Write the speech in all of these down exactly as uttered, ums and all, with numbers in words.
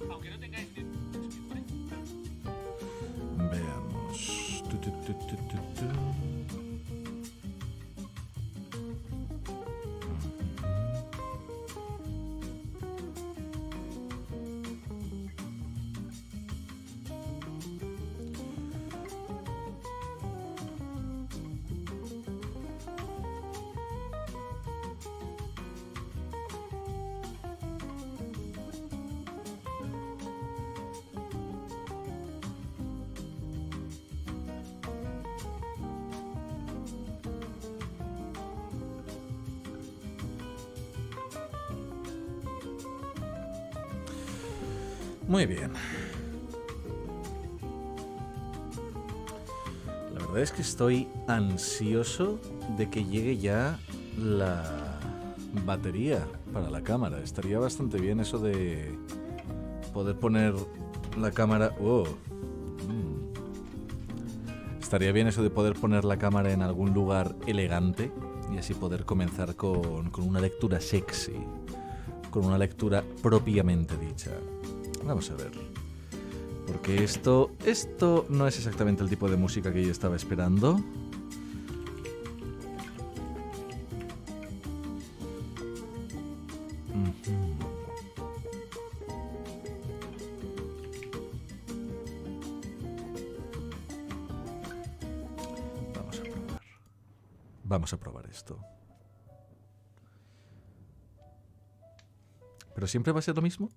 Veamos. Tu, tu, tu, tu, tu, tu. Muy bien. La verdad es que estoy ansioso de que llegue ya la batería para la cámara. Estaría bastante bien eso de poder poner la cámara... Oh. Mm. Estaría bien eso de poder poner la cámara en algún lugar elegante y así poder comenzar con, con una lectura sexy, con una lectura propiamente dicha. Vamos a ver. Porque esto... Esto no es exactamente el tipo de música que yo estaba esperando. Uh-huh. Vamos a probar. Vamos a probar esto. ¿Pero siempre va a ser lo mismo?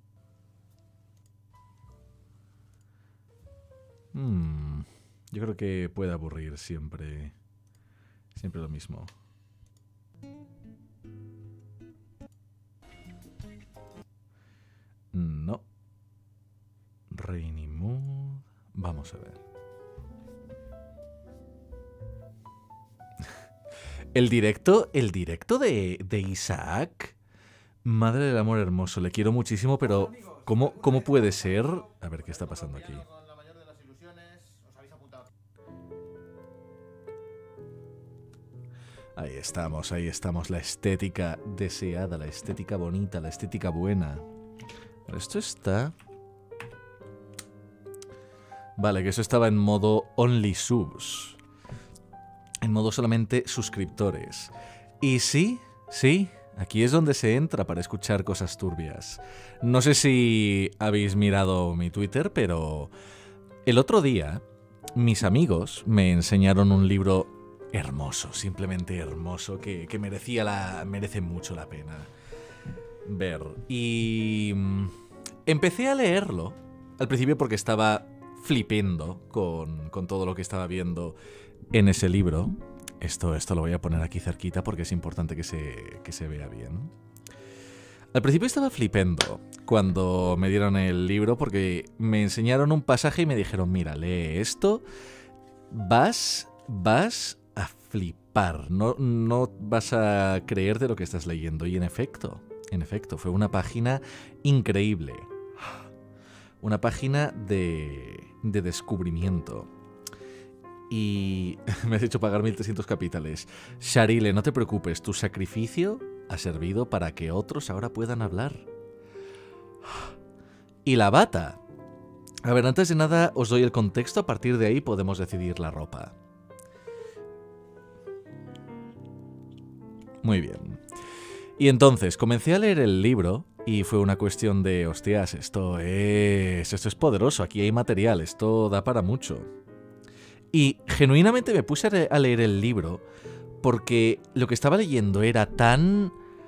Hmm, yo creo que puede aburrir siempre, siempre lo mismo. No. Rainy Mood. Vamos a ver. El directo, el directo de, de Isaac. Madre del amor hermoso, le quiero muchísimo, pero ¿cómo, cómo puede ser? A ver, ¿qué está pasando aquí? Ahí estamos, ahí estamos, la estética deseada, la estética bonita, la estética buena. Esto está... Vale, que eso estaba en modo only subs. En modo solamente suscriptores. Y sí, sí, aquí es donde se entra para escuchar cosas turbias. No sé si habéis mirado mi Twitter, pero el otro día mis amigos me enseñaron un libro hermoso, simplemente hermoso, que, que merecía la, merece mucho la pena ver. Y mm, empecé a leerlo al principio porque estaba flipendo con, con todo lo que estaba viendo en ese libro. Esto, esto lo voy a poner aquí cerquita porque es importante que se, que se vea bien. Al principio estaba flipendo cuando me dieron el libro porque me enseñaron un pasaje y me dijeron, mira, lee esto, vas, vas a flipar, no, no vas a creerte lo que estás leyendo. Y en efecto, en efecto, fue una página increíble. Una página de, de descubrimiento. Y me has hecho pagar mil trescientos capitales. Sharile, no te preocupes, tu sacrificio ha servido para que otros ahora puedan hablar. Y la bata. A ver, antes de nada os doy el contexto, a partir de ahí podemos decidir la ropa. Muy bien. Y entonces, comencé a leer el libro y fue una cuestión de, hostias, esto es, esto es poderoso, aquí hay material, esto da para mucho. Y genuinamente me puse a leer el libro porque lo que estaba leyendo era tan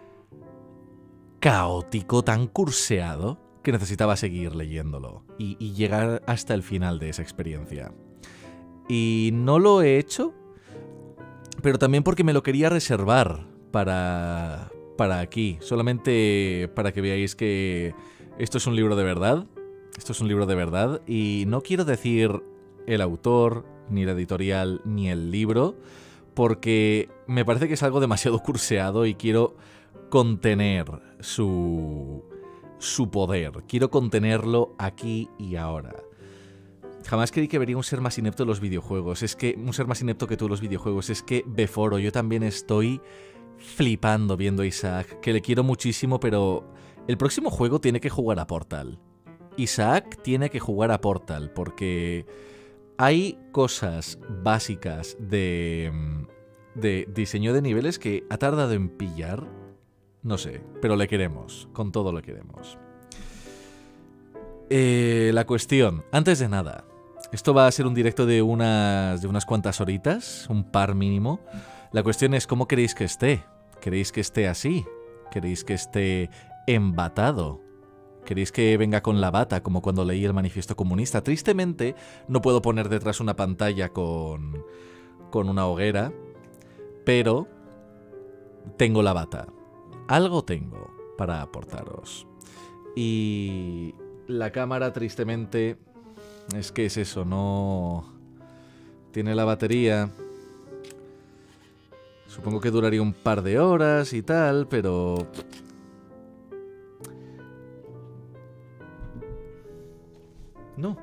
caótico, tan curseado, que necesitaba seguir leyéndolo y, y llegar hasta el final de esa experiencia. Y no lo he hecho, pero también porque me lo quería reservar para, para aquí, solamente para que veáis que esto es un libro de verdad, esto es un libro de verdad, y no quiero decir el autor, ni la editorial, ni el libro, porque me parece que es algo demasiado curseado y quiero contener su, su poder, quiero contenerlo aquí y ahora. Jamás creí que vería un ser más inepto en los videojuegos, es que un ser más inepto que tú en los videojuegos, es que Beforo, yo también estoy flipando viendo a Isaac, que le quiero muchísimo, pero el próximo juego tiene que jugar a Portal. Isaac tiene que jugar a Portal porque hay cosas básicas de, de diseño de niveles que ha tardado en pillar. No sé, pero le queremos. Con todo le queremos. Eh, la cuestión, antes de nada, esto va a ser un directo de unas, de unas cuantas horitas, un par mínimo. La cuestión es cómo queréis que esté. ¿Queréis que esté así? ¿Queréis que esté embatado? ¿Queréis que venga con la bata como cuando leí el manifiesto comunista? Tristemente no puedo poner detrás una pantalla con, con una hoguera, pero tengo la bata. Algo tengo para aportaros. Y la cámara, tristemente, es que es eso, no tiene la batería. Supongo que duraría un par de horas y tal, pero no.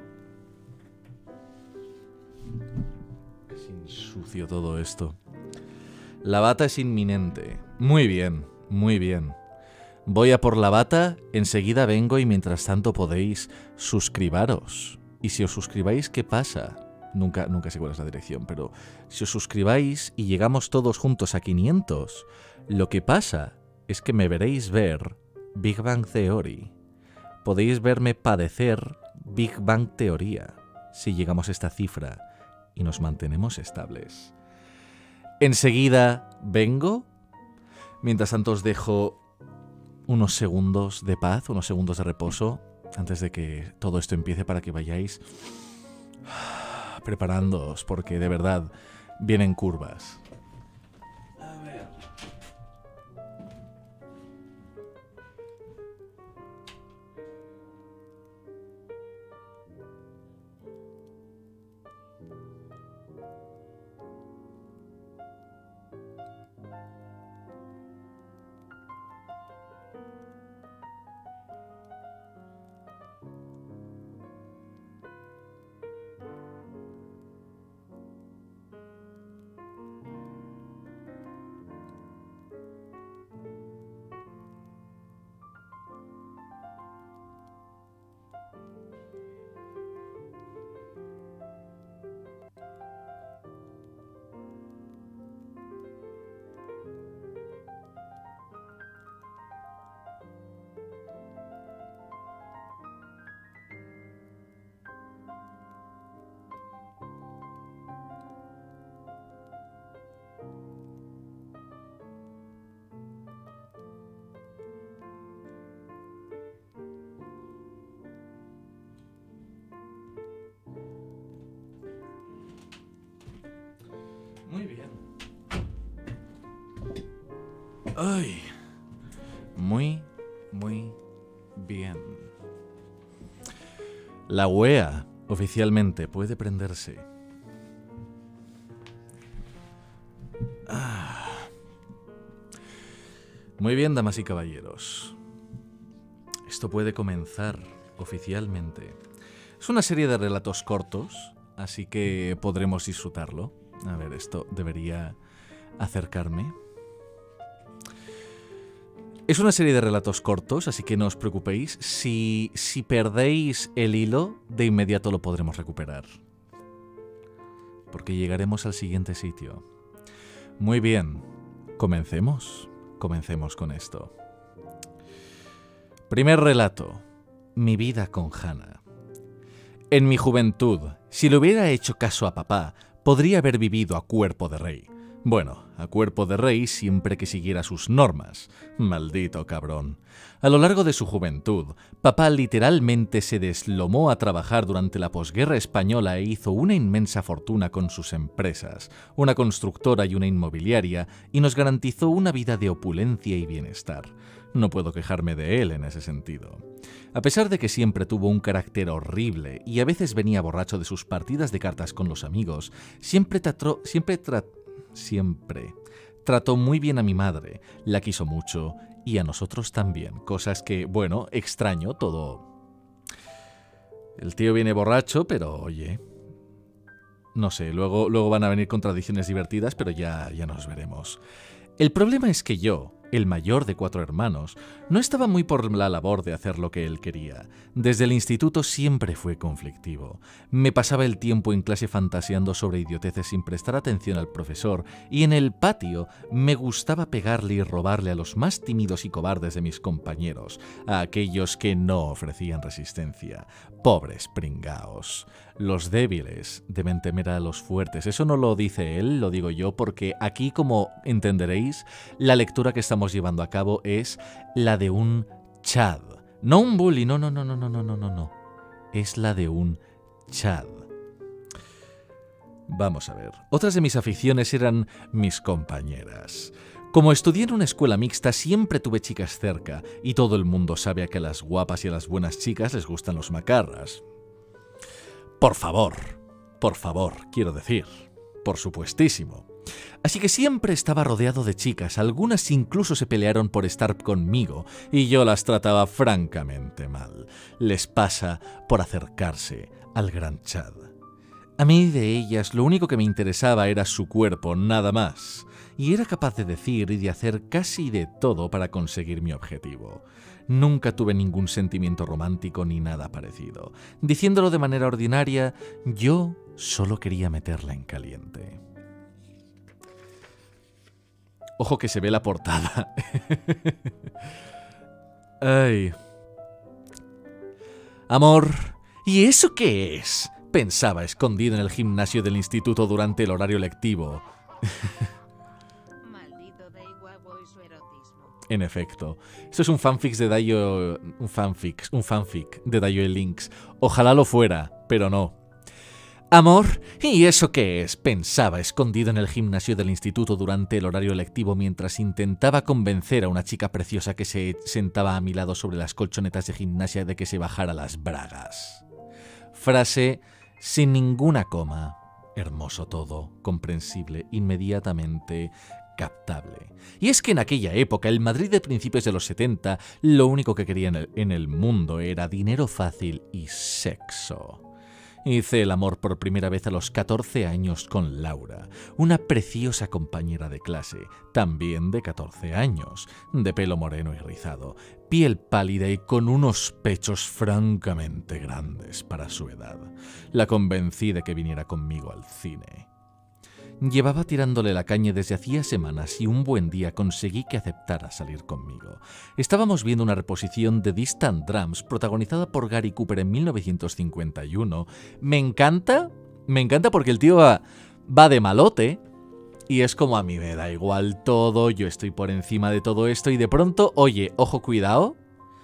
Es insucio todo esto. La bata es inminente. Muy bien, muy bien. Voy a por la bata, enseguida vengo y mientras tanto podéis suscribaros. Y si os suscribáis, ¿qué pasa? Nunca, nunca sé cuál es la dirección, pero si os suscribáis y llegamos todos juntos a quinientos, lo que pasa es que me veréis ver Big Bang Theory. Podéis verme padecer Big Bang Teoría si llegamos a esta cifra y nos mantenemos estables. Enseguida vengo. Mientras tanto os dejo unos segundos de paz, unos segundos de reposo antes de que todo esto empiece para que vayáis preparándoos porque de verdad vienen curvas. A ver. Muy bien. Ay. Muy, muy bien. La U E A oficialmente puede prenderse. Ah. Muy bien, damas y caballeros. Esto puede comenzar oficialmente. Es una serie de relatos cortos, así que podremos disfrutarlo. A ver, esto debería acercarme. Es una serie de relatos cortos, así que no os preocupéis. Si, si perdéis el hilo, de inmediato lo podremos recuperar. Porque llegaremos al siguiente sitio. Muy bien, comencemos. Comencemos con esto. Primer relato. Mi vida con Hannah. En mi juventud, si le hubiera hecho caso a papá, podría haber vivido a cuerpo de rey. Bueno, a cuerpo de rey siempre que siguiera sus normas. Maldito cabrón. A lo largo de su juventud, papá literalmente se deslomó a trabajar durante la posguerra española e hizo una inmensa fortuna con sus empresas, una constructora y una inmobiliaria, y nos garantizó una vida de opulencia y bienestar. No puedo quejarme de él en ese sentido. A pesar de que siempre tuvo un carácter horrible y a veces venía borracho de sus partidas de cartas con los amigos, siempre trató, siempre tra- siempre trató muy bien a mi madre, la quiso mucho y a nosotros también, cosas que, bueno, extraño todo. El tío viene borracho, pero oye, no sé, luego, luego van a venir contradicciones divertidas, pero ya, ya nos veremos. El problema es que yo, el mayor de cuatro hermanos, no estaba muy por la labor de hacer lo que él quería. Desde el instituto siempre fue conflictivo. Me pasaba el tiempo en clase fantaseando sobre idioteces sin prestar atención al profesor, y en el patio me gustaba pegarle y robarle a los más tímidos y cobardes de mis compañeros, a aquellos que no ofrecían resistencia. Pobres pringaos. Los débiles deben temer a los fuertes. Eso no lo dice él, lo digo yo, porque aquí, como entenderéis, la lectura que estamos llevando a cabo es la de un Chad. No un bully, no, no, no, no, no, no, no, no. Es la de un Chad. Vamos a ver. Otras de mis aficiones eran mis compañeras. Como estudié en una escuela mixta, siempre tuve chicas cerca, y todo el mundo sabe que a las guapas y a las buenas chicas les gustan los macarras. Por favor, por favor, quiero decir, por supuestísimo. Así que siempre estaba rodeado de chicas, algunas incluso se pelearon por estar conmigo, y yo las trataba francamente mal. Les pasa por acercarse al gran Chad. A mí de ellas lo único que me interesaba era su cuerpo, nada más. Y era capaz de decir y de hacer casi de todo para conseguir mi objetivo. Nunca tuve ningún sentimiento romántico ni nada parecido. Diciéndolo de manera ordinaria, yo solo quería meterla en caliente. Ojo que se ve la portada. Ay. Amor, ¿y eso qué es? Pensaba escondido en el gimnasio del instituto durante el horario lectivo. En efecto, esto es un fanfic de Dayo, un fanfic, un fanfic de Dayo Links. Ojalá lo fuera, pero no. Amor, ¿y eso qué es? Pensaba escondido en el gimnasio del instituto durante el horario lectivo mientras intentaba convencer a una chica preciosa que se sentaba a mi lado sobre las colchonetas de gimnasia de que se bajara las bragas. Frase sin ninguna coma. Hermoso todo, comprensible, inmediatamente captable. Y es que en aquella época, el Madrid de principios de los setenta, lo único que quería en el, en el mundo era dinero fácil y sexo. Hice el amor por primera vez a los catorce años con Laura, una preciosa compañera de clase, también de catorce años, de pelo moreno y rizado, piel pálida y con unos pechos francamente grandes para su edad. La convencí de que viniera conmigo al cine. Llevaba tirándole la caña desde hacía semanas y un buen día conseguí que aceptara salir conmigo. Estábamos viendo una reposición de Distant Drums protagonizada por Gary Cooper en mil novecientos cincuenta y uno. Me encanta, me encanta porque el tío va, va de malote y es como a mí me da igual todo, yo estoy por encima de todo esto y de pronto, oye, ojo, cuidado,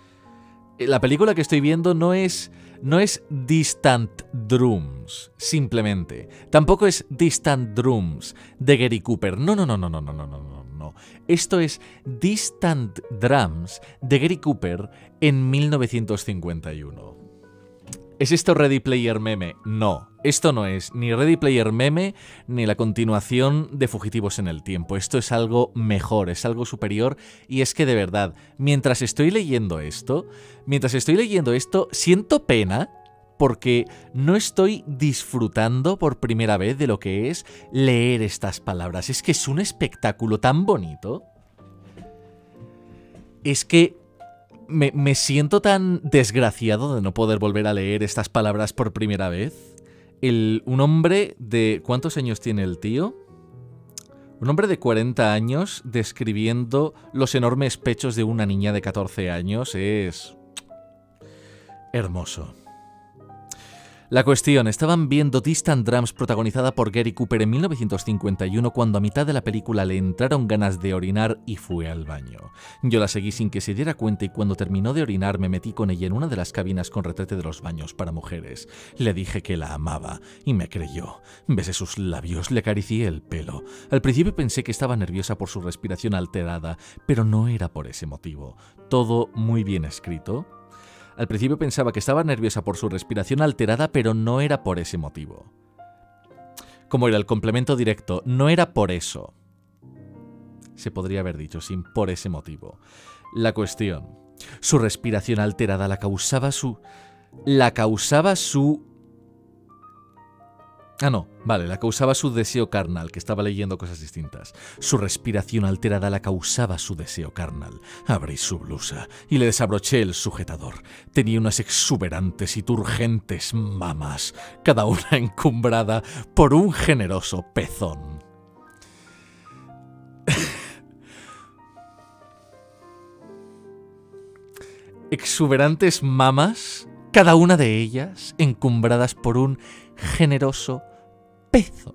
la película que estoy viendo no es... No es Distant Drums, simplemente. Tampoco es Distant Drums de Gary Cooper. No, no, no, no, no, no, no, no, no. Esto es Distant Drums de Gary Cooper en mil novecientos cincuenta y uno. ¿Es esto Ready Player Meme? No, esto no es ni Ready Player Meme ni la continuación de Fugitivos en el Tiempo. Esto es algo mejor, es algo superior y es que de verdad, mientras estoy leyendo esto, mientras estoy leyendo esto, siento pena porque no estoy disfrutando por primera vez de lo que es leer estas palabras. Es que es un espectáculo tan bonito. Es que... Me, me siento tan desgraciado de no poder volver a leer estas palabras por primera vez. El, un hombre de... ¿Cuántos años tiene el tío? Un hombre de cuarenta años describiendo los enormes pechos de una niña de catorce años es... hermoso. La cuestión, estaban viendo Distant Drums protagonizada por Gary Cooper en mil novecientos cincuenta y uno cuando a mitad de la película le entraron ganas de orinar y fue al baño. Yo la seguí sin que se diera cuenta y cuando terminó de orinar me metí con ella en una de las cabinas con retrete de los baños para mujeres. Le dije que la amaba y me creyó. Besé sus labios, le acaricié el pelo. Al principio pensé que estaba nerviosa por su respiración alterada, pero no era por ese motivo. Todo muy bien escrito. Al principio pensaba que estaba nerviosa por su respiración alterada, pero no era por ese motivo. Como era el complemento directo, no era por eso. Se podría haber dicho, sin por ese motivo. La cuestión, su respiración alterada la causaba su... La causaba su... Ah, no, vale, la causaba su deseo carnal, que estaba leyendo cosas distintas. Su respiración alterada la causaba su deseo carnal. Abrí su blusa y le desabroché el sujetador. Tenía unas exuberantes y turgentes mamas, cada una encumbrada por un generoso pezón. Exuberantes mamas, cada una de ellas encumbradas por un generoso pezón.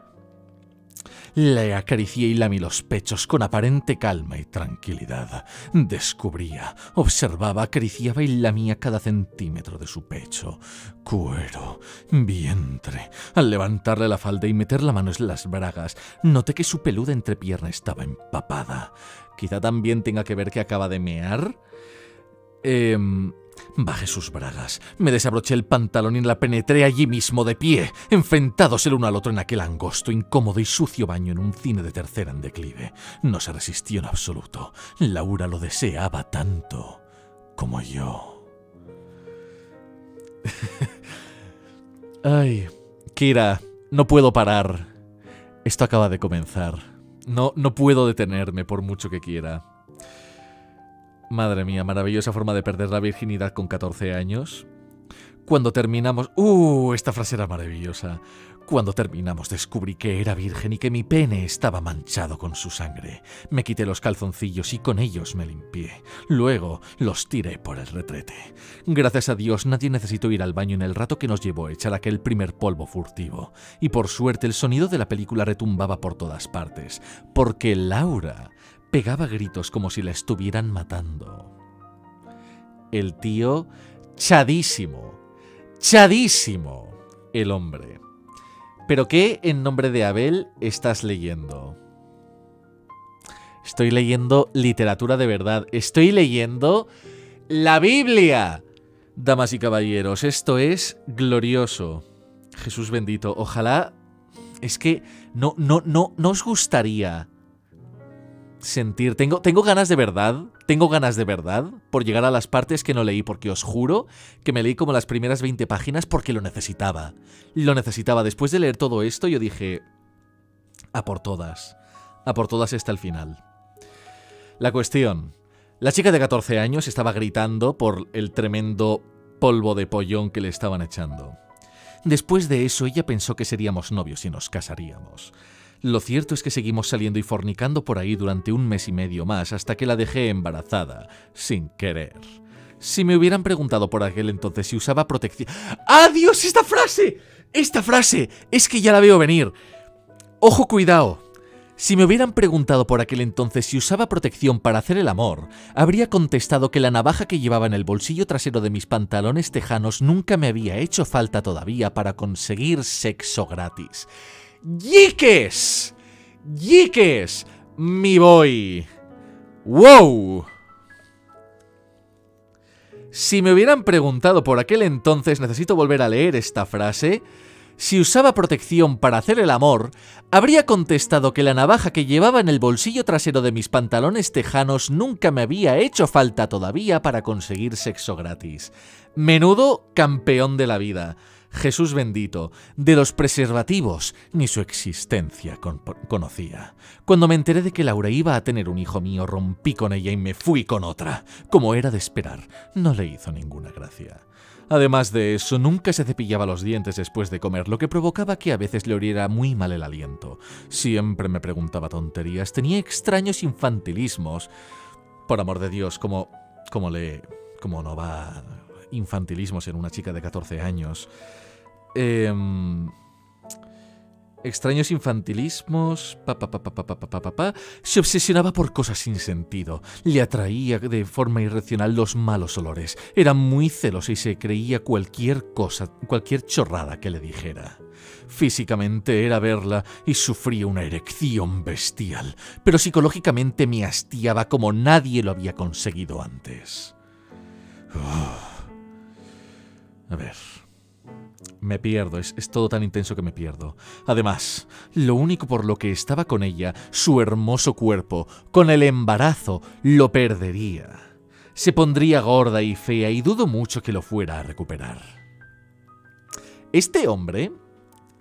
Le acaricié y lamí los pechos con aparente calma y tranquilidad. Descubría, observaba, acariciaba y lamía cada centímetro de su pecho, cuero, vientre. Al levantarle la falda y meter la mano en las bragas, noté que su peluda entrepierna estaba empapada. Quizá también tenga que ver que acaba de mear. Eh... Bajé sus bragas, me desabroché el pantalón y la penetré allí mismo de pie, enfrentados el uno al otro en aquel angosto, incómodo y sucio baño en un cine de tercera en declive. No se resistió en absoluto. Laura lo deseaba tanto como yo. Ay, Kira, no puedo parar. Esto acaba de comenzar. No, no puedo detenerme por mucho que quiera. Madre mía, maravillosa forma de perder la virginidad con catorce años. Cuando terminamos... ¡Uh! Esta frase era maravillosa. Cuando terminamos descubrí que era virgen y que mi pene estaba manchado con su sangre. Me quité los calzoncillos y con ellos me limpié. Luego los tiré por el retrete. Gracias a Dios nadie necesitó ir al baño en el rato que nos llevó a echar aquel primer polvo furtivo. Y por suerte el sonido de la película retumbaba por todas partes. Porque Laura... pegaba gritos como si la estuvieran matando. El tío, chadísimo, chadísimo, el hombre. ¿Pero qué en nombre de Abel estás leyendo? Estoy leyendo literatura de verdad. Estoy leyendo la Biblia. Damas y caballeros, esto es glorioso. Jesús bendito. Ojalá... Es que no, no, no, no os gustaría... sentir, tengo, tengo ganas de verdad, tengo ganas de verdad por llegar a las partes que no leí, porque os juro que me leí como las primeras veinte páginas porque lo necesitaba, lo necesitaba. Después de leer todo esto yo dije, a por todas, a por todas hasta el final. La cuestión, la chica de catorce años estaba gritando por el tremendo polvo de pollón que le estaban echando. Después de eso ella pensó que seríamos novios y nos casaríamos. Lo cierto es que seguimos saliendo y fornicando por ahí durante un mes y medio más hasta que la dejé embarazada, sin querer. Si me hubieran preguntado por aquel entonces si usaba protección... ¡Adiós! ¡Esta frase! ¡Esta frase! Es que ya la veo venir. ¡Ojo, cuidado! Si me hubieran preguntado por aquel entonces si usaba protección para hacer el amor, habría contestado que la navaja que llevaba en el bolsillo trasero de mis pantalones tejanos nunca me había hecho falta todavía para conseguir sexo gratis. ¡Yiques! ¡Yiques! ¡Mi boy! ¡Wow! Si me hubieran preguntado por aquel entonces, necesito volver a leer esta frase, si usaba protección para hacer el amor, habría contestado que la navaja que llevaba en el bolsillo trasero de mis pantalones tejanos nunca me había hecho falta todavía para conseguir sexo gratis. Menudo campeón de la vida. Jesús bendito, de los preservativos ni su existencia con conocía. Cuando me enteré de que Laura iba a tener un hijo mío, rompí con ella y me fui con otra. Como era de esperar, no le hizo ninguna gracia. Además de eso, nunca se cepillaba los dientes después de comer, lo que provocaba que a veces le oliera muy mal el aliento. Siempre me preguntaba tonterías, tenía extraños infantilismos. Por amor de Dios, ¿cómo, cómo le... cómo no va... infantilismos en una chica de catorce años? Eh, extraños infantilismos... Pa, pa, pa, pa, pa, pa, pa, pa, pa. Se obsesionaba por cosas sin sentido. Le atraía de forma irracional los malos olores. Era muy celosa y se creía cualquier cosa, cualquier chorrada que le dijera. Físicamente era verla y sufría una erección bestial, pero psicológicamente me hastiaba como nadie lo había conseguido antes. Uf. A ver... Me pierdo, es, es todo tan intenso que me pierdo. Además, lo único por lo que estaba con ella, su hermoso cuerpo, con el embarazo, lo perdería. Se pondría gorda y fea y dudo mucho que lo fuera a recuperar. Este hombre,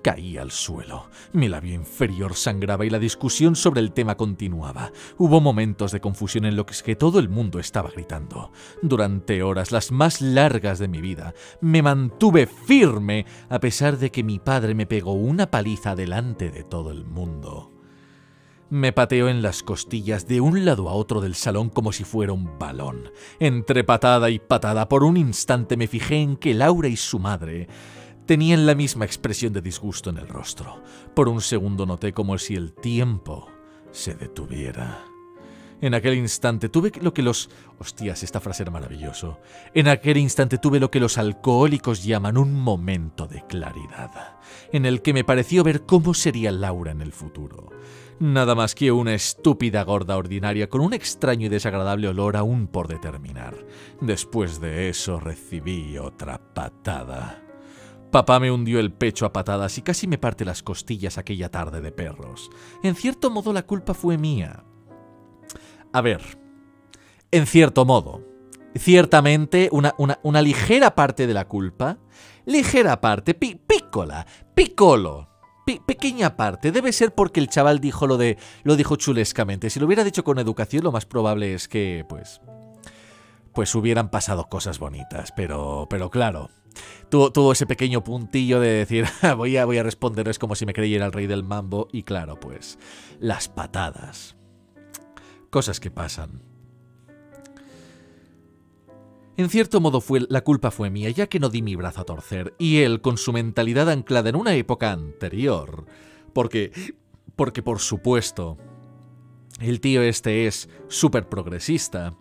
Caí al suelo. Mi labio inferior sangraba y la discusión sobre el tema continuaba. Hubo momentos de confusión en los que todo el mundo estaba gritando. Durante horas, las más largas de mi vida, me mantuve firme a pesar de que mi padre me pegó una paliza delante de todo el mundo. Me pateó en las costillas de un lado a otro del salón como si fuera un balón. Entre patada y patada, por un instante me fijé en que Laura y su madre tenían la misma expresión de disgusto en el rostro. Por un segundo noté como si el tiempo se detuviera. En aquel instante tuve lo que los... Hostias, esta frase era maravilloso. En aquel instante tuve lo que los alcohólicos llaman un momento de claridad, en el que me pareció ver cómo sería Laura en el futuro. Nada más que una estúpida gorda ordinaria con un extraño y desagradable olor aún por determinar. Después de eso recibí otra patada. Papá me hundió el pecho a patadas y casi me parte las costillas aquella tarde de perros. En cierto modo la culpa fue mía. A ver, en cierto modo, ciertamente una, una, una ligera parte de la culpa, ligera parte, pi, pícola, piccolo, pi, pequeña parte, debe ser porque el chaval dijo lo de, lo dijo chulescamente. Si lo hubiera dicho con educación, lo más probable es que, pues, pues hubieran pasado cosas bonitas, pero, pero claro, tuvo, tuvo ese pequeño puntillo de decir, voy a, voy a responder, es como si me creyera el rey del mambo, y claro, pues, las patadas. Cosas que pasan. En cierto modo fue, la culpa fue mía, ya que no di mi brazo a torcer, y él, con su mentalidad anclada en una época anterior, porque, porque por supuesto, el tío este es súper progresista,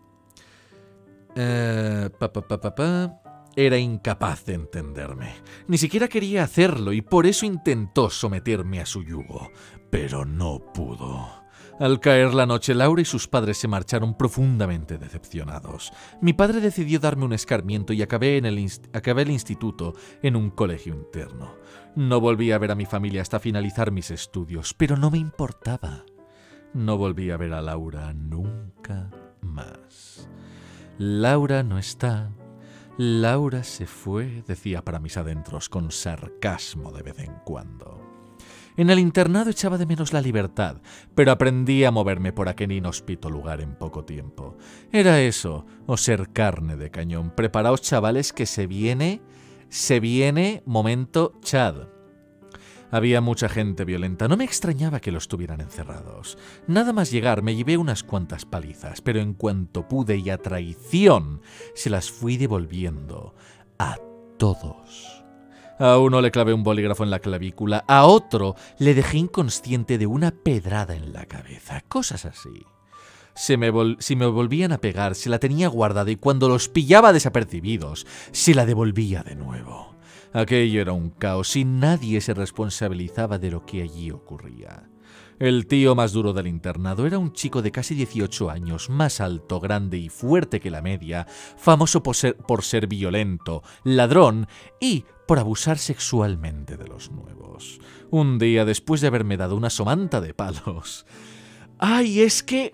eh, pa, pa, pa, pa, pa, era incapaz de entenderme. Ni siquiera quería hacerlo, y por eso intentó someterme a su yugo, pero no pudo. Al caer la noche, Laura y sus padres se marcharon profundamente decepcionados. Mi padre decidió darme un escarmiento y acabé, en el acabé el instituto en un colegio interno. No volví a ver a mi familia hasta finalizar mis estudios, pero no me importaba. No volví a ver a Laura nunca más. Laura no está. Laura se fue, decía para mis adentros con sarcasmo de vez en cuando. En el internado echaba de menos la libertad, pero aprendí a moverme por aquel inhóspito lugar en poco tiempo. Era eso, o ser carne de cañón. Preparaos, chavales, que se viene, se viene momento Chad. Había mucha gente violenta, no me extrañaba que los tuvieran encerrados. Nada más llegar me llevé unas cuantas palizas, pero en cuanto pude y a traición, se las fui devolviendo a todos. A uno le clavé un bolígrafo en la clavícula, a otro le dejé inconsciente de una pedrada en la cabeza, cosas así. Se me vol- si me volvían a pegar, se la tenía guardada y cuando los pillaba desapercibidos, se la devolvía de nuevo. Aquello era un caos y nadie se responsabilizaba de lo que allí ocurría. El tío más duro del internado era un chico de casi dieciocho años, más alto, grande y fuerte que la media, famoso por ser, por ser violento, ladrón y por abusar sexualmente de los nuevos. Un día, después de haberme dado una somanta de palos... ¡Ay, es que...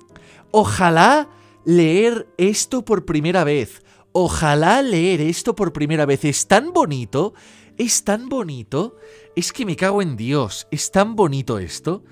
Ojalá leer esto por primera vez! Ojalá leer esto por primera vez. Es tan bonito, es tan bonito... Es que me cago en Dios, es tan bonito esto.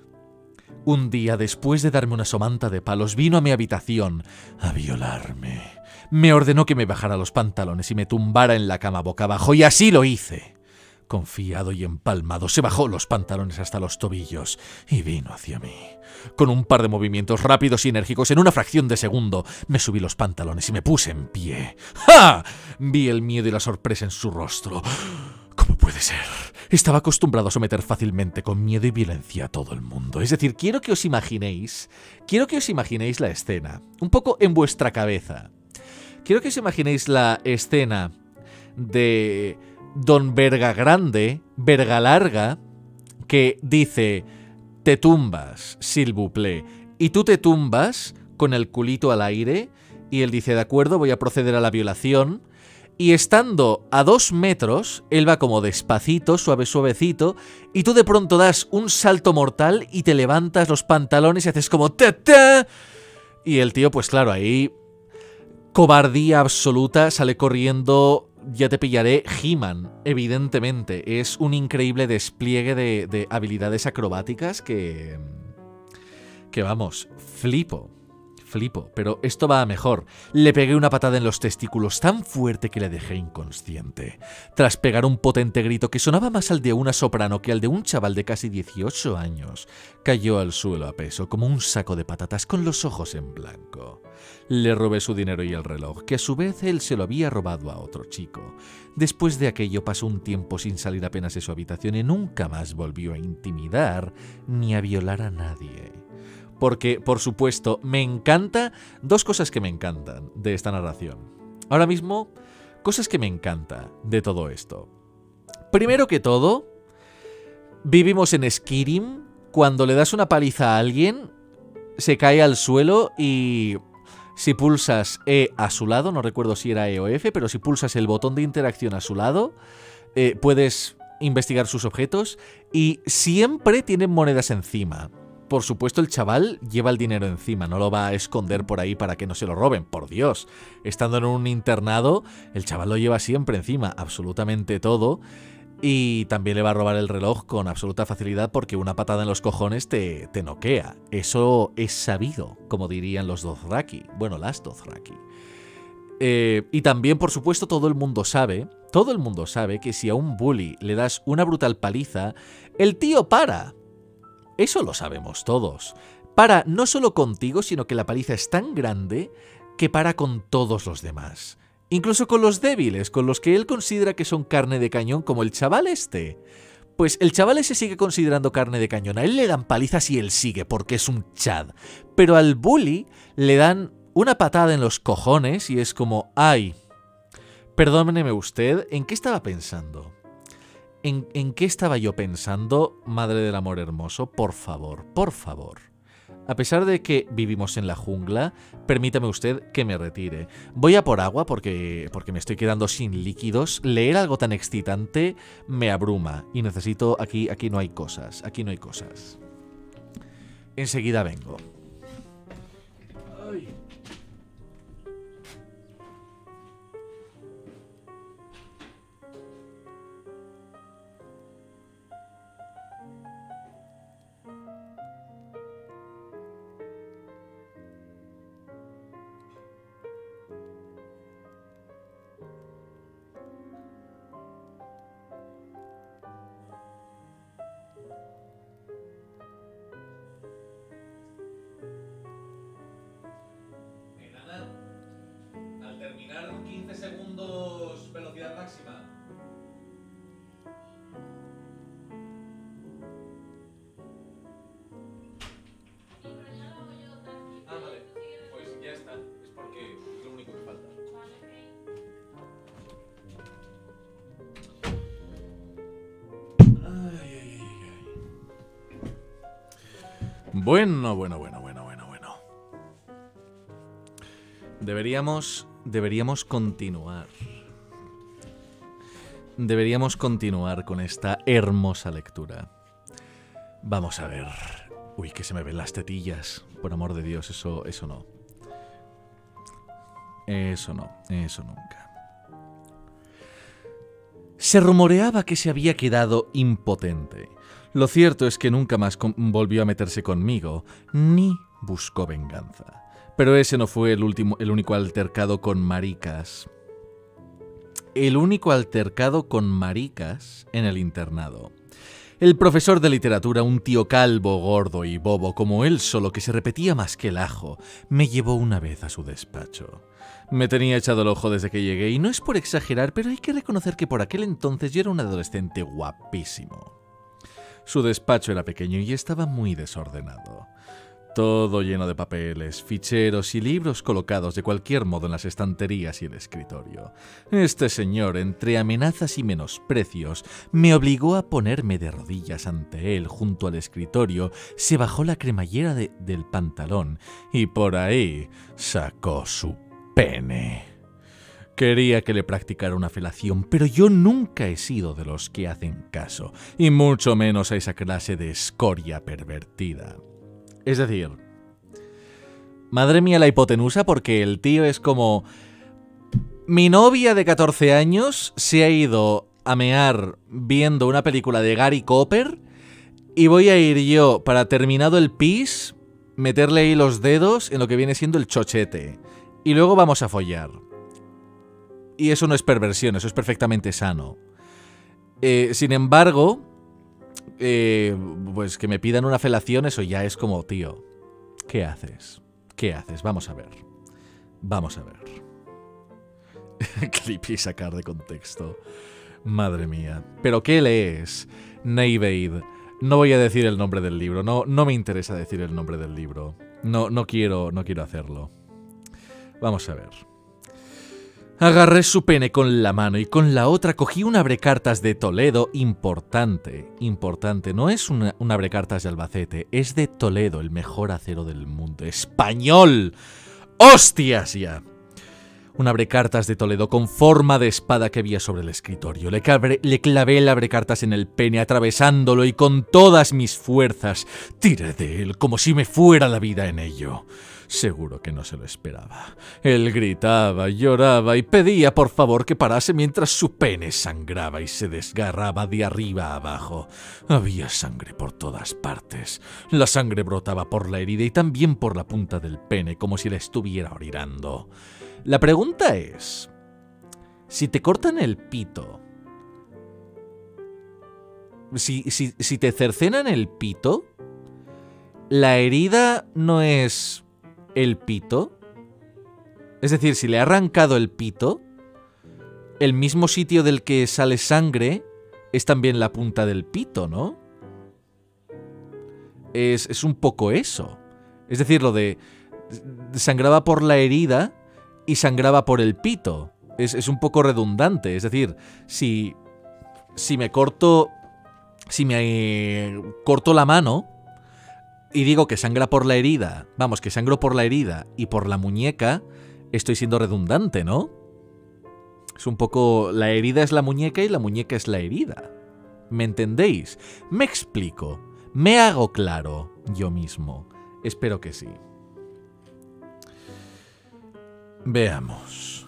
Un día, después de darme una somanta de palos, vino a mi habitación a violarme. Me ordenó que me bajara los pantalones y me tumbara en la cama boca abajo, y así lo hice. Confiado y empalmado, se bajó los pantalones hasta los tobillos y vino hacia mí. Con un par de movimientos rápidos y enérgicos, en una fracción de segundo, me subí los pantalones y me puse en pie. ¡Ja! Vi el miedo y la sorpresa en su rostro. ¿Cómo puede ser? Estaba acostumbrado a someter fácilmente con miedo y violencia a todo el mundo. Es decir, quiero que os imaginéis, quiero que os imaginéis la escena, un poco en vuestra cabeza. Quiero que os imaginéis la escena de Don Verga Grande, Verga Larga, que dice, te tumbas, s'il vous plaît, y tú te tumbas con el culito al aire, y él dice, de acuerdo, voy a proceder a la violación. Y estando a dos metros, él va como despacito, suave, suavecito, y tú de pronto das un salto mortal y te levantas los pantalones y haces como ¡ta, ta! Y el tío, pues claro, ahí, cobardía absoluta, sale corriendo ya te pillaré, He-Man, evidentemente. Es un increíble despliegue de, de habilidades acrobáticas que... Que vamos, flipo. Flipo, pero esto va a mejor. Le pegué una patada en los testículos tan fuerte que le dejé inconsciente. Tras pegar un potente grito que sonaba más al de una soprano que al de un chaval de casi dieciocho años, cayó al suelo a peso como un saco de patatas con los ojos en blanco. Le robé su dinero y el reloj, que a su vez él se lo había robado a otro chico. Después de aquello pasó un tiempo sin salir apenas de su habitación y nunca más volvió a intimidar ni a violar a nadie. Porque, por supuesto, me encanta dos cosas que me encantan de esta narración. Ahora mismo, cosas que me encanta de todo esto. Primero que todo, vivimos en Skyrim. Cuando le das una paliza a alguien, se cae al suelo y si pulsas E a su lado, no recuerdo si era E o F, pero si pulsas el botón de interacción a su lado, eh, puedes investigar sus objetos y siempre tienen monedas encima. Por supuesto, el chaval lleva el dinero encima, no lo va a esconder por ahí para que no se lo roben, por Dios. Estando en un internado, el chaval lo lleva siempre encima, absolutamente todo, y también le va a robar el reloj con absoluta facilidad porque una patada en los cojones te, te noquea. Eso es sabido, como dirían los Dothraki, bueno, las Dothraki. Eh, y también, por supuesto, todo el mundo sabe, todo el mundo sabe que si a un bully le das una brutal paliza, el tío para. Eso lo sabemos todos. Para no solo contigo, sino que la paliza es tan grande que para con todos los demás. Incluso con los débiles, con los que él considera que son carne de cañón, como el chaval este. Pues el chaval ese sigue considerando carne de cañón. A él le dan palizas y él sigue, porque es un chad. Pero al bully le dan una patada en los cojones y es como, ay, perdóneme usted, ¿en qué estaba pensando? ¿En, ¿En qué estaba yo pensando, madre del amor hermoso? Por favor, por favor. A pesar de que vivimos en la jungla, permítame usted que me retire. Voy a por agua porque, porque me estoy quedando sin líquidos. Leer algo tan excitante me abruma y necesito... Aquí, aquí no hay cosas, aquí no hay cosas. Enseguida vengo. Ay. Bueno, bueno, bueno, bueno, bueno, bueno. Deberíamos, deberíamos continuar. Deberíamos continuar con esta hermosa lectura. Vamos a ver. Uy, que se me ven las tetillas. Por amor de Dios, eso, eso no. Eso no, eso nunca. Se rumoreaba que se había quedado impotente. Lo cierto es que nunca más volvió a meterse conmigo, ni buscó venganza. Pero ese no fue el, último, el único altercado con maricas. El único altercado con maricas en el internado. El profesor de literatura, un tío calvo, gordo y bobo como él solo, que se repetía más que el ajo, me llevó una vez a su despacho. Me tenía echado el ojo desde que llegué y no es por exagerar, pero hay que reconocer que por aquel entonces yo era un adolescente guapísimo. Su despacho era pequeño y estaba muy desordenado. Todo lleno de papeles, ficheros y libros colocados de cualquier modo en las estanterías y el escritorio. Este señor, entre amenazas y menosprecios, me obligó a ponerme de rodillas ante él junto al escritorio, se bajó la cremallera de, del pantalón y por ahí sacó su pene. Quería que le practicara una felación, pero yo nunca he sido de los que hacen caso, y mucho menos a esa clase de escoria pervertida. Es decir, madre mía la hipotenusa, porque el tío es como... Mi novia de catorce años se ha ido a mear viendo una película de Gary Cooper y voy a ir yo, para terminado el pis, meterle ahí los dedos en lo que viene siendo el chochete. Y luego vamos a follar. Y eso no es perversión, eso es perfectamente sano. Eh, sin embargo, eh, pues que me pidan una felación, eso ya es como, tío, ¿qué haces? ¿Qué haces? Vamos a ver. Vamos a ver. Clip y sacar de contexto. Madre mía. ¿Pero qué lees? Neiveid. No voy a decir el nombre del libro. No, no me interesa decir el nombre del libro. No, no quiero, no quiero hacerlo. Vamos a ver. Agarré su pene con la mano y con la otra cogí un abrecartas de Toledo importante. Importante. No es una, un abrecartas de Albacete. Es de Toledo, el mejor acero del mundo. ¡Español! ¡Hostias ya! Un abrecartas de Toledo con forma de espada que había sobre el escritorio. Le, cabre, le clavé el abrecartas en el pene, atravesándolo, y con todas mis fuerzas tiré de él como si me fuera la vida en ello. Seguro que no se lo esperaba. Él gritaba, lloraba y pedía por favor que parase mientras su pene sangraba y se desgarraba de arriba a abajo. Había sangre por todas partes. La sangre brotaba por la herida y también por la punta del pene, como si la estuviera orinando. La pregunta es, si te cortan el pito, si, si, si te cercenan el pito, ¿la herida no es el pito? Es decir, si le ha arrancado el pito, el mismo sitio del que sale sangre es también la punta del pito, ¿no? Es, es un poco eso. Es decir, lo de sangraba por la herida y sangraba por el pito. Es, es un poco redundante. Es decir, si, si me corto. Si me eh, corto la mano y digo que sangra por la herida, vamos, que sangro por la herida y por la muñeca, estoy siendo redundante, ¿no? Es un poco. La herida es la muñeca y la muñeca es la herida. ¿Me entendéis? Me explico. Me hago claro yo mismo. Espero que sí. Veamos.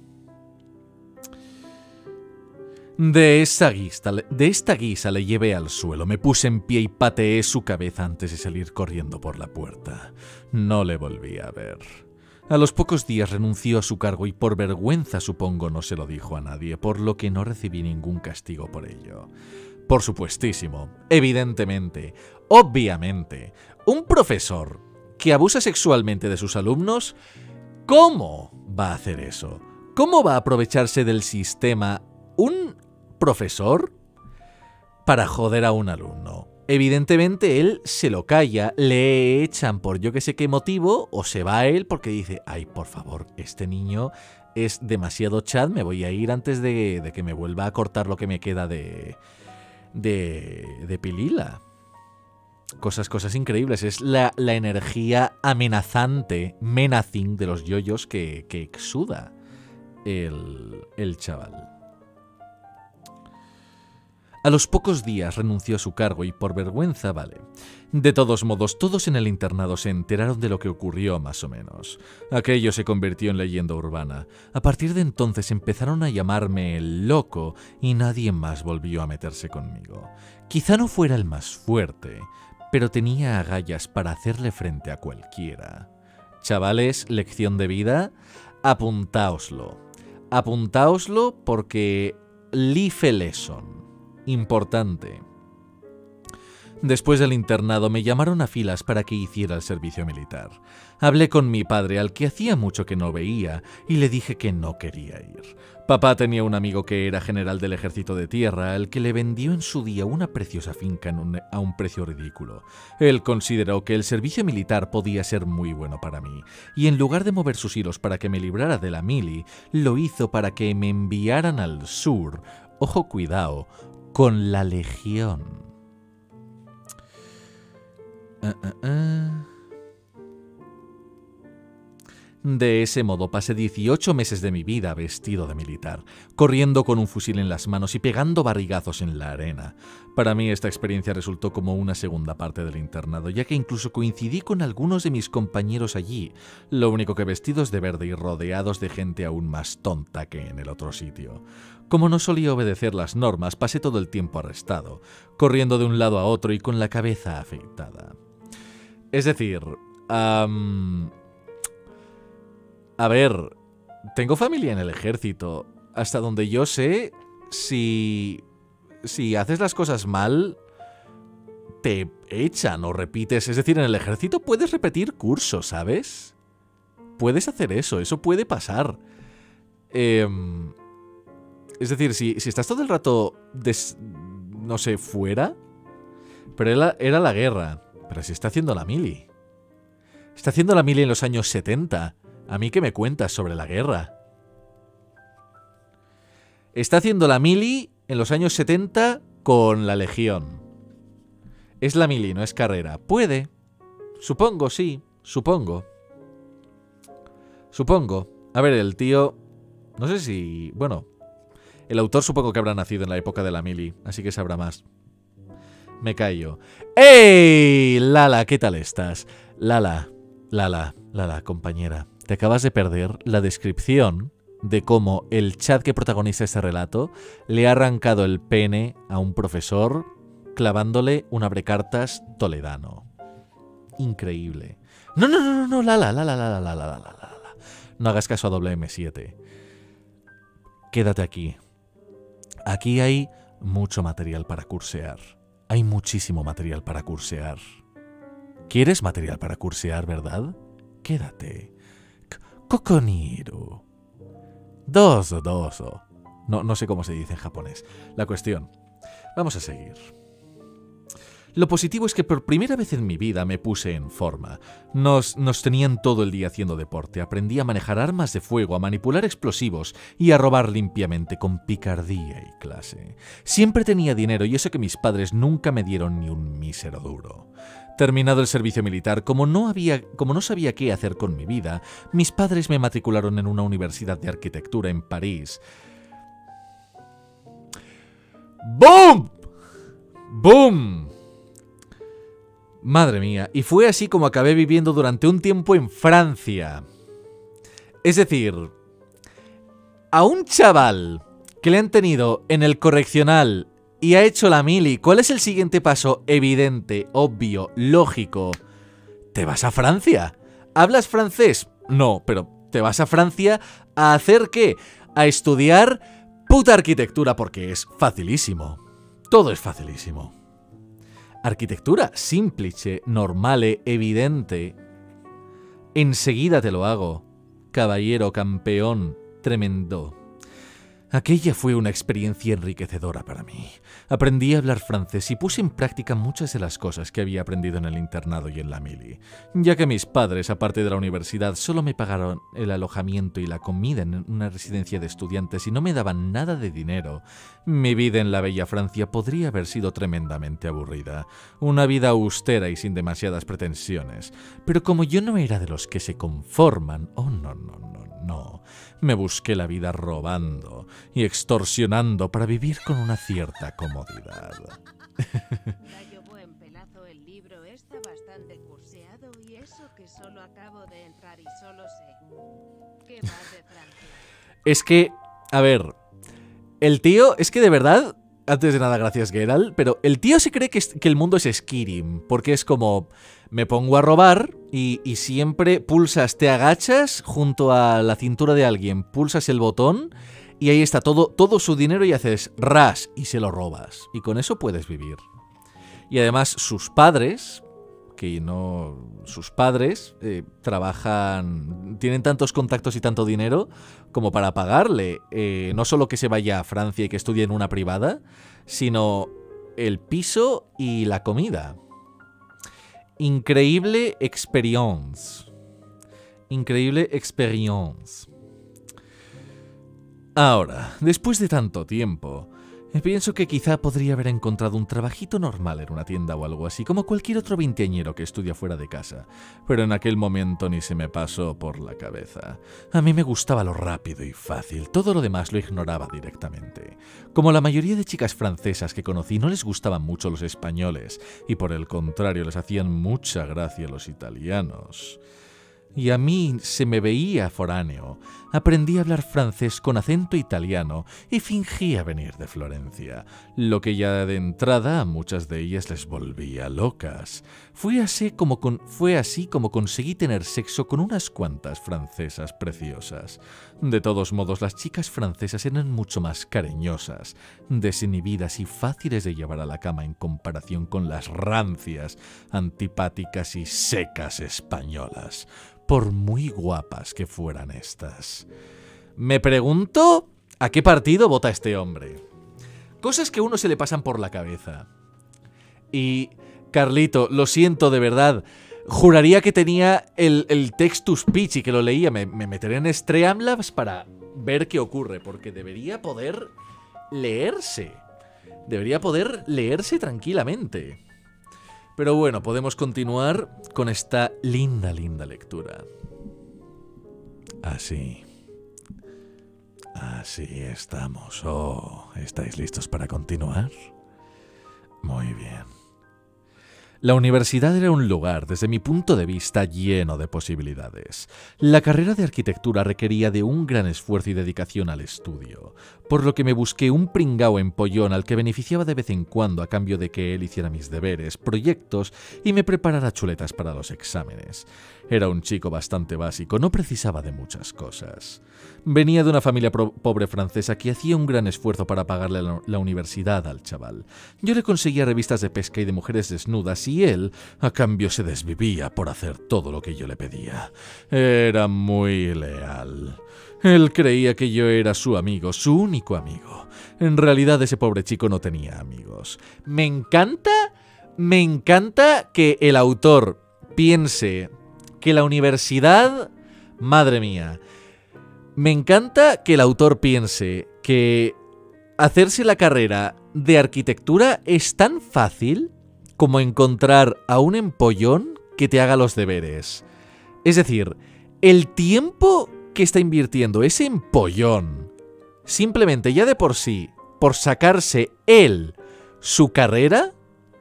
De esta, guisa, de esta guisa le llevé al suelo, me puse en pie y pateé su cabeza antes de salir corriendo por la puerta. No le volví a ver. A los pocos días renunció a su cargo y por vergüenza, supongo, no se lo dijo a nadie, por lo que no recibí ningún castigo por ello. Por supuestísimo, evidentemente, obviamente, un profesor que abusa sexualmente de sus alumnos, ¿cómo va a hacer eso? ¿Cómo va a aprovecharse del sistema un profesor para joder a un alumno? Evidentemente él se lo calla, le echan por yo que sé qué motivo, o se va a él porque dice, ay, por favor, este niño es demasiado chat, me voy a ir antes de, de que me vuelva a cortar lo que me queda de, de, de pilila. Cosas, cosas increíbles. Es la, la energía amenazante, menacing de los yoyos que, que exuda el, el chaval. A los pocos días renunció a su cargo y por vergüenza, vale. De todos modos, todos en el internado se enteraron de lo que ocurrió más o menos. Aquello se convirtió en leyenda urbana. A partir de entonces empezaron a llamarme el loco y nadie más volvió a meterse conmigo. Quizá no fuera el más fuerte, pero tenía agallas para hacerle frente a cualquiera. Chavales, lección de vida, apuntaoslo. Apuntaoslo porque life lesson. Importante. Después del internado me llamaron a filas para que hiciera el servicio militar. Hablé con mi padre, al que hacía mucho que no veía, y le dije que no quería ir. Papá tenía un amigo que era general del ejército de tierra, al que le vendió en su día una preciosa finca en un, a un precio ridículo. Él consideró que el servicio militar podía ser muy bueno para mí, y en lugar de mover sus hilos para que me librara de la mili, lo hizo para que me enviaran al sur, ojo cuidado, con la legión. Uh, uh, uh. De ese modo pasé dieciocho meses de mi vida vestido de militar, corriendo con un fusil en las manos y pegando barrigazos en la arena. Para mí esta experiencia resultó como una segunda parte del internado, ya que incluso coincidí con algunos de mis compañeros allí, lo único que vestidos de verde y rodeados de gente aún más tonta que en el otro sitio. Como no solía obedecer las normas, pasé todo el tiempo arrestado, corriendo de un lado a otro y con la cabeza afeitada. Es decir, um, a ver, tengo familia en el ejército. Hasta donde yo sé, si, si haces las cosas mal, te echan o repites. Es decir, en el ejército puedes repetir cursos, ¿sabes? Puedes hacer eso, eso puede pasar. Eh, es decir, si, si estás todo el rato, des, no sé, fuera, pero era, era la guerra. Pero si está haciendo la mili. Está haciendo la mili en los años setenta. ¿A mí qué me cuentas sobre la guerra? Está haciendo la mili en los años setenta con la Legión. Es la mili, no es carrera. Puede. Supongo, sí. Supongo. Supongo. A ver, el tío... No sé si... Bueno, el autor supongo que habrá nacido en la época de la mili, así que sabrá más. Me callo. ¡Ey! Lala, ¿qué tal estás? Lala, Lala, Lala, compañera. Te acabas de perder la descripción de cómo el chat que protagoniza este relato le ha arrancado el pene a un profesor clavándole un abrecartas toledano. Increíble. No, no, no, no, no, Lala, Lala, Lala, Lala, Lala, Lala. No hagas caso a doble eme siete. Quédate aquí. Aquí hay mucho material para cursear. Hay muchísimo material para cursear. ¿Quieres material para cursear, verdad? Quédate. Kokoniru. Dozo, dozo. No, no sé cómo se dice en japonés. La cuestión. Vamos a seguir. Lo positivo es que por primera vez en mi vida me puse en forma. Nos, nos tenían todo el día haciendo deporte. Aprendí a manejar armas de fuego, a manipular explosivos y a robar limpiamente con picardía y clase. Siempre tenía dinero y eso que mis padres nunca me dieron ni un mísero duro. Terminado el servicio militar, como no, había, como no sabía qué hacer con mi vida, mis padres me matricularon en una universidad de arquitectura en París. ¡Boom! ¡Boom! Madre mía, y fue así como acabé viviendo durante un tiempo en Francia. Es decir, a un chaval que le han tenido en el correccional y ha hecho la mili, ¿cuál es el siguiente paso evidente, obvio, lógico? ¿Te vas a Francia? ¿Hablas francés? No, pero te vas a Francia ¿a hacer qué? A estudiar puta arquitectura, porque es facilísimo. Todo es facilísimo. Arquitectura simplice, normale, evidente. Enseguida te lo hago. Caballero, campeón, tremendo. Aquella fue una experiencia enriquecedora para mí. Aprendí a hablar francés y puse en práctica muchas de las cosas que había aprendido en el internado y en la mili, ya que mis padres, aparte de la universidad, solo me pagaron el alojamiento y la comida en una residencia de estudiantes y no me daban nada de dinero. Mi vida en la bella Francia podría haber sido tremendamente aburrida, una vida austera y sin demasiadas pretensiones, pero como yo no era de los que se conforman, oh no, no, no, no, me busqué la vida robando y extorsionando para vivir con una cierta comodidad. Gallo buen pelazo, el libro está bastante curseado y eso que solo acabo de entrar y solo sé que vas de Francia. Es que, a ver, el tío, es que de verdad, antes de nada gracias Geralt, pero el tío se cree que, es, que el mundo es Skyrim, porque es como, me pongo a robar y, y siempre pulsas, te agachas junto a la cintura de alguien, pulsas el botón y ahí está todo, todo su dinero y haces ras y se lo robas. Y con eso puedes vivir. Y además sus padres, que no... Sus padres eh, trabajan... Tienen tantos contactos y tanto dinero como para pagarle. Eh, no solo que se vaya a Francia y que estudie en una privada, sino el piso y la comida. Increíble experience. Increíble experience. Ahora, después de tanto tiempo, Pienso que quizá podría haber encontrado un trabajito normal en una tienda o algo así, como cualquier otro veinteañero que estudia fuera de casa. Pero en aquel momento ni se me pasó por la cabeza. A mí me gustaba lo rápido y fácil, todo lo demás lo ignoraba directamente. Como la mayoría de chicas francesas que conocí no les gustaban mucho los españoles, y por el contrario les hacían mucha gracia los italianos. Y a mí se me veía foráneo. Aprendí a hablar francés con acento italiano y fingía venir de Florencia, lo que ya de entrada a muchas de ellas les volvía locas. Fue así como, con, fue así como conseguí tener sexo con unas cuantas francesas preciosas. De todos modos, las chicas francesas eran mucho más cariñosas, desinhibidas y fáciles de llevar a la cama en comparación con las rancias, antipáticas y secas españolas, por muy guapas que fueran estas. Me pregunto a qué partido vota este hombre. Cosas que a uno se le pasan por la cabeza. Y, Carlito, lo siento de verdad, juraría que tenía el, el text-to-speech y que lo leía. Me, me meteré en Streamlabs para ver qué ocurre, porque debería poder leerse. Debería poder leerse tranquilamente. Pero bueno, podemos continuar con esta linda, linda lectura. Así. Así estamos. Oh, ¿estáis listos para continuar? Muy bien. La universidad era un lugar, desde mi punto de vista, lleno de posibilidades. La carrera de arquitectura requería de un gran esfuerzo y dedicación al estudio, por lo que me busqué un pringao empollón al que beneficiaba de vez en cuando a cambio de que él hiciera mis deberes, proyectos y me preparara chuletas para los exámenes. Era un chico bastante básico, no precisaba de muchas cosas. Venía de una familia pobre francesa que hacía un gran esfuerzo para pagarle la, la universidad al chaval. Yo le conseguía revistas de pesca y de mujeres desnudas y él, a cambio, se desvivía por hacer todo lo que yo le pedía. Era muy leal. Él creía que yo era su amigo, su único amigo. En realidad ese pobre chico no tenía amigos. Me encanta, me encanta que el autor piense que la universidad... Madre mía. Me encanta que el autor piense que hacerse la carrera de arquitectura es tan fácil como encontrar a un empollón que te haga los deberes. Es decir, el tiempo que está invirtiendo ese empollón, simplemente ya de por sí, por sacarse él su carrera,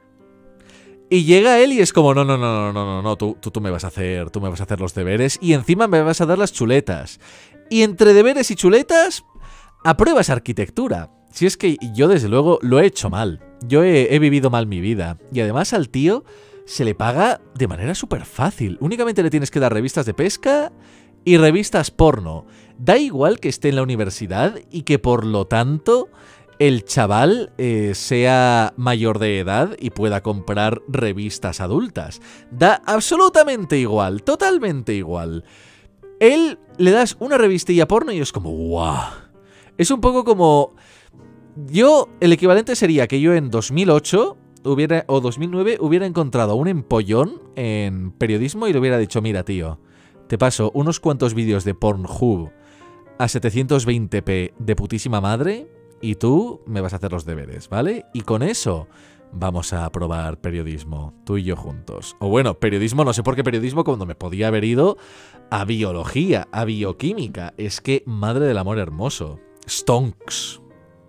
y llega él y es como, no, no, no, no, no, no, no, tú, tú, tú me vas a hacer, tú me vas a hacer los deberes y encima me vas a dar las chuletas. Y entre deberes y chuletas, apruebas arquitectura. Si es que yo desde luego lo he hecho mal. Yo he, he vivido mal mi vida. Y además al tío se le paga de manera súper fácil. Únicamente le tienes que dar revistas de pesca y revistas porno. Da igual que esté en la universidad y que por lo tanto el chaval eh, sea mayor de edad y pueda comprar revistas adultas. Da absolutamente igual, totalmente igual. Él le das una revistilla porno y es como ¡guau! Es un poco como... Yo, el equivalente sería que yo en dos mil ocho hubiera, o dos mil nueve hubiera encontrado un empollón en periodismo y le hubiera dicho, mira tío, te paso unos cuantos vídeos de Pornhub a setecientos veinte p de putísima madre y tú me vas a hacer los deberes, ¿vale? Y con eso vamos a probar periodismo, tú y yo juntos. O bueno, periodismo, no sé por qué periodismo cuando me podía haber ido a biología, a bioquímica. Es que, madre del amor hermoso. Stonks.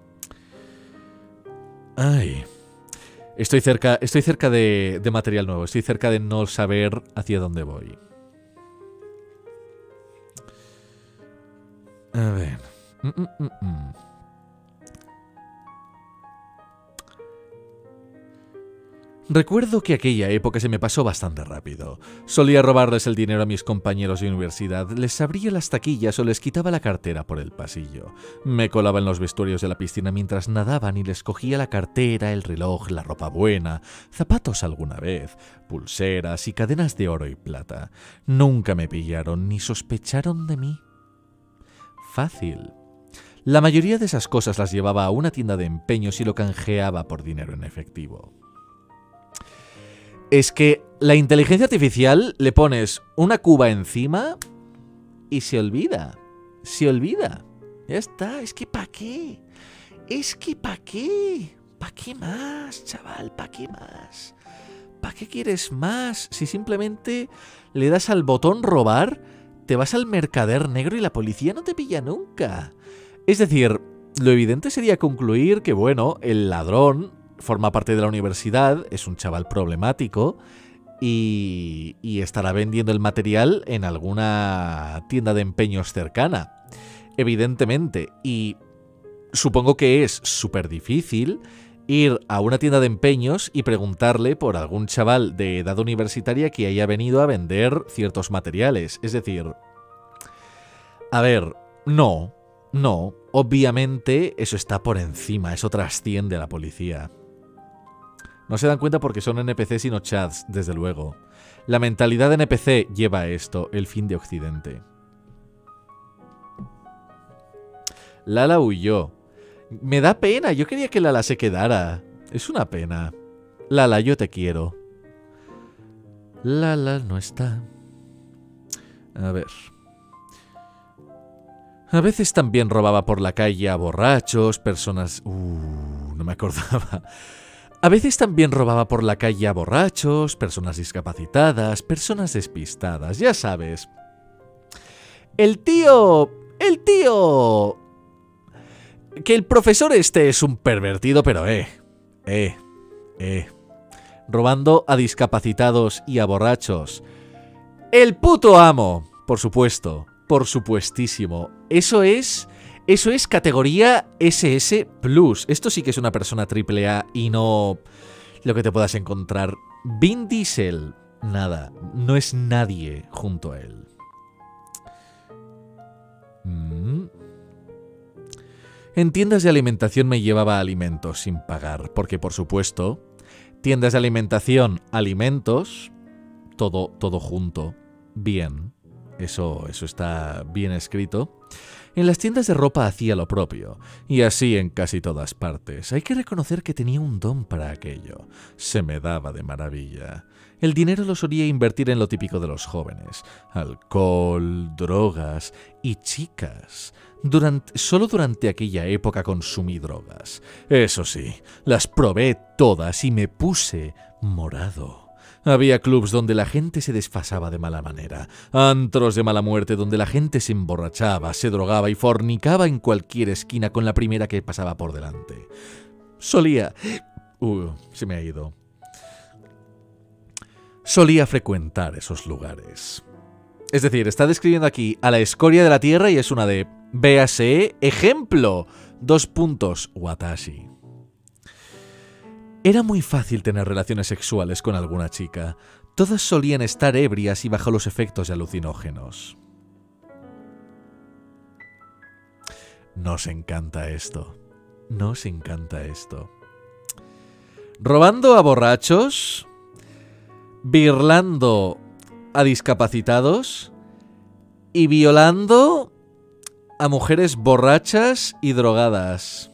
Ay. Estoy cerca, estoy cerca de, de material nuevo. Estoy cerca de no saber hacia dónde voy. A ver. Mm, mm, mm, mm. Recuerdo que aquella época se me pasó bastante rápido. Solía robarles el dinero a mis compañeros de universidad, les abría las taquillas o les quitaba la cartera por el pasillo. Me colaba en los vestuarios de la piscina mientras nadaban y les cogía la cartera, el reloj, la ropa buena, zapatos alguna vez, pulseras y cadenas de oro y plata. Nunca me pillaron ni sospecharon de mí. Fácil. La mayoría de esas cosas las llevaba a una tienda de empeños y lo canjeaba por dinero en efectivo. Es que la inteligencia artificial le pones una cuba encima y se olvida. Se olvida. Ya está. Es que ¿para qué? Es que ¿pa' qué? ¿Pa' qué más, chaval? ¿Pa' qué más? ¿Para qué quieres más? Si simplemente le das al botón robar, te vas al mercader negro y la policía no te pilla nunca. Es decir, lo evidente sería concluir que, bueno, el ladrón forma parte de la universidad, es un chaval problemático y, y estará vendiendo el material en alguna tienda de empeños cercana. Evidentemente. Y supongo que es súper difícil ir a una tienda de empeños y preguntarle por algún chaval de edad universitaria que haya venido a vender ciertos materiales. Es decir, a ver, no, no, obviamente eso está por encima, eso trasciende a la policía. No se dan cuenta porque son N P Cs y no chats, desde luego. La mentalidad de N P C lleva a esto, el fin de Occidente. Lala huyó. Me da pena, yo quería que Lala se quedara. Es una pena. Lala, yo te quiero. Lala no está. A ver. A veces también robaba por la calle a borrachos, personas... Uh, no me acordaba. A veces también robaba por la calle a borrachos, personas discapacitadas, personas despistadas, ya sabes. El tío... El tío... Que el profesor este es un pervertido, pero eh, eh, eh. Robando a discapacitados y a borrachos. El puto amo, por supuesto, por supuestísimo. Eso es, eso es categoría ese ese plus. Esto sí que es una persona triple A y no lo que te puedas encontrar. Vin Diesel, nada, no es nadie junto a él. Mm. En tiendas de alimentación me llevaba alimentos sin pagar, porque por supuesto, tiendas de alimentación, alimentos, todo, todo junto, bien, eso, eso está bien escrito. En las tiendas de ropa hacía lo propio, y así en casi todas partes. Hay que reconocer que tenía un don para aquello, se me daba de maravilla. El dinero lo solía invertir en lo típico de los jóvenes, alcohol, drogas y chicas. Durante, solo durante aquella época consumí drogas. Eso sí, las probé todas y me puse morado. Había clubs donde la gente se desfasaba de mala manera, antros de mala muerte donde la gente se emborrachaba, se drogaba y fornicaba en cualquier esquina con la primera que pasaba por delante. Solía... Uh, se me ha ido. Solía frecuentar esos lugares. Es decir, está describiendo aquí a la escoria de la tierra y es una de... Véase, ejemplo, dos puntos, Watashi. Era muy fácil tener relaciones sexuales con alguna chica. Todas solían estar ebrias y bajo los efectos de alucinógenos. Nos encanta esto. Nos encanta esto. Robando a borrachos, birlando a discapacitados y violando a mujeres borrachas y drogadas.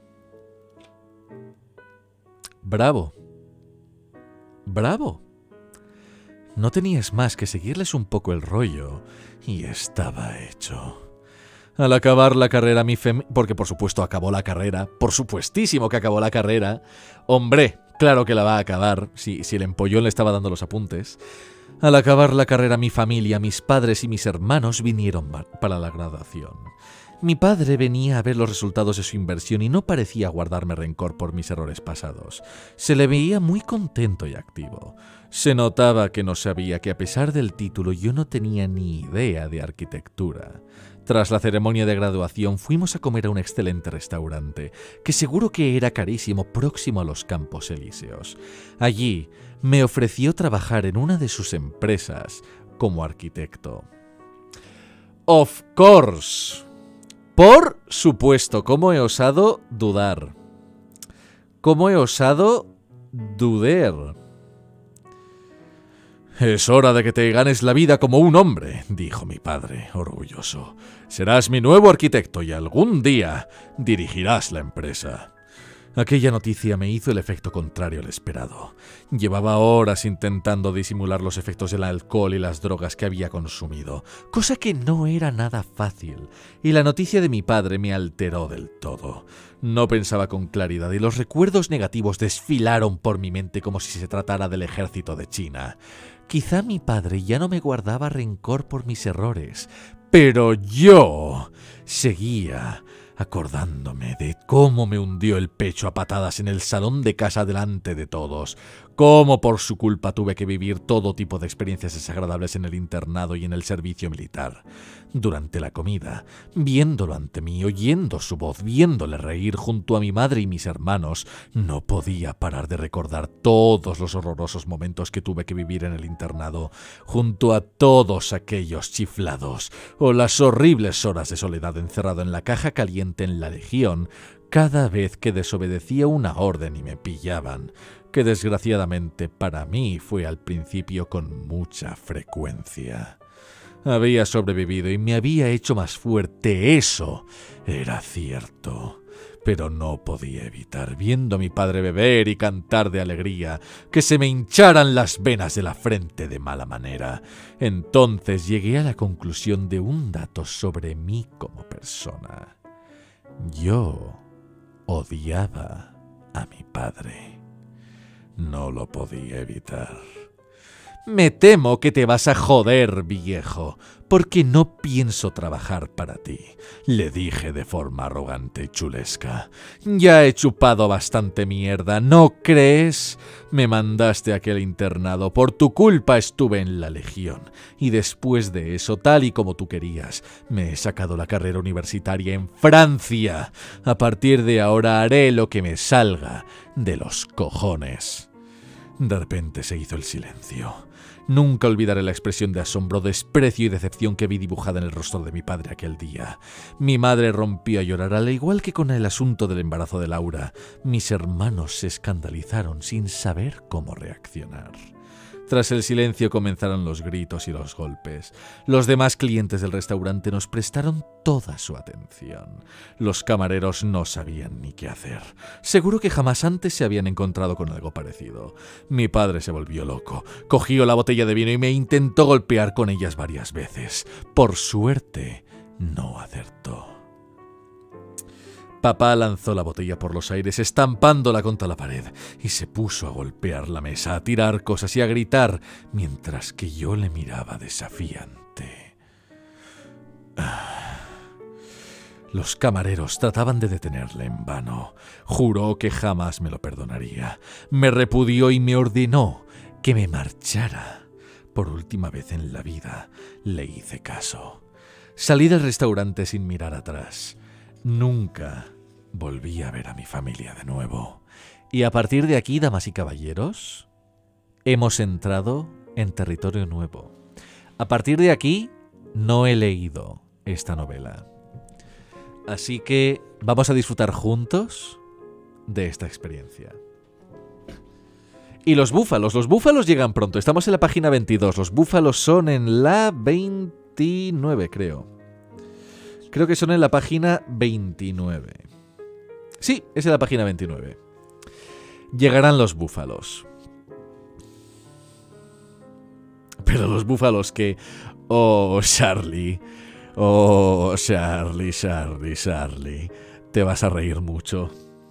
Bravo. Bravo. No tenías más que seguirles un poco el rollo y estaba hecho. Al acabar la carrera mi fem... Porque por supuesto acabó la carrera. Por supuestísimo que acabó la carrera. Hombre, claro que la va a acabar. Si, si el empollón le estaba dando los apuntes. Al acabar la carrera mi familia, mis padres y mis hermanos vinieron para la graduación. Mi padre venía a ver los resultados de su inversión y no parecía guardarme rencor por mis errores pasados. Se le veía muy contento y activo. Se notaba que no sabía que a pesar del título yo no tenía ni idea de arquitectura. Tras la ceremonia de graduación fuimos a comer a un excelente restaurante, que seguro que era carísimo, próximo a los Campos Elíseos. Allí me ofreció trabajar en una de sus empresas como arquitecto. Of course. Por supuesto, ¿cómo he osado dudar? ¿Cómo he osado dudar? Es hora de que te ganes la vida como un hombre, dijo mi padre, orgulloso. Serás mi nuevo arquitecto y algún día dirigirás la empresa. Aquella noticia me hizo el efecto contrario al esperado. Llevaba horas intentando disimular los efectos del alcohol y las drogas que había consumido, cosa que no era nada fácil, y la noticia de mi padre me alteró del todo. No pensaba con claridad y los recuerdos negativos desfilaron por mi mente como si se tratara del ejército de China. Quizá mi padre ya no me guardaba rencor por mis errores, pero yo seguía acordándome de cómo me hundió el pecho a patadas en el salón de casa delante de todos, cómo por su culpa tuve que vivir todo tipo de experiencias desagradables en el internado y en el servicio militar. Durante la comida, viéndolo ante mí, oyendo su voz, viéndole reír junto a mi madre y mis hermanos, no podía parar de recordar todos los horrorosos momentos que tuve que vivir en el internado, junto a todos aquellos chiflados, o las horribles horas de soledad encerrado en la caja caliente en la Legión, cada vez que desobedecía una orden y me pillaban, que desgraciadamente para mí fue al principio con mucha frecuencia. Había sobrevivido y me había hecho más fuerte, eso era cierto. Pero no podía evitar, viendo a mi padre beber y cantar de alegría, que se me hincharan las venas de la frente de mala manera. Entonces llegué a la conclusión de un dato sobre mí como persona. Yo odiaba a mi padre. No lo podía evitar. Me temo que te vas a joder, viejo, porque no pienso trabajar para ti, le dije de forma arrogante y chulesca. Ya he chupado bastante mierda, ¿no crees? Me mandaste a aquel internado, por tu culpa estuve en la Legión, y después de eso, tal y como tú querías, me he sacado la carrera universitaria en Francia. A partir de ahora haré lo que me salga de los cojones. De repente se hizo el silencio. Nunca olvidaré la expresión de asombro, desprecio y decepción que vi dibujada en el rostro de mi padre aquel día. Mi madre rompió a llorar, al igual que con el asunto del embarazo de Laura. Mis hermanos se escandalizaron sin saber cómo reaccionar. Tras el silencio comenzaron los gritos y los golpes. Los demás clientes del restaurante nos prestaron toda su atención. Los camareros no sabían ni qué hacer. Seguro que jamás antes se habían encontrado con algo parecido. Mi padre se volvió loco. Cogió la botella de vino y me intentó golpear con ellas varias veces. Por suerte, no acertó. Papá lanzó la botella por los aires, estampándola contra la pared, y se puso a golpear la mesa, a tirar cosas y a gritar, mientras que yo le miraba desafiante. Los camareros trataban de detenerle en vano. Juró que jamás me lo perdonaría. Me repudió y me ordenó que me marchara. Por última vez en la vida le hice caso. Salí del restaurante sin mirar atrás. Nunca volví a ver a mi familia de nuevo. Y a partir de aquí, damas y caballeros, hemos entrado en territorio nuevo. A partir de aquí, no he leído esta novela. Así que vamos a disfrutar juntos de esta experiencia. Y los búfalos, los búfalos llegan pronto. Estamos en la página veintidós. Los búfalos son en la veintinueve, creo. Creo que son en la página veintinueve. Sí, es en la página veintinueve. Llegarán los búfalos. Pero los búfalos que... Oh, Charlie. Oh, Charlie, Charlie, Charlie. Te vas a reír mucho.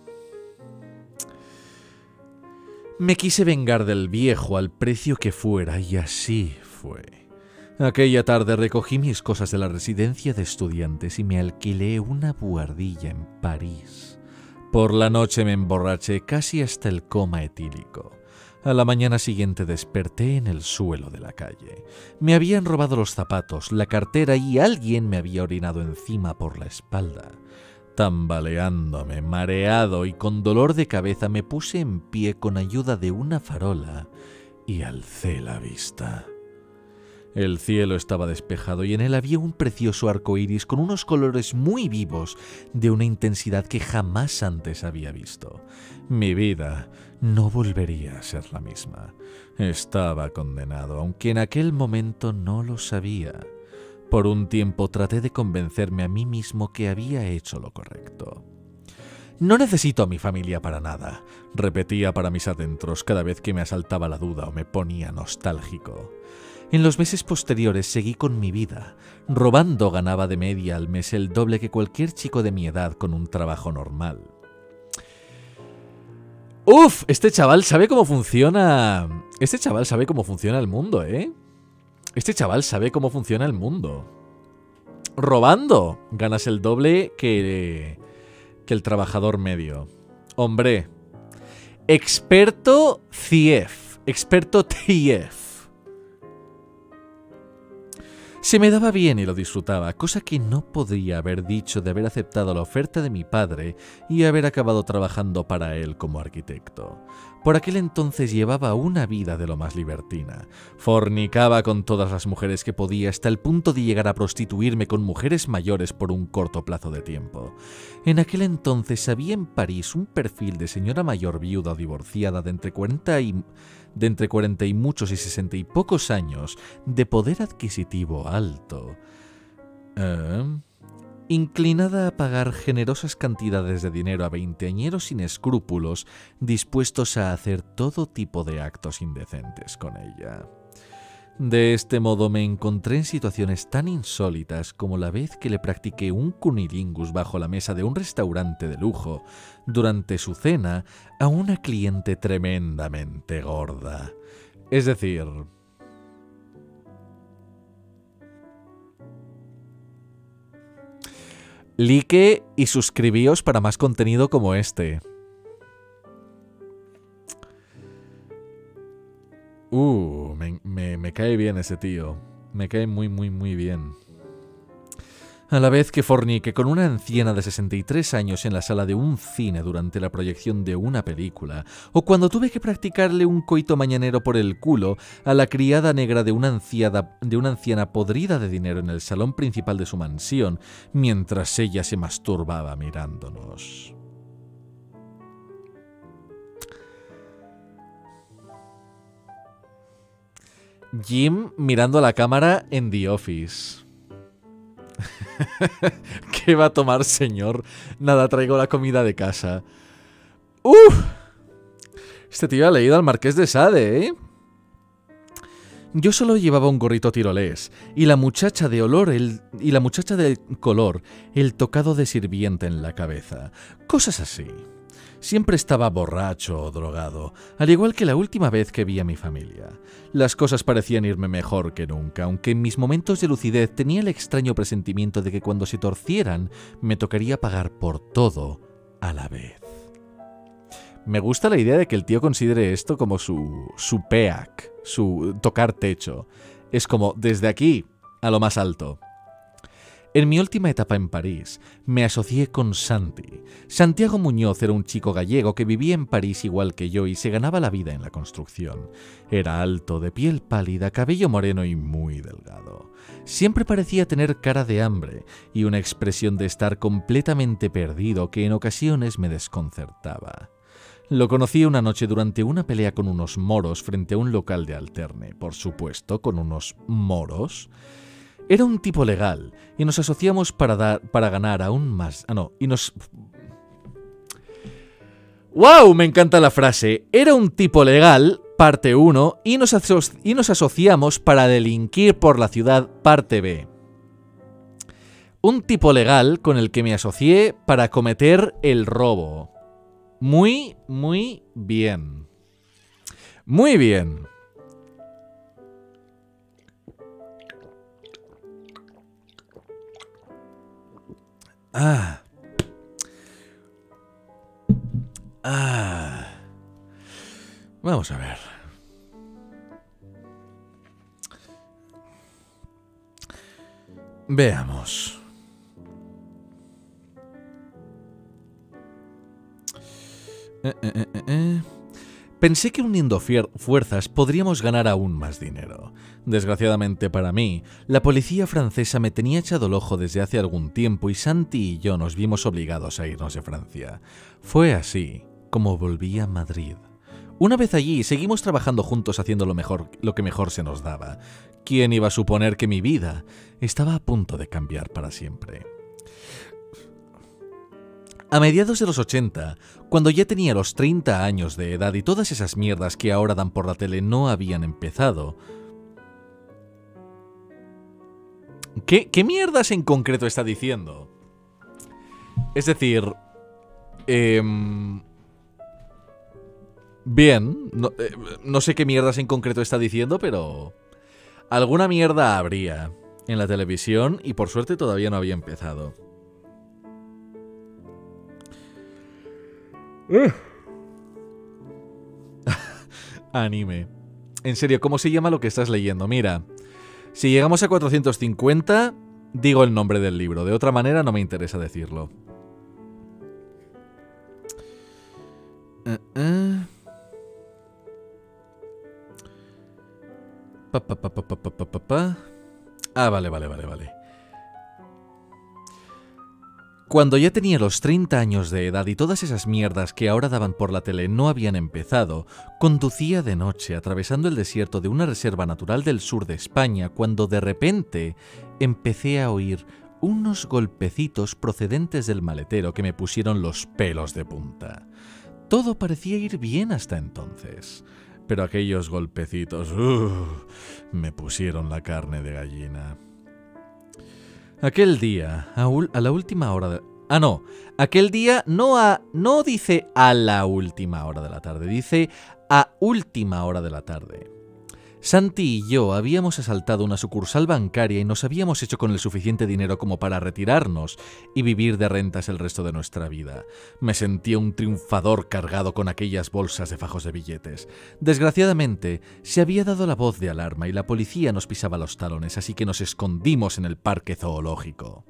Me quise vengar del viejo al precio que fuera, y así fue. Aquella tarde recogí mis cosas de la residencia de estudiantes y me alquilé una buhardilla en París. Por la noche me emborraché casi hasta el coma etílico. A la mañana siguiente desperté en el suelo de la calle. Me habían robado los zapatos, la cartera y alguien me había orinado encima por la espalda. Tambaleándome, mareado y con dolor de cabeza, me puse en pie con ayuda de una farola y alcé la vista. El cielo estaba despejado y en él había un precioso arco iris con unos colores muy vivos de una intensidad que jamás antes había visto. Mi vida no volvería a ser la misma. Estaba condenado, aunque en aquel momento no lo sabía. Por un tiempo traté de convencerme a mí mismo que había hecho lo correcto. No necesito a mi familia para nada, repetía para mis adentros cada vez que me asaltaba la duda o me ponía nostálgico. En los meses posteriores seguí con mi vida. Robando ganaba de media al mes el doble que cualquier chico de mi edad con un trabajo normal. ¡Uf! Este chaval sabe cómo funciona... Este chaval sabe cómo funciona el mundo, ¿eh? Este chaval sabe cómo funciona el mundo. Robando ganas el doble que, que el trabajador medio. Hombre. Experto C I E F. Experto T I E F. Se me daba bien y lo disfrutaba, cosa que no podría haber dicho de haber aceptado la oferta de mi padre y haber acabado trabajando para él como arquitecto. Por aquel entonces llevaba una vida de lo más libertina. Fornicaba con todas las mujeres que podía hasta el punto de llegar a prostituirme con mujeres mayores por un corto plazo de tiempo. En aquel entonces había en París un perfil de señora mayor viuda o divorciada de entre cuarenta y... de entre cuarenta y muchos y sesenta y pocos años, de poder adquisitivo alto, eh, inclinada a pagar generosas cantidades de dinero a veinteañeros sin escrúpulos, dispuestos a hacer todo tipo de actos indecentes con ella. De este modo me encontré en situaciones tan insólitas como la vez que le practiqué un cunilingus bajo la mesa de un restaurante de lujo durante su cena a una cliente tremendamente gorda. Es decir... like y suscribíos para más contenido como este. Uh, me, me, me cae bien ese tío. Me cae muy, muy, muy bien. A la vez que fornique con una anciana de sesenta y tres años en la sala de un cine durante la proyección de una película, o cuando tuve que practicarle un coito mañanero por el culo a la criada negra de una, anciada, de una anciana podrida de dinero en el salón principal de su mansión, mientras ella se masturbaba mirándonos. Jim mirando a la cámara en The Office. ¿Qué va a tomar, señor? Nada, traigo la comida de casa. ¡Uf! Este tío ha leído al Marqués de Sade, ¿eh? Yo solo llevaba un gorrito tirolés y la muchacha de olor el, y la muchacha de color el tocado de sirvienta en la cabeza. Cosas así. Siempre estaba borracho o drogado, al igual que la última vez que vi a mi familia. Las cosas parecían irme mejor que nunca, aunque en mis momentos de lucidez tenía el extraño presentimiento de que cuando se torcieran me tocaría pagar por todo a la vez. Me gusta la idea de que el tío considere esto como su, su P E A C, su tocar techo. Es como desde aquí a lo más alto. En mi última etapa en París, me asocié con Santi. Santiago Muñoz era un chico gallego que vivía en París igual que yo y se ganaba la vida en la construcción. Era alto, de piel pálida, cabello moreno y muy delgado. Siempre parecía tener cara de hambre y una expresión de estar completamente perdido que en ocasiones me desconcertaba. Lo conocí una noche durante una pelea con unos moros frente a un local de alterne. Por supuesto, con unos moros. Era un tipo legal y nos asociamos para, dar, para ganar aún más... Ah, no, y nos... ¡Wow! Me encanta la frase. Era un tipo legal, parte uno, y nos, aso y nos asociamos para delinquir por la ciudad, parte B. Un tipo legal con el que me asocié para cometer el robo. Muy, muy bien. Muy bien. Ah. Ah. Vamos a ver. Veamos. Eh, eh, eh, eh. Pensé que uniendo fuerzas podríamos ganar aún más dinero. Desgraciadamente para mí, la policía francesa me tenía echado el ojo desde hace algún tiempo y Santi y yo nos vimos obligados a irnos de Francia. Fue así como volví a Madrid. Una vez allí, seguimos trabajando juntos haciendo lo, mejor, lo que mejor se nos daba. ¿Quién iba a suponer que mi vida estaba a punto de cambiar para siempre? A mediados de los ochenta, cuando ya tenía los treinta años de edad y todas esas mierdas que ahora dan por la tele no habían empezado... ¿Qué, qué mierdas en concreto está diciendo? Es decir... Eh, bien, no, eh, no sé qué mierdas en concreto está diciendo, pero... alguna mierda habría en la televisión y por suerte todavía no había empezado. Uh. Anime. En serio, ¿cómo se llama lo que estás leyendo? Mira, si llegamos a cuatrocientos cincuenta, digo el nombre del libro. De otra manera no me interesa decirlo. Uh, uh. Pa, pa, pa, pa, pa, pa, pa, pa. Ah, vale, vale, vale, vale. Cuando ya tenía los treinta años de edad y todas esas mierdas que ahora daban por la tele no habían empezado, conducía de noche atravesando el desierto de una reserva natural del sur de España cuando de repente empecé a oír unos golpecitos procedentes del maletero que me pusieron los pelos de punta. Todo parecía ir bien hasta entonces, pero aquellos golpecitos uh, me pusieron la carne de gallina. Aquel día, a, a la última hora de... Ah, no. Aquel día no, a, no dice a la última hora de la tarde, dice a última hora de la tarde. Santi y yo habíamos asaltado una sucursal bancaria y nos habíamos hecho con el suficiente dinero como para retirarnos y vivir de rentas el resto de nuestra vida. Me sentía un triunfador cargado con aquellas bolsas de fajos de billetes. Desgraciadamente, se había dado la voz de alarma y la policía nos pisaba los talones, así que nos escondimos en el parque zoológico.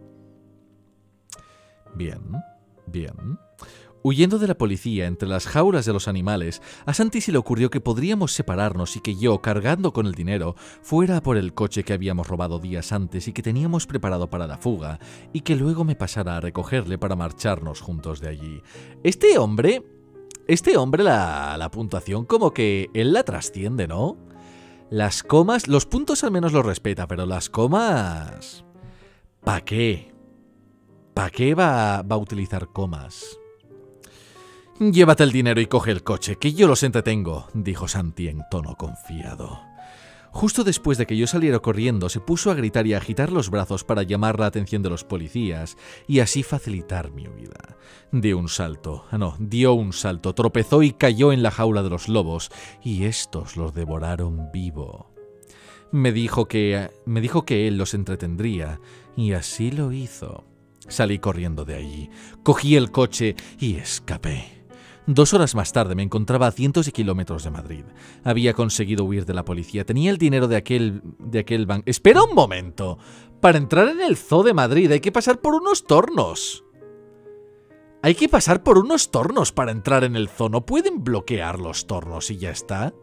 Bien, bien... Huyendo de la policía entre las jaulas de los animales, a Santi se le ocurrió que podríamos separarnos y que yo, cargando con el dinero, fuera a por el coche que habíamos robado días antes y que teníamos preparado para la fuga, y que luego me pasara a recogerle para marcharnos juntos de allí. Este hombre... Este hombre la, la puntuación como que él la trasciende, ¿no? Las comas... Los puntos al menos los respeta, pero las comas... ¿Pa qué? ¿Pa qué va, va a utilizar comas? «Llévate el dinero y coge el coche, que yo los entretengo», dijo Santi en tono confiado. Justo después de que yo saliera corriendo, se puso a gritar y a agitar los brazos para llamar la atención de los policías y así facilitar mi huida. Dio un salto, no, dio un salto, tropezó y cayó en la jaula de los lobos, y estos los devoraron vivo. Me dijo que, me dijo que él los entretendría, y así lo hizo. Salí corriendo de allí, cogí el coche y escapé. Dos horas más tarde me encontraba a cientos de kilómetros de Madrid. Había conseguido huir de la policía. Tenía el dinero de aquel, de aquel banco. ¡Espera un momento! Para entrar en el Zoo de Madrid hay que pasar por unos tornos. Hay que pasar por unos tornos para entrar en el zoo. ¿No pueden bloquear los tornos y ya está?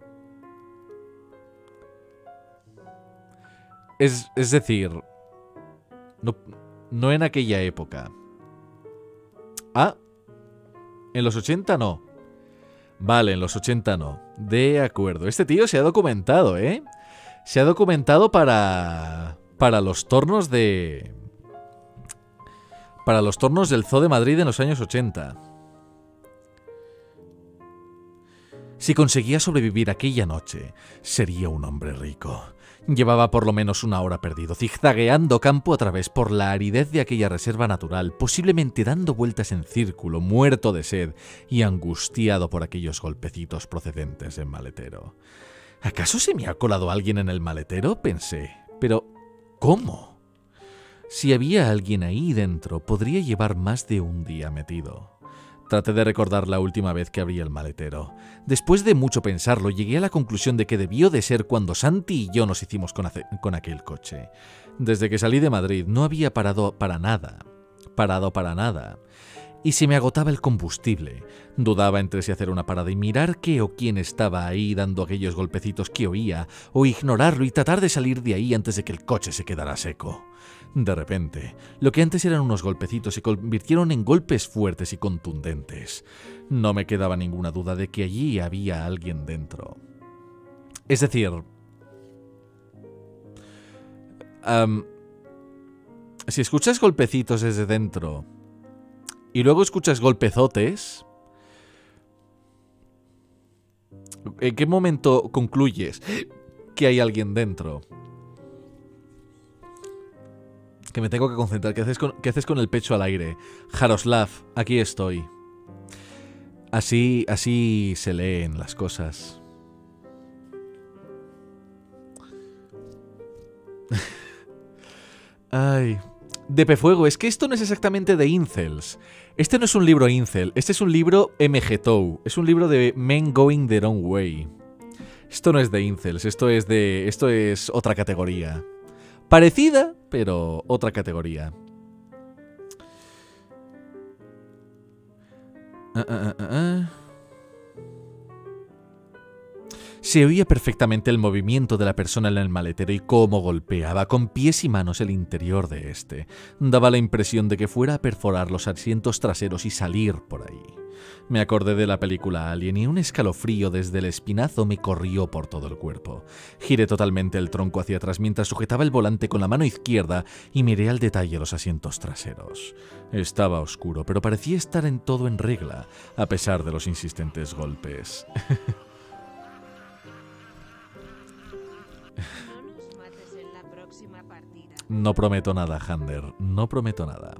Es, es decir... No, no en aquella época. Ah... En los ochenta no. Vale, en los ochenta no. De acuerdo. Este tío se ha documentado, ¿eh? Se ha documentado para... Para los tornos de... Para los tornos del Zoo de Madrid en los años ochenta. Si conseguía sobrevivir aquella noche, sería un hombre rico. Llevaba por lo menos una hora perdido, zigzagueando campo a través por la aridez de aquella reserva natural, posiblemente dando vueltas en círculo, muerto de sed y angustiado por aquellos golpecitos procedentes del maletero. ¿Acaso se me ha colado alguien en el maletero?, pensé. Pero, ¿cómo? Si había alguien ahí dentro, podría llevar más de un día metido. Traté de recordar la última vez que abrí el maletero. Después de mucho pensarlo, llegué a la conclusión de que debió de ser cuando Santi y yo nos hicimos con, con aquel coche. Desde que salí de Madrid no había parado para nada. Parado para nada. Y se me agotaba el combustible. Dudaba entre si hacer una parada y mirar qué o quién estaba ahí dando aquellos golpecitos que oía, o ignorarlo y tratar de salir de ahí antes de que el coche se quedara seco. De repente, lo que antes eran unos golpecitos se convirtieron en golpes fuertes y contundentes. No me quedaba ninguna duda de que allí había alguien dentro. Es decir... Um, si escuchas golpecitos desde dentro y luego escuchas golpezotes, ¿en qué momento concluyes que hay alguien dentro? Que me tengo que concentrar. ¿Qué haces con, qué haces con el pecho al aire? Jaroslav, aquí estoy. Así, así se leen las cosas. Ay. De Pefuego, es que esto no es exactamente de incels. Este no es un libro incel, este es un libro M G T O W. Es un libro de Men Going Their Own Way. Esto no es de incels, esto es de. Esto es otra categoría. Parecida, pero otra categoría. Uh, uh, uh, uh. Se oía perfectamente el movimiento de la persona en el maletero y cómo golpeaba con pies y manos el interior de este. Daba la impresión de que fuera a perforar los asientos traseros y salir por ahí. Me acordé de la película Alien y un escalofrío desde el espinazo me corrió por todo el cuerpo. Giré totalmente el tronco hacia atrás mientras sujetaba el volante con la mano izquierda y miré al detalle los asientos traseros. Estaba oscuro, pero parecía estar en todo en regla, a pesar de los insistentes golpes. No nos mates en la próxima partida. No prometo nada, Hander, no prometo nada.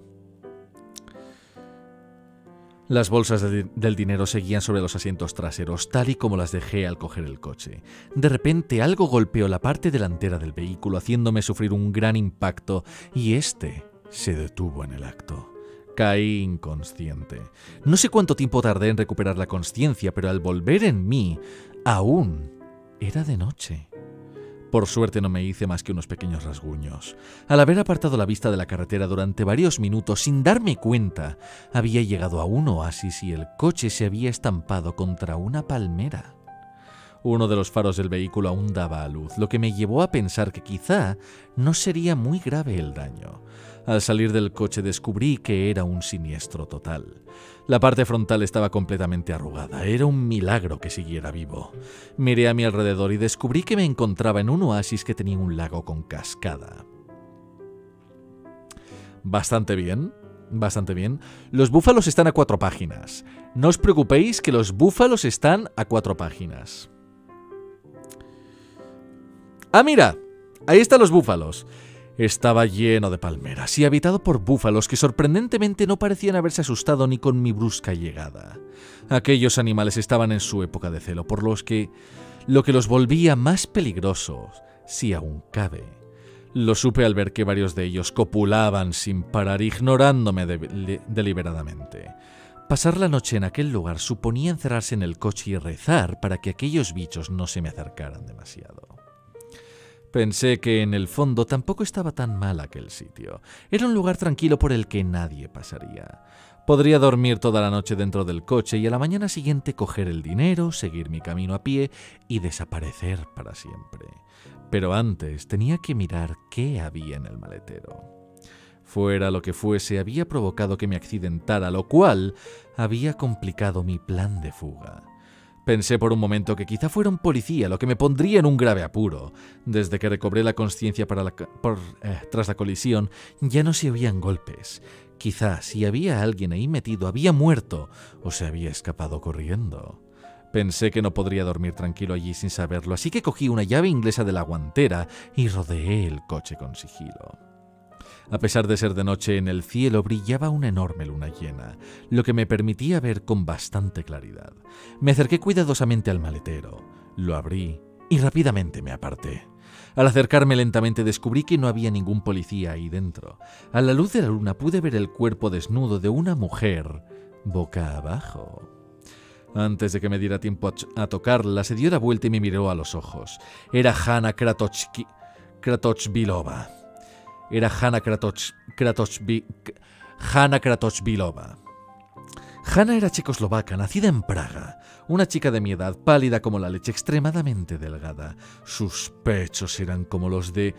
Las bolsas de, del dinero seguían sobre los asientos traseros, tal y como las dejé al coger el coche. De repente algo golpeó la parte delantera del vehículo, haciéndome sufrir un gran impacto, y este se detuvo en el acto. Caí inconsciente. No sé cuánto tiempo tardé en recuperar la consciencia, pero al volver en mí, aún era de noche. Por suerte no me hice más que unos pequeños rasguños. Al haber apartado la vista de la carretera durante varios minutos sin darme cuenta, había llegado a un oasis y el coche se había estampado contra una palmera. Uno de los faros del vehículo aún daba a luz, lo que me llevó a pensar que quizá no sería muy grave el daño. Al salir del coche descubrí que era un siniestro total. La parte frontal estaba completamente arrugada. Era un milagro que siguiera vivo. Miré a mi alrededor y descubrí que me encontraba en un oasis que tenía un lago con cascada. Bastante bien, bastante bien. Los búfalos están a cuatro páginas. No os preocupéis que los búfalos están a cuatro páginas. ¡Ah, mira! Ahí están los búfalos. Estaba lleno de palmeras y habitado por búfalos que sorprendentemente no parecían haberse asustado ni con mi brusca llegada. Aquellos animales estaban en su época de celo, por los que lo que los volvía más peligrosos, si aún cabe. Lo supe al ver que varios de ellos copulaban sin parar, ignorándome de de deliberadamente. Pasar la noche en aquel lugar suponía encerrarse en el coche y rezar para que aquellos bichos no se me acercaran demasiado. Pensé que en el fondo tampoco estaba tan mal aquel sitio. Era un lugar tranquilo por el que nadie pasaría. Podría dormir toda la noche dentro del coche y a la mañana siguiente coger el dinero, seguir mi camino a pie y desaparecer para siempre. Pero antes tenía que mirar qué había en el maletero. Fuera lo que fuese, había provocado que me accidentara, lo cual había complicado mi plan de fuga. Pensé por un momento que quizá fuera un policía, lo que me pondría en un grave apuro. Desde que recobré la consciencia para la, por, eh, tras la colisión, ya no se oían golpes. Quizá si había alguien ahí metido, había muerto o se había escapado corriendo. Pensé que no podría dormir tranquilo allí sin saberlo, así que cogí una llave inglesa de la guantera y rodeé el coche con sigilo. A pesar de ser de noche, en el cielo brillaba una enorme luna llena, lo que me permitía ver con bastante claridad. Me acerqué cuidadosamente al maletero, lo abrí y rápidamente me aparté. Al acercarme lentamente descubrí que no había ningún policía ahí dentro. A la luz de la luna pude ver el cuerpo desnudo de una mujer boca abajo. Antes de que me diera tiempo a, a tocarla, se dio la vuelta y me miró a los ojos. Era Hanna Kratochki, Kratochvilova. Era Hanna Kratoch, Kratochvi, Hanna Kratochvilova. Hanna era checoslovaca, nacida en Praga. Una chica de mi edad, pálida como la leche, extremadamente delgada. Sus pechos eran como los de...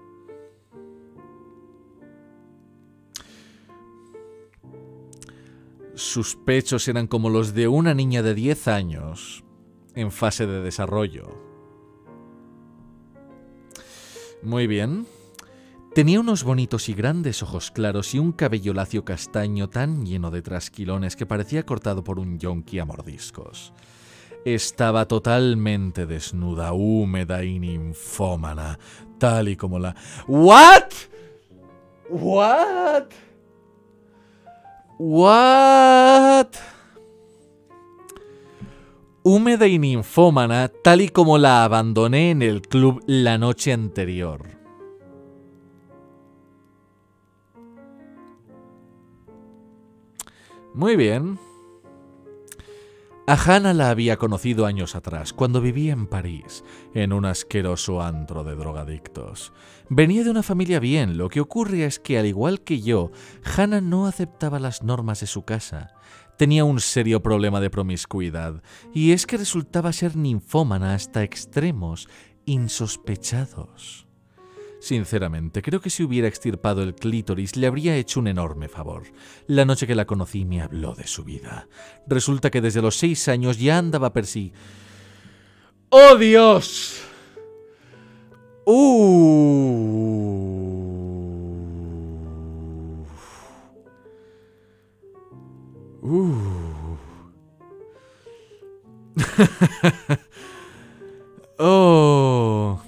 Sus pechos eran como los de una niña de diez años en fase de desarrollo. Muy bien. Tenía unos bonitos y grandes ojos claros y un cabello lacio castaño tan lleno de trasquilones que parecía cortado por un yonki a mordiscos. Estaba totalmente desnuda, húmeda y ninfómana, tal y como la... ¿What? ¿What? ¿What? Húmeda y ninfómana, tal y como la abandoné en el club la noche anterior. Muy bien. A Hannah la había conocido años atrás, cuando vivía en París, en un asqueroso antro de drogadictos. Venía de una familia bien, lo que ocurre es que, al igual que yo, Hannah no aceptaba las normas de su casa. Tenía un serio problema de promiscuidad, y es que resultaba ser ninfómana hasta extremos insospechados. Sinceramente, creo que si hubiera extirpado el clítoris le habría hecho un enorme favor. La noche que la conocí me habló de su vida. Resulta que desde los seis años ya andaba persiguiendo... ¡Oh, Dios! ¡Uh! ¡Uh! ¡Oh!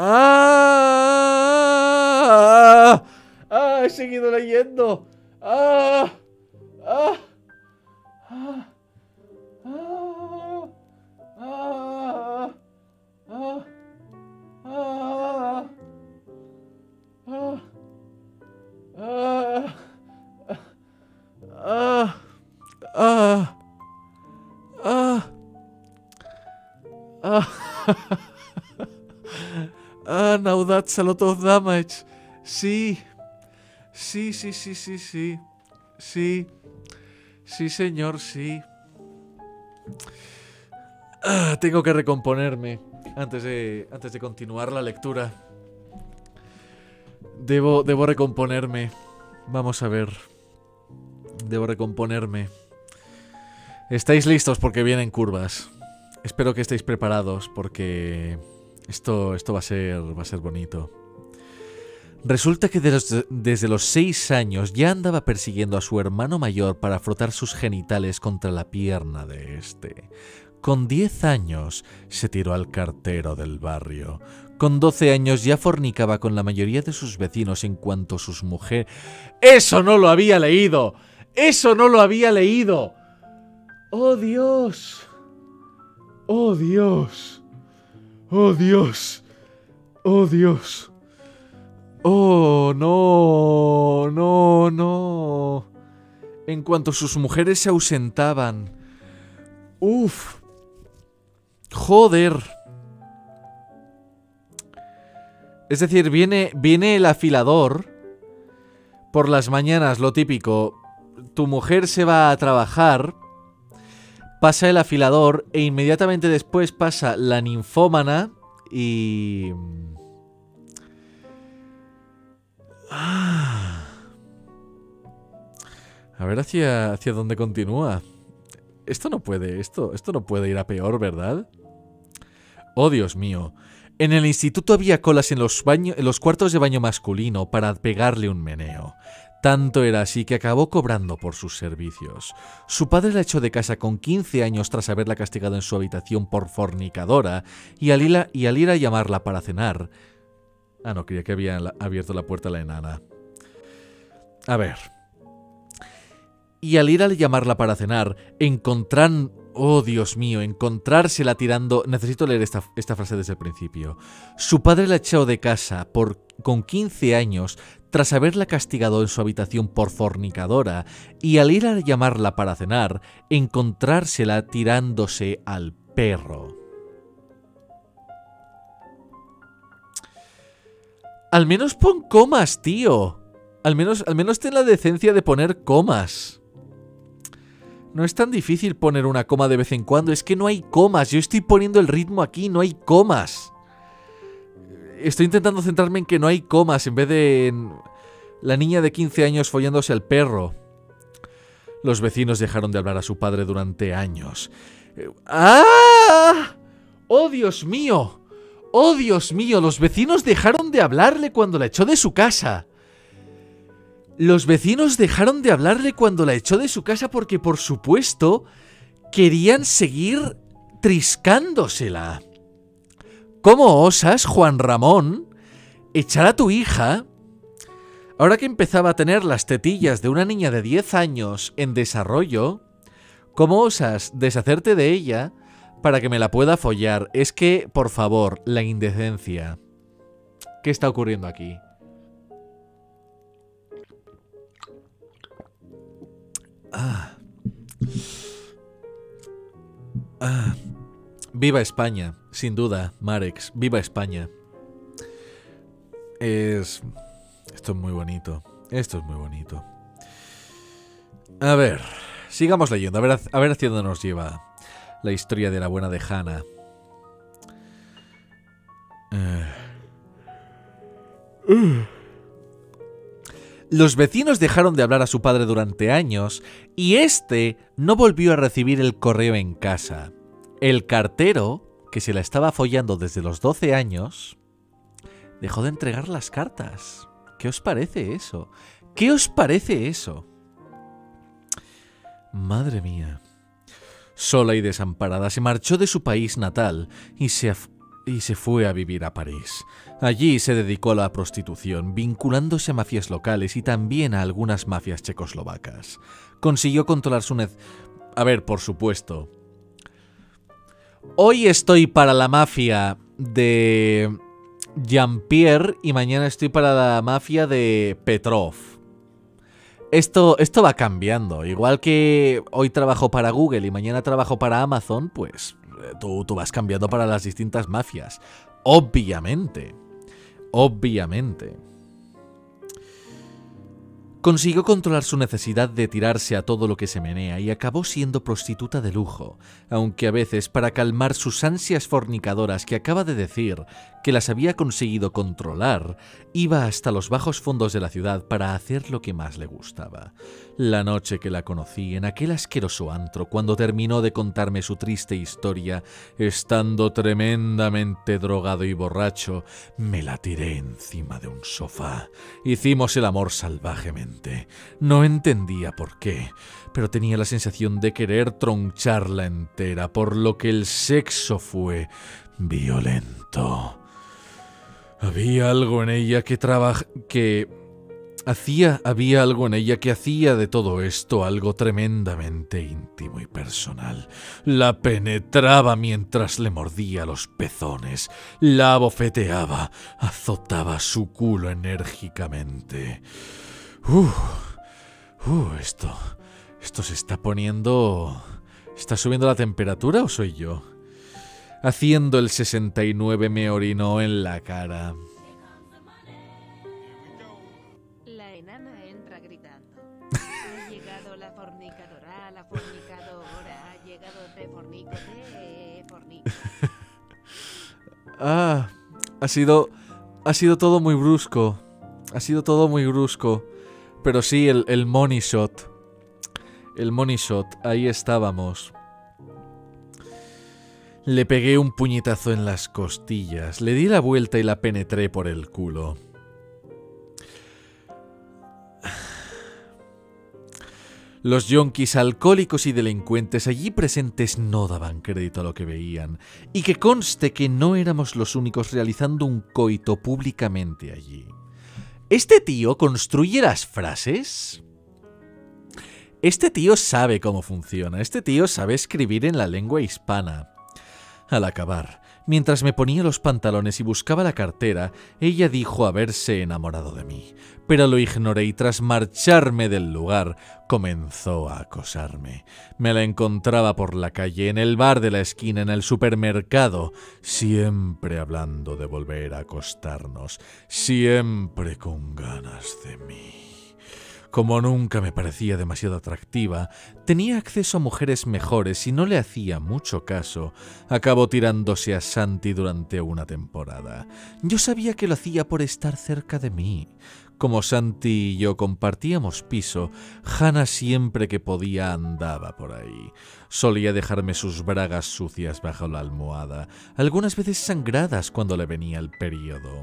¡Ah! ¡Ah! He seguido leyendo. ¡Ah! ¡Ah! ¡Ah! ¡Ah! ¡Ah! ¡Ah! ¡Ah! ¡Ah! ¡Ah! ¡Ah! ¡Ah! ¡Ah! ¡Ah! Ah, Naudat Salotov Damage. Sí. Sí, sí, sí, sí, sí. Sí. Sí, señor, sí. Ah, tengo que recomponerme antes de, antes de continuar la lectura. Debo, debo recomponerme. Vamos a ver. Debo recomponerme. ¿Estáis listos? Porque vienen curvas. Espero que estéis preparados porque... Esto, esto va a ser, va a ser bonito. Resulta que desde, desde los seis años ya andaba persiguiendo a su hermano mayor para frotar sus genitales contra la pierna de este. Con diez años se tiró al cartero del barrio. Con doce años ya fornicaba con la mayoría de sus vecinos en cuanto sus mujeres... ¡Eso no lo había leído! ¡Eso no lo había leído! ¡Oh, Dios! ¡Oh, Dios! ¡Oh, Dios! ¡Oh, Dios! ¡Oh, no! ¡No, no! En cuanto sus mujeres se ausentaban... ¡Uf! ¡Joder! Es decir, viene, viene el afilador por las mañanas, lo típico. Tu mujer se va a trabajar... Pasa el afilador e inmediatamente después pasa la ninfómana y... Ah. A ver hacia, hacia dónde continúa. Esto no puede, esto, esto no puede ir a peor, ¿verdad? Oh, Dios mío. En el instituto había colas en los, baño, en los cuartos de baño masculino para pegarle un meneo. Tanto era así que acabó cobrando por sus servicios. Su padre la echó de casa con quince años tras haberla castigado en su habitación por fornicadora y al, ir a, y al ir a llamarla para cenar... Ah, no, creía que había abierto la puerta a la enana. A ver. Y al ir a llamarla para cenar, encontran... Oh, Dios mío, encontrársela tirando... Necesito leer esta, esta frase desde el principio. Su padre la echó de casa por, con quince años... tras haberla castigado en su habitación por fornicadora, y al ir a llamarla para cenar, encontrársela tirándose al perro. Al menos pon comas, tío. Al menos, al menos ten la decencia de poner comas. No es tan difícil poner una coma de vez en cuando, es que no hay comas. Yo estoy poniendo el ritmo aquí, no hay comas. Estoy intentando centrarme en que no hay comas en vez de en la niña de quince años follándose al perro. Los vecinos dejaron de hablar a su padre durante años. ¡Ah! ¡Oh, Dios mío! ¡Oh, Dios mío! Los vecinos dejaron de hablarle cuando la echó de su casa. Los vecinos dejaron de hablarle cuando la echó de su casa porque, por supuesto, querían seguir triscándosela. ¿Cómo osas, Juan Ramón, echar a tu hija, ahora que empezaba a tener las tetillas de una niña de diez años en desarrollo? ¿Cómo osas deshacerte de ella para que me la pueda follar? Es que, por favor, la indecencia. ¿Qué está ocurriendo aquí? Ah. Ah. Viva España, sin duda, Marex. Viva España. Es... Esto es muy bonito. Esto es muy bonito. A ver, sigamos leyendo. A ver, a ver hacia dónde nos lleva la historia de la buena de Hannah. Uh. Uh. Los vecinos dejaron de hablar a su padre durante años y este no volvió a recibir el correo en casa. El cartero, que se la estaba follando desde los doce años, dejó de entregar las cartas. ¿Qué os parece eso? ¿Qué os parece eso? Madre mía. Sola y desamparada, se marchó de su país natal y se, y se fue a vivir a París. Allí se dedicó a la prostitución, vinculándose a mafias locales y también a algunas mafias checoslovacas. Consiguió controlar su nez... A ver, por supuesto. Hoy estoy para la mafia de Jean-Pierre y mañana estoy para la mafia de Petrov. Esto, esto va cambiando. Igual que hoy trabajo para Google y mañana trabajo para Amazon, pues tú, tú vas cambiando para las distintas mafias. Obviamente. Obviamente. Consiguió controlar su necesidad de tirarse a todo lo que se menea y acabó siendo prostituta de lujo, aunque a veces, para calmar sus ansias fornicadoras que acaba de decir que las había conseguido controlar, iba hasta los bajos fondos de la ciudad para hacer lo que más le gustaba. La noche que la conocí en aquel asqueroso antro, cuando terminó de contarme su triste historia, estando tremendamente drogado y borracho, me la tiré encima de un sofá. Hicimos el amor salvajemente. No entendía por qué, pero tenía la sensación de querer troncharla entera, por lo que el sexo fue violento. Había algo en ella que trabaja... que... hacía... había algo en ella que hacía de todo esto algo tremendamente íntimo y personal. La penetraba mientras le mordía los pezones, la abofeteaba, azotaba su culo enérgicamente. Uh, uh, esto, esto se está poniendo... ¿Está subiendo la temperatura o soy yo? Haciendo el sesenta y nueve me orinó en la cara. La enana entra gritando. Ha llegado la fornicadora, la fornicadora, ha llegado te fornico, te fornico. Ah, ha sido... ha sido todo muy brusco. Ha sido todo muy brusco. Pero sí, el, el money shot. El money shot, ahí estábamos. Le pegué un puñetazo en las costillas, le di la vuelta y la penetré por el culo. Los yonkis alcohólicos y delincuentes allí presentes no daban crédito a lo que veían, y que conste que no éramos los únicos realizando un coito públicamente allí. ¿Este tío construye las frases? Este tío sabe cómo funciona. Este tío sabe escribir en la lengua hispana. Al acabar, mientras me ponía los pantalones y buscaba la cartera, ella dijo haberse enamorado de mí. Pero lo ignoré y tras marcharme del lugar, comenzó a acosarme. Me la encontraba por la calle, en el bar de la esquina, en el supermercado, siempre hablando de volver a acostarnos, siempre con ganas de mí. Como nunca me parecía demasiado atractiva, tenía acceso a mujeres mejores y no le hacía mucho caso. Acabó tirándose a Santi durante una temporada. Yo sabía que lo hacía por estar cerca de mí. Como Santi y yo compartíamos piso, Hannah siempre que podía andaba por ahí. Solía dejarme sus bragas sucias bajo la almohada, algunas veces sangradas cuando le venía el período.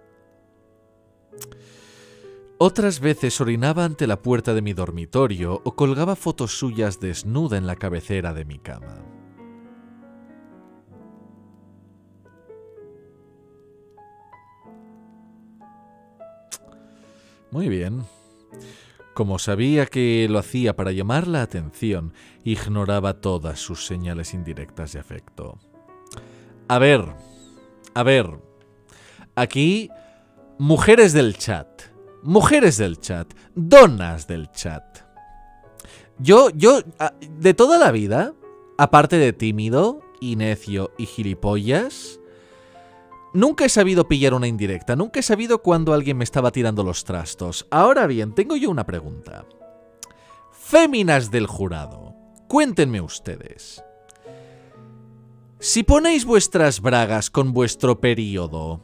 Otras veces orinaba ante la puerta de mi dormitorio o colgaba fotos suyas desnuda en la cabecera de mi cama. Muy bien. Como sabía que lo hacía para llamar la atención, ignoraba todas sus señales indirectas de afecto. A ver, a ver. Aquí, mujeres del chat. Mujeres del chat. Donas del chat. Yo, yo, de toda la vida, aparte de tímido y necio y gilipollas, nunca he sabido pillar una indirecta, nunca he sabido cuándo alguien me estaba tirando los trastos. Ahora bien, tengo yo una pregunta. Féminas del jurado, cuéntenme ustedes. Si ponéis vuestras bragas con vuestro período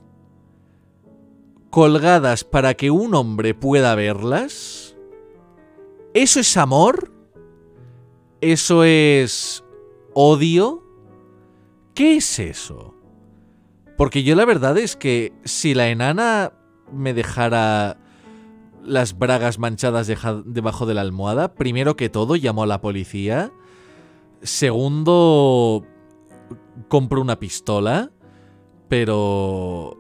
colgadas para que un hombre pueda verlas, ¿eso es amor? ¿Eso es odio? ¿Qué es eso? Porque yo la verdad es que si la enana me dejara las bragas manchadas deja- debajo de la almohada, primero que todo llamo a la policía, segundo compro una pistola, pero...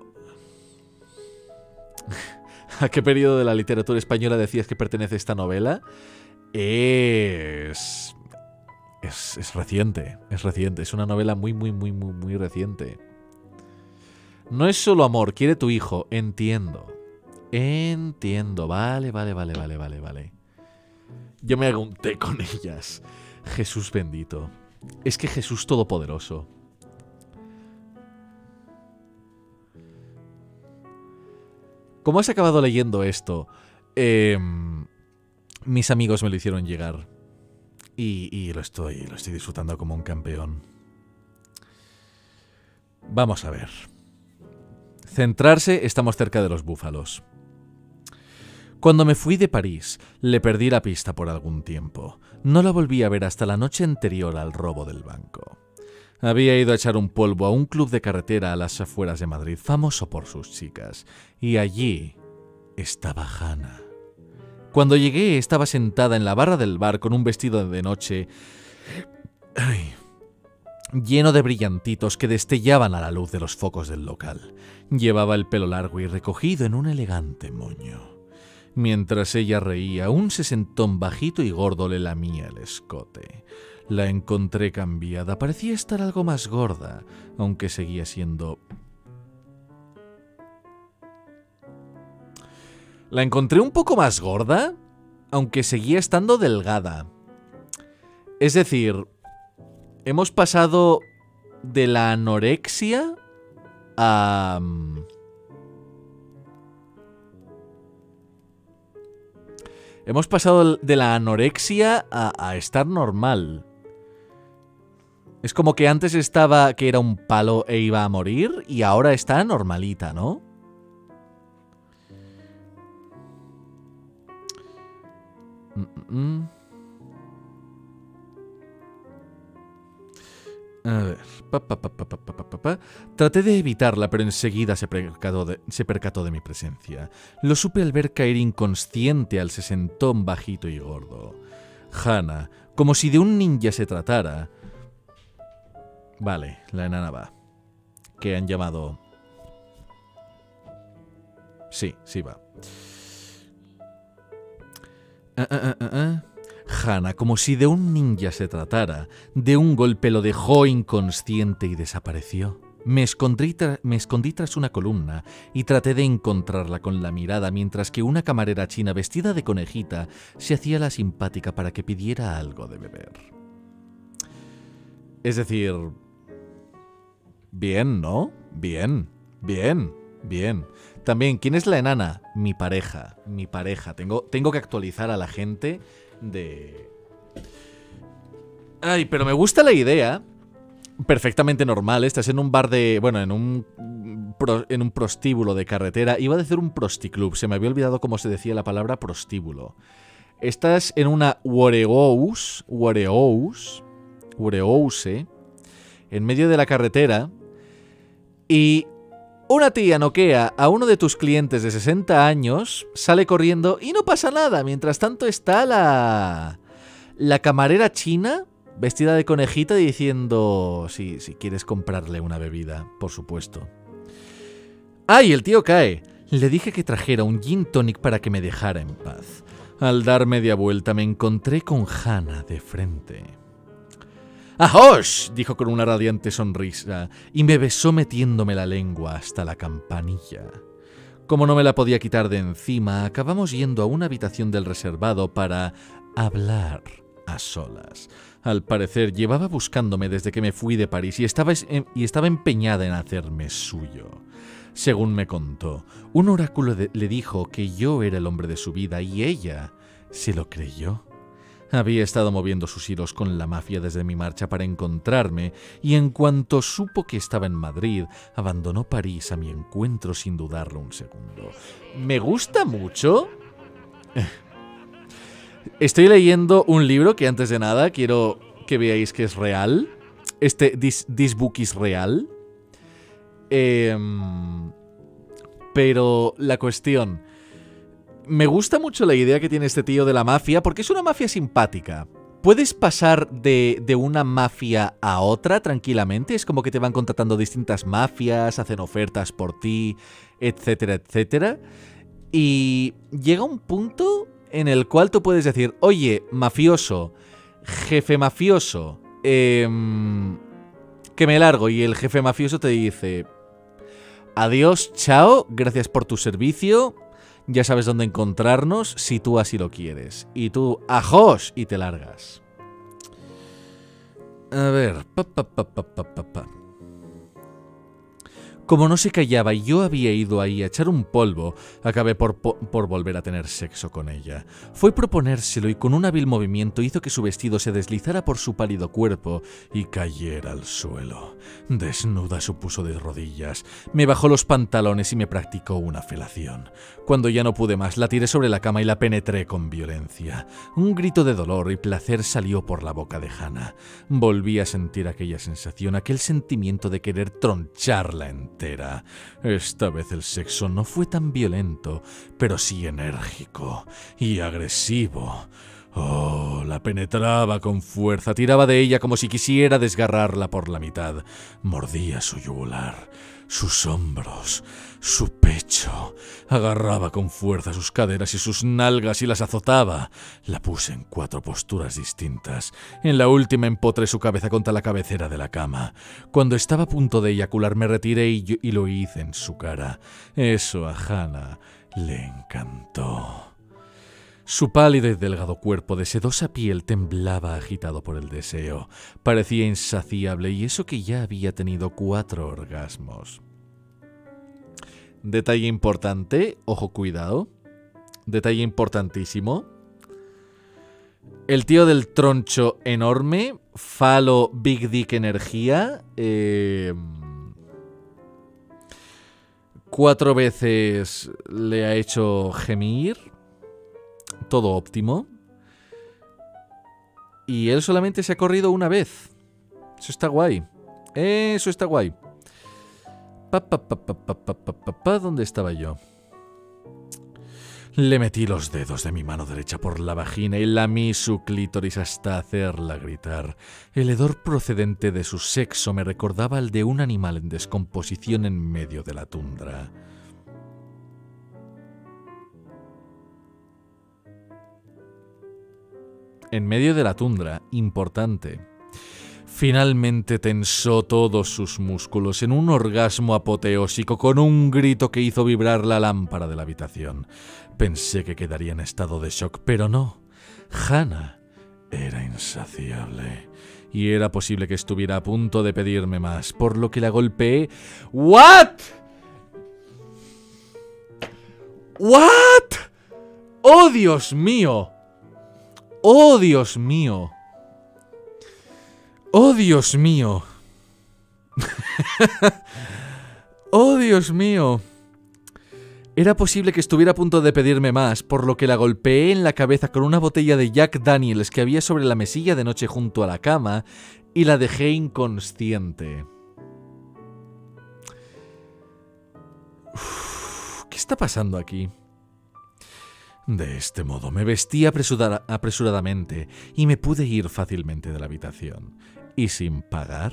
¿A qué periodo de la literatura española decías que pertenece esta novela? Es... Es, es reciente, es reciente, es una novela muy, muy, muy, muy, muy reciente. No es solo amor, quiere tu hijo. Entiendo. Entiendo. Vale, vale, vale, vale, vale, vale. Yo me hago un té con ellas. Jesús bendito. Es que Jesús todopoderoso. ¿Cómo has acabado leyendo esto? Eh, mis amigos me lo hicieron llegar. Y, y lo estoy, lo estoy disfrutando como un campeón. Vamos a ver. Centrarse, estamos cerca de los búfalos. Cuando me fui de París, le perdí la pista por algún tiempo. No la volví a ver hasta la noche anterior al robo del banco. Había ido a echar un polvo a un club de carretera a las afueras de Madrid, famoso por sus chicas, y allí estaba Hannah. Cuando llegué, estaba sentada en la barra del bar con un vestido de noche... Ay, lleno de brillantitos que destellaban a la luz de los focos del local. Llevaba el pelo largo y recogido en un elegante moño. Mientras ella reía, un sesentón bajito y gordo le lamía el escote. La encontré cambiada, parecía estar algo más gorda, aunque seguía siendo... La encontré un poco más gorda, aunque seguía estando delgada. Es decir... Hemos pasado de la anorexia a... Hemos pasado de la anorexia a, a estar normal. Es como que antes estaba que era un palo e iba a morir y ahora está normalita, ¿no? Mm-mm. A ver, pa, pa, pa, pa, pa, pa, pa, pa. Traté de evitarla, pero enseguida se percató, de, se percató de mi presencia. Lo supe al ver caer inconsciente al sesentón bajito y gordo. Hannah, como si de un ninja se tratara... Vale, la enana va. Que han llamado... Sí, sí va. Ah, ah, ah, ah, ah. Hannah, como si de un ninja se tratara, de un golpe lo dejó inconsciente y desapareció. Me escondí, tra- me escondí tras una columna y traté de encontrarla con la mirada mientras que una camarera china vestida de conejita se hacía la simpática para que pidiera algo de beber. Es decir... Bien, ¿no? Bien, bien, bien. También, ¿quién es la enana? Mi pareja, mi pareja. Tengo, tengo que actualizar a la gente... de... Ay, pero me gusta la idea. Perfectamente normal. Estás en un bar de... Bueno, en un pro, en un prostíbulo de carretera. Iba a decir un prosticlub, se me había olvidado cómo se decía la palabra prostíbulo. Estás en una Warehouse, Warehouse, Warehouse, en medio de la carretera, y una tía noquea a uno de tus clientes de sesenta años, sale corriendo y no pasa nada. Mientras tanto está la, la camarera china, vestida de conejita, diciendo si, si quieres comprarle una bebida, por supuesto. ¡Ay, el tío cae! Le dije que trajera un gin tonic para que me dejara en paz. Al dar media vuelta me encontré con Hannah de frente. ¡Ajosh!, dijo con una radiante sonrisa, y me besó metiéndome la lengua hasta la campanilla. Como no me la podía quitar de encima, acabamos yendo a una habitación del reservado para hablar a solas. Al parecer llevaba buscándome desde que me fui de París y estaba, y estaba empeñada en hacerme suyo. Según me contó, un oráculo de, le dijo que yo era el hombre de su vida y ella se lo creyó. Había estado moviendo sus hilos con la mafia desde mi marcha para encontrarme, y en cuanto supo que estaba en Madrid, abandonó París a mi encuentro sin dudarlo un segundo. Me gusta mucho. Estoy leyendo un libro que, antes de nada, quiero que veáis que es real. Este, this, this book is real. Eh, pero la cuestión... Me gusta mucho la idea que tiene este tío de la mafia, porque es una mafia simpática. Puedes pasar de, de una mafia a otra tranquilamente. Es como que te van contratando distintas mafias, hacen ofertas por ti, etcétera, etcétera. Y llega un punto en el cual tú puedes decir, oye, mafioso, jefe mafioso, eh, que me largo. Y el jefe mafioso te dice, adiós, chao, gracias por tu servicio. Ya sabes dónde encontrarnos si tú así lo quieres. Y tú, ¡ajos! Y te largas. A ver. Pa, pa, pa, pa, pa, pa, pa. Como no se callaba y yo había ido ahí a echar un polvo, acabé por, por volver a tener sexo con ella. Fue proponérselo y con un hábil movimiento hizo que su vestido se deslizara por su pálido cuerpo y cayera al suelo. Desnuda se puso de rodillas, me bajó los pantalones y me practicó una felación. Cuando ya no pude más, la tiré sobre la cama y la penetré con violencia. Un grito de dolor y placer salió por la boca de Hannah. Volví a sentir aquella sensación, aquel sentimiento de querer troncharla entera. Esta vez el sexo no fue tan violento, pero sí enérgico y agresivo. Oh, la penetraba con fuerza, tiraba de ella como si quisiera desgarrarla por la mitad. Mordía su yugular, sus hombros, su pecho. Agarraba con fuerza sus caderas y sus nalgas y las azotaba. La puse en cuatro posturas distintas. En la última empotré su cabeza contra la cabecera de la cama. Cuando estaba a punto de eyacular me retiré y, yo, y lo hice en su cara. Eso a Hannah le encantó. Su pálido y delgado cuerpo de sedosa piel temblaba agitado por el deseo. Parecía insaciable y eso que ya había tenido cuatro orgasmos. Detalle importante, ojo, cuidado. Detalle importantísimo. El tío del troncho enorme, falo, big dick energía. Eh, cuatro veces le ha hecho gemir. Todo óptimo. Y él solamente se ha corrido una vez. Eso está guay. Eso está guay. Pa, pa, pa, pa, pa, pa, pa, pa, pa, ¿dónde estaba yo? Le metí los dedos de mi mano derecha por la vagina y lamí su clítoris hasta hacerla gritar. El hedor procedente de su sexo me recordaba al de un animal en descomposición en medio de la tundra. En medio de la tundra, importante. Finalmente tensó todos sus músculos en un orgasmo apoteósico con un grito que hizo vibrar la lámpara de la habitación. Pensé que quedaría en estado de shock, pero no. Hannah era insaciable y era posible que estuviera a punto de pedirme más, por lo que la golpeé. ¿What? ¿What? ¡Oh, Dios mío! ¡Oh, Dios mío! ¡Oh, Dios mío! ¡Oh, Dios mío! Era posible que estuviera a punto de pedirme más, por lo que la golpeé en la cabeza con una botella de Jack Daniels que había sobre la mesilla de noche junto a la cama y la dejé inconsciente. Uf, ¿qué está pasando aquí? De este modo me vestí apresura- apresuradamente y me pude ir fácilmente de la habitación. ¿Y sin pagar?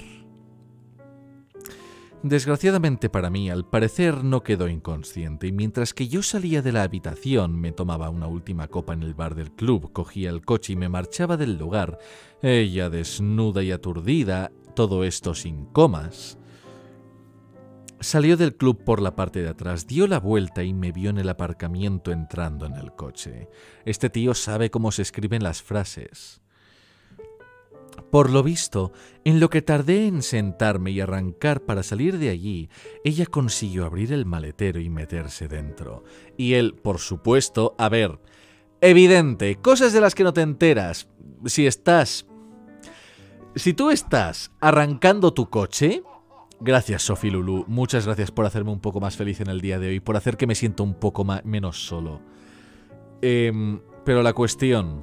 Desgraciadamente para mí, al parecer no quedó inconsciente, y mientras que yo salía de la habitación, me tomaba una última copa en el bar del club, cogía el coche y me marchaba del lugar, ella desnuda y aturdida, todo esto sin comas. Salió del club por la parte de atrás, dio la vuelta y me vio en el aparcamiento entrando en el coche. Este tío sabe cómo se escriben las frases. Por lo visto, en lo que tardé en sentarme y arrancar para salir de allí, ella consiguió abrir el maletero y meterse dentro. Y él, por supuesto, a ver, evidente, cosas de las que no te enteras. Si estás... Si tú estás arrancando tu coche... Gracias, Sophie Lulu. Muchas gracias por hacerme un poco más feliz en el día de hoy, por hacer que me sienta un poco más, menos solo. Eh, pero la cuestión...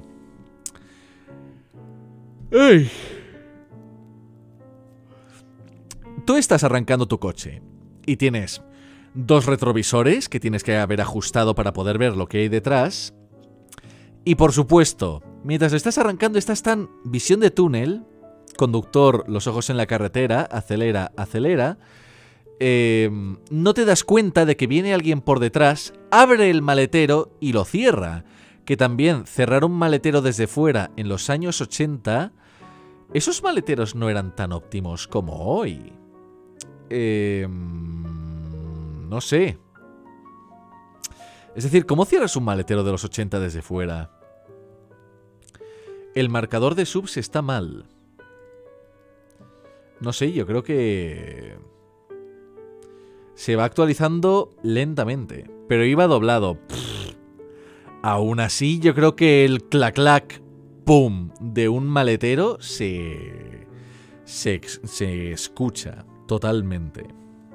¡Ay! Tú estás arrancando tu coche y tienes dos retrovisores que tienes que haber ajustado para poder ver lo que hay detrás. Y por supuesto, mientras estás arrancando estás tan visión de túnel, conductor, los ojos en la carretera, acelera, acelera. Eh, no te das cuenta de que viene alguien por detrás, abre el maletero y lo cierra. Que también cerrar un maletero desde fuera en los años ochenta, esos maleteros no eran tan óptimos como hoy. Eh, no sé. Es decir, ¿cómo cierras un maletero de los ochenta desde fuera? El marcador de subs está mal. No sé, yo creo que... se va actualizando lentamente. Pero iba doblado. Pff. Aún así, yo creo que el clac-clac, pum, de un maletero se, se, se escucha totalmente.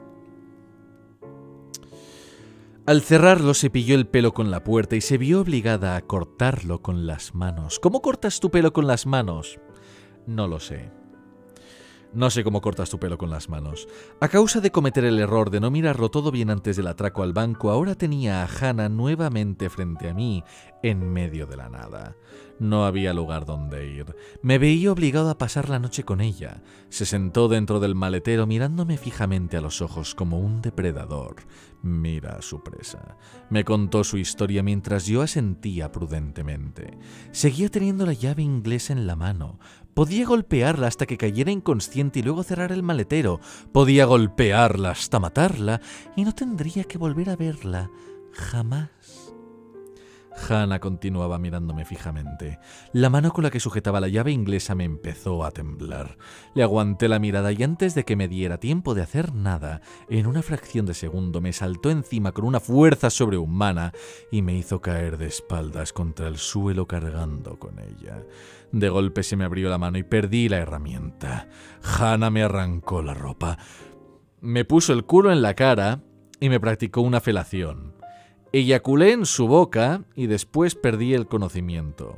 Al cerrarlo se pilló el pelo con la puerta y se vio obligada a cortarlo con las manos. ¿Cómo cortas tu pelo con las manos? No lo sé. No sé cómo cortas tu pelo con las manos. A causa de cometer el error de no mirarlo todo bien antes del atraco al banco, ahora tenía a Hannah nuevamente frente a mí, en medio de la nada. No había lugar donde ir. Me veía obligado a pasar la noche con ella. Se sentó dentro del maletero mirándome fijamente a los ojos como un depredador mira a su presa. Me contó su historia mientras yo asentía prudentemente. Seguía teniendo la llave inglesa en la mano. Podía golpearla hasta que cayera inconsciente y luego cerrar el maletero. Podía golpearla hasta matarla y no tendría que volver a verla jamás. Hannah continuaba mirándome fijamente. La mano con la que sujetaba la llave inglesa me empezó a temblar. Le aguanté la mirada y antes de que me diera tiempo de hacer nada, en una fracción de segundo me saltó encima con una fuerza sobrehumana y me hizo caer de espaldas contra el suelo cargando con ella. De golpe se me abrió la mano y perdí la herramienta. Hannah me arrancó la ropa. Me puso el culo en la cara y me practicó una felación. Eyaculé en su boca y después perdí el conocimiento.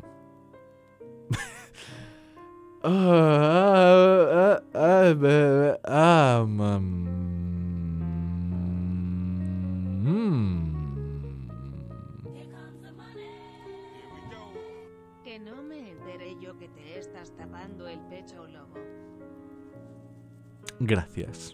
Que no me enteré yo que te estás tapando el pecho, lobo. Gracias.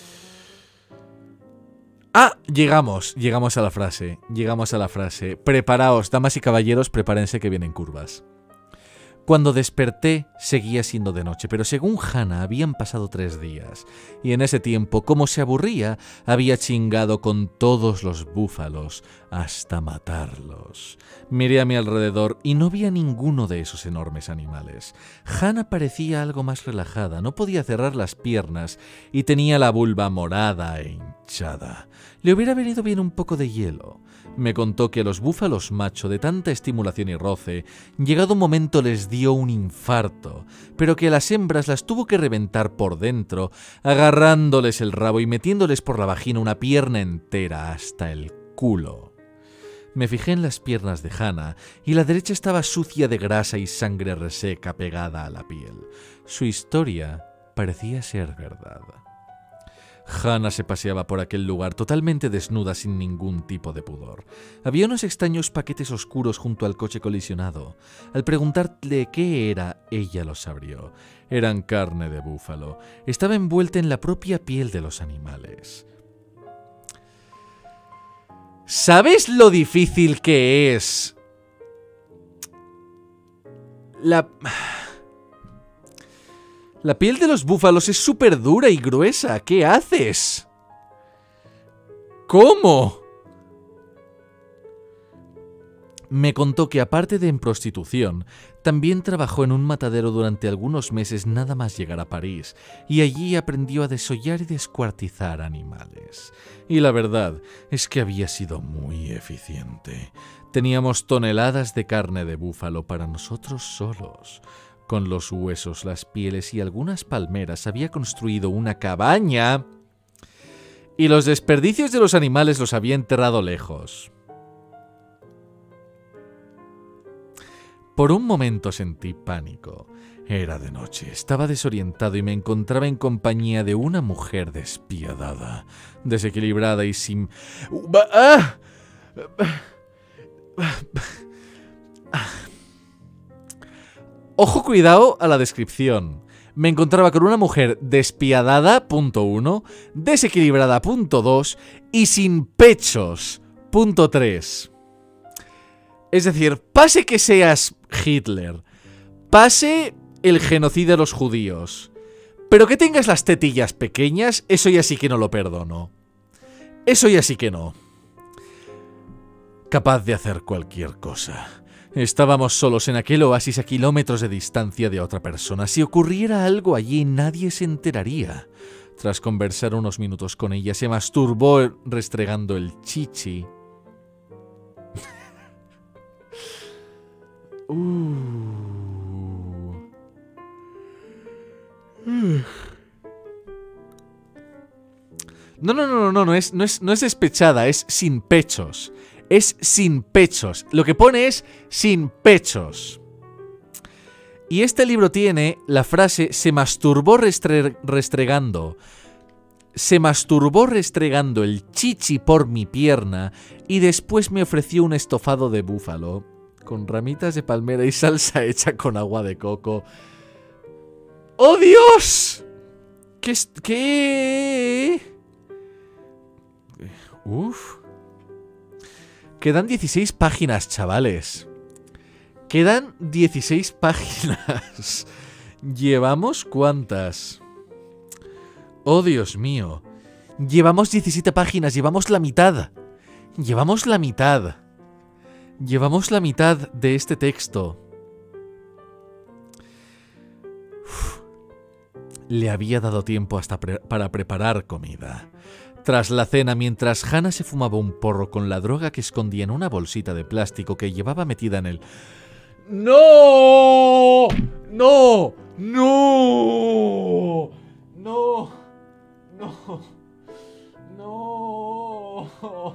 Ah, llegamos, llegamos a la frase, llegamos a la frase. Preparaos, damas y caballeros, prepárense que vienen curvas. Cuando desperté, seguía siendo de noche, pero según Hannah habían pasado tres días, y en ese tiempo, como se aburría, había chingado con todos los búfalos hasta matarlos. Miré a mi alrededor y no vi a ninguno de esos enormes animales. Hannah parecía algo más relajada, no podía cerrar las piernas y tenía la vulva morada e hinchada. Le hubiera venido bien un poco de hielo. Me contó que a los búfalos macho, de tanta estimulación y roce, llegado un momento les dio un infarto, pero que a las hembras las tuvo que reventar por dentro, agarrándoles el rabo y metiéndoles por la vagina una pierna entera hasta el culo. Me fijé en las piernas de Hannah y la derecha estaba sucia de grasa y sangre reseca pegada a la piel. Su historia parecía ser verdad. Hannah se paseaba por aquel lugar totalmente desnuda sin ningún tipo de pudor. Había unos extraños paquetes oscuros junto al coche colisionado. Al preguntarle qué era, ella los abrió. Eran carne de búfalo. Estaba envuelta en la propia piel de los animales. ¿Sabes lo difícil que es? La... La piel de los búfalos es súper dura y gruesa. ¿Qué haces? ¿Cómo? Me contó que aparte de en prostitución, también trabajó en un matadero durante algunos meses nada más llegar a París, y allí aprendió a desollar y descuartizar animales. Y la verdad es que había sido muy eficiente. Teníamos toneladas de carne de búfalo para nosotros solos. Con los huesos, las pieles y algunas palmeras había construido una cabaña y los desperdicios de los animales los había enterrado lejos. Por un momento sentí pánico. Era de noche, estaba desorientado y me encontraba en compañía de una mujer despiadada, desequilibrada y sin... ¡Ah! Ojo, cuidado a la descripción. Me encontraba con una mujer despiadada, punto uno, desequilibrada, punto dos, y sin pechos, punto tres. Es decir, pase que seas Hitler, pase el genocidio de los judíos, pero que tengas las tetillas pequeñas, eso ya sí que no lo perdono. Eso ya sí que no. Capaz de hacer cualquier cosa. Estábamos solos en aquel oasis a kilómetros de distancia de otra persona. Si ocurriera algo allí, nadie se enteraría. Tras conversar unos minutos con ella, se masturbó restregando el chichi. uh. No, no, no, no, no, no es, no es, no es despechada, es sin pechos. Es sin pechos. Lo que pone es sin pechos. Y este libro tiene la frase se masturbó restre- restregando. Se masturbó restregando el chichi por mi pierna y después me ofreció un estofado de búfalo con ramitas de palmera y salsa hecha con agua de coco. ¡Oh, Dios! ¿Qué? Es, ¿Qué? Uf. Quedan dieciséis páginas, chavales. Quedan dieciséis páginas. ¿Llevamos cuántas? Oh, Dios mío. Llevamos diecisiete páginas, llevamos la mitad. Llevamos la mitad. Llevamos la mitad de este texto. Uf. Le había dado tiempo hasta pre- para preparar comida. Tras la cena, mientras Hannah se fumaba un porro con la droga que escondía en una bolsita de plástico que llevaba metida en el... ¡No! ¡No! ¡No! ¡No! ¡No! ¡No!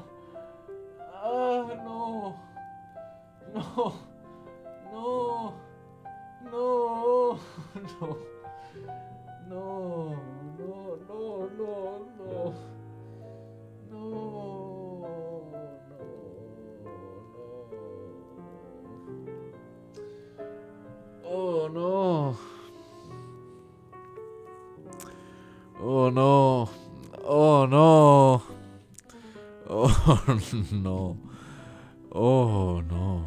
¡Ah, no! ¡No! ¡No! ¡No! ¡No! ¡No! ¡No! ¡No! ¡No! ¡No! Oh no. Oh no. Oh no. Oh no. Oh no.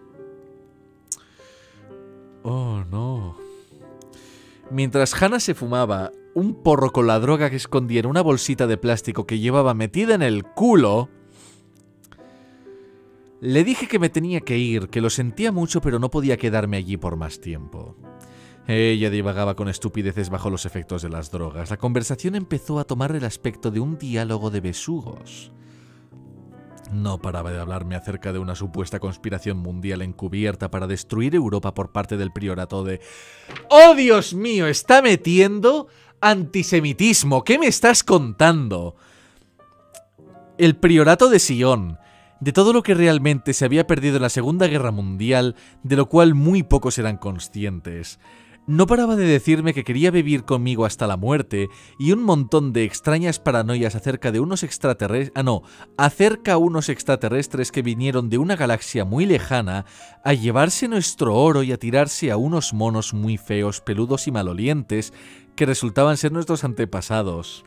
Oh no. Mientras Hannah se fumaba un porro con la droga que escondía en una bolsita de plástico que llevaba metida en el culo, le dije que me tenía que ir, que lo sentía mucho pero no podía quedarme allí por más tiempo. Ella divagaba con estupideces bajo los efectos de las drogas. La conversación empezó a tomar el aspecto de un diálogo de besugos. No paraba de hablarme acerca de una supuesta conspiración mundial encubierta para destruir Europa por parte del priorato de... ¡Oh, Dios mío! Está metiendo antisemitismo. ¿Qué me estás contando? El priorato de Sion. De todo lo que realmente se había perdido en la Segunda Guerra Mundial, de lo cual muy pocos eran conscientes. No paraba de decirme que quería vivir conmigo hasta la muerte y un montón de extrañas paranoias acerca de unos extraterrestres... Ah, no, acerca a unos extraterrestres que vinieron de una galaxia muy lejana a llevarse nuestro oro y a tirarse a unos monos muy feos, peludos y malolientes que resultaban ser nuestros antepasados.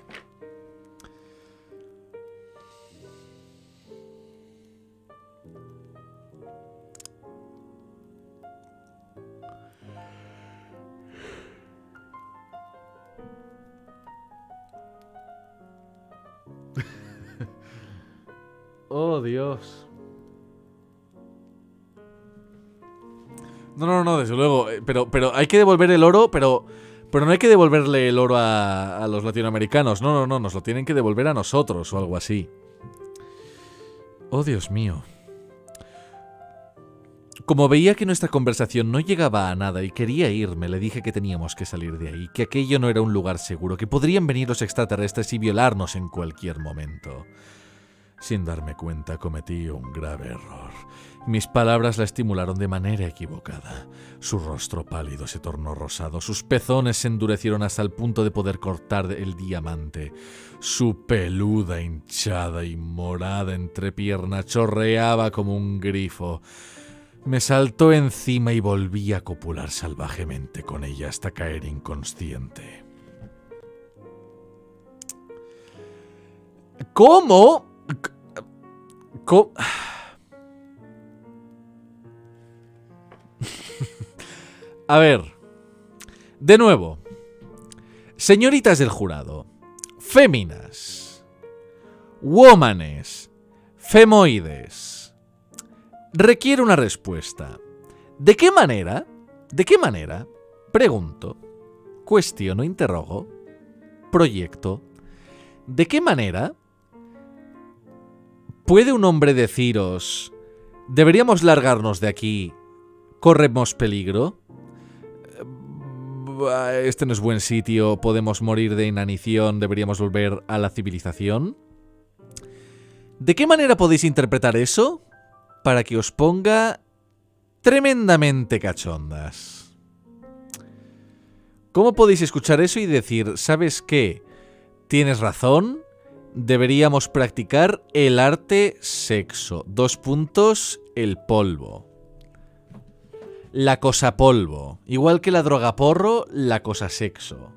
Oh, Dios. No, no, no, desde luego. Pero, pero hay que devolver el oro, pero... Pero no hay que devolverle el oro a, a los latinoamericanos. No, no, no, nos lo tienen que devolver a nosotros o algo así. Oh, Dios mío. Como veía que nuestra conversación no llegaba a nada y quería irme, le dije que teníamos que salir de ahí, que aquello no era un lugar seguro, que podrían venir los extraterrestres y violarnos en cualquier momento. Sin darme cuenta, cometí un grave error. Mis palabras la estimularon de manera equivocada. Su rostro pálido se tornó rosado, sus pezones se endurecieron hasta el punto de poder cortar el diamante. Su peluda, hinchada y morada entrepierna chorreaba como un grifo. Me saltó encima y volví a copular salvajemente con ella hasta caer inconsciente. ¿Cómo? ¿Cómo? A ver, de nuevo, señoritas del jurado, féminas, womanes, femoides, requiere una respuesta. ¿De qué manera? ¿De qué manera? Pregunto, cuestiono, interrogo, proyecto. ¿De qué manera puede un hombre deciros, deberíamos largarnos de aquí, corremos peligro? Este no es buen sitio, podemos morir de inanición, deberíamos volver a la civilización. ¿De qué manera podéis interpretar eso para que os ponga tremendamente cachondas? ¿Cómo podéis escuchar eso y decir, ¿sabes qué? Tienes razón, deberíamos practicar el arte sexo. Dos puntos, el polvo. La cosa polvo. Igual que la droga porro, la cosa sexo.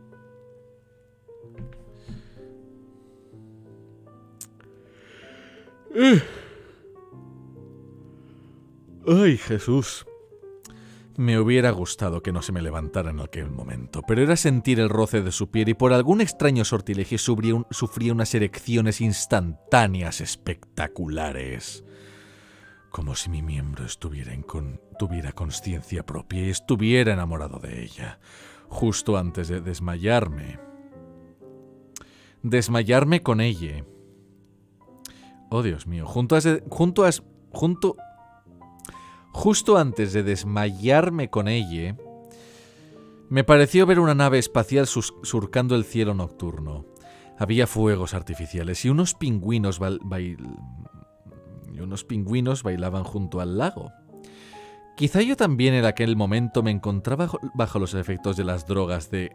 Ay, Jesús. Me hubiera gustado que no se me levantara en aquel momento, pero era sentir el roce de su piel y por algún extraño sortilegio sufría unas erecciones instantáneas espectaculares. Como si mi miembro estuviera en con, tuviera conciencia propia y estuviera enamorado de ella, justo antes de desmayarme. Desmayarme con ella. Oh, Dios mío, junto a... Junto a junto, justo antes de desmayarme con ella, me pareció ver una nave espacial sus, surcando el cielo nocturno. Había fuegos artificiales y unos pingüinos bail, bail, y unos pingüinos bailaban junto al lago. Quizá yo también en aquel momento me encontraba bajo, bajo los efectos de las drogas de...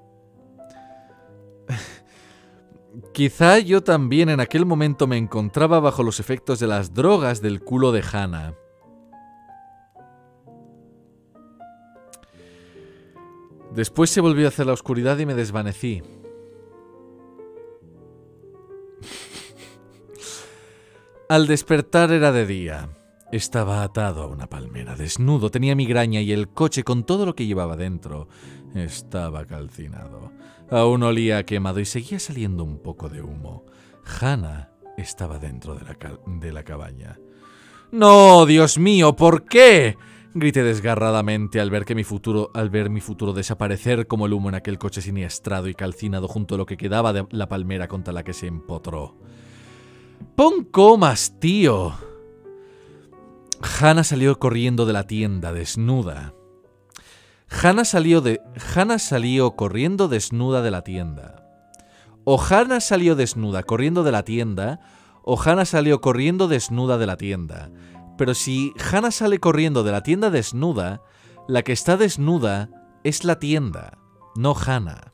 Quizá yo también en aquel momento me encontraba bajo los efectos de las drogas del culo de Hannah. Después se volvió hacia la oscuridad y me desvanecí. Al despertar era de día. Estaba atado a una palmera, desnudo, tenía migraña y el coche, con todo lo que llevaba dentro, estaba calcinado. Aún olía a quemado y seguía saliendo un poco de humo. Hannah estaba dentro de la, de la cabaña. ¡No, Dios mío! ¿Por qué? Grité desgarradamente al ver que mi futuro, al ver mi futuro desaparecer como el humo en aquel coche siniestrado y calcinado junto a lo que quedaba de la palmera contra la que se empotró. ¡Pon comas, tío! Hannah salió corriendo de la tienda desnuda. Hannah salió de Hannah salió corriendo desnuda de la tienda. O Hannah salió desnuda corriendo de la tienda, o Hannah salió corriendo desnuda de la tienda. Pero si Hannah sale corriendo de la tienda desnuda, la que está desnuda es la tienda, no Hannah.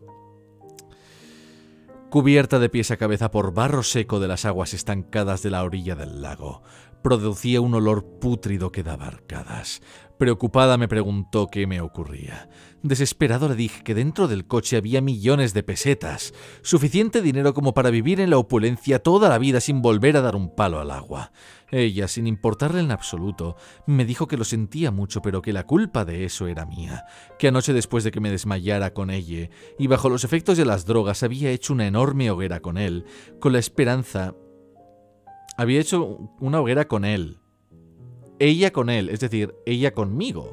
Cubierta de pies a cabeza por barro seco de las aguas estancadas de la orilla del lago, producía un olor pútrido que daba arcadas. Preocupada me preguntó qué me ocurría. Desesperado le dije que dentro del coche había millones de pesetas, suficiente dinero como para vivir en la opulencia toda la vida sin volver a dar un palo al agua. Ella, sin importarle en absoluto, me dijo que lo sentía mucho, pero que la culpa de eso era mía, que anoche después de que me desmayara con ella, y bajo los efectos de las drogas había hecho una enorme hoguera con él, con la esperanza... Había hecho una hoguera con él. Ella con él, es decir, ella conmigo.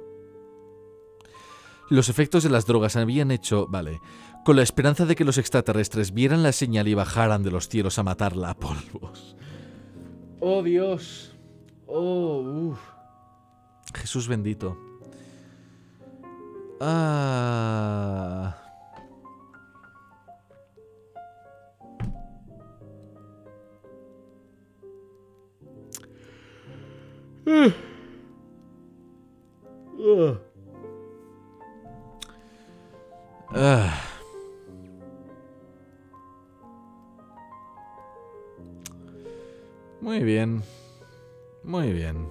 Los efectos de las drogas habían hecho... Vale. Con la esperanza de que los extraterrestres vieran la señal y bajaran de los cielos a matarla a polvos. ¡Oh, Dios! ¡Oh, uff! Jesús bendito. Ah... Uh. Uh. Ah. Muy bien. Muy bien.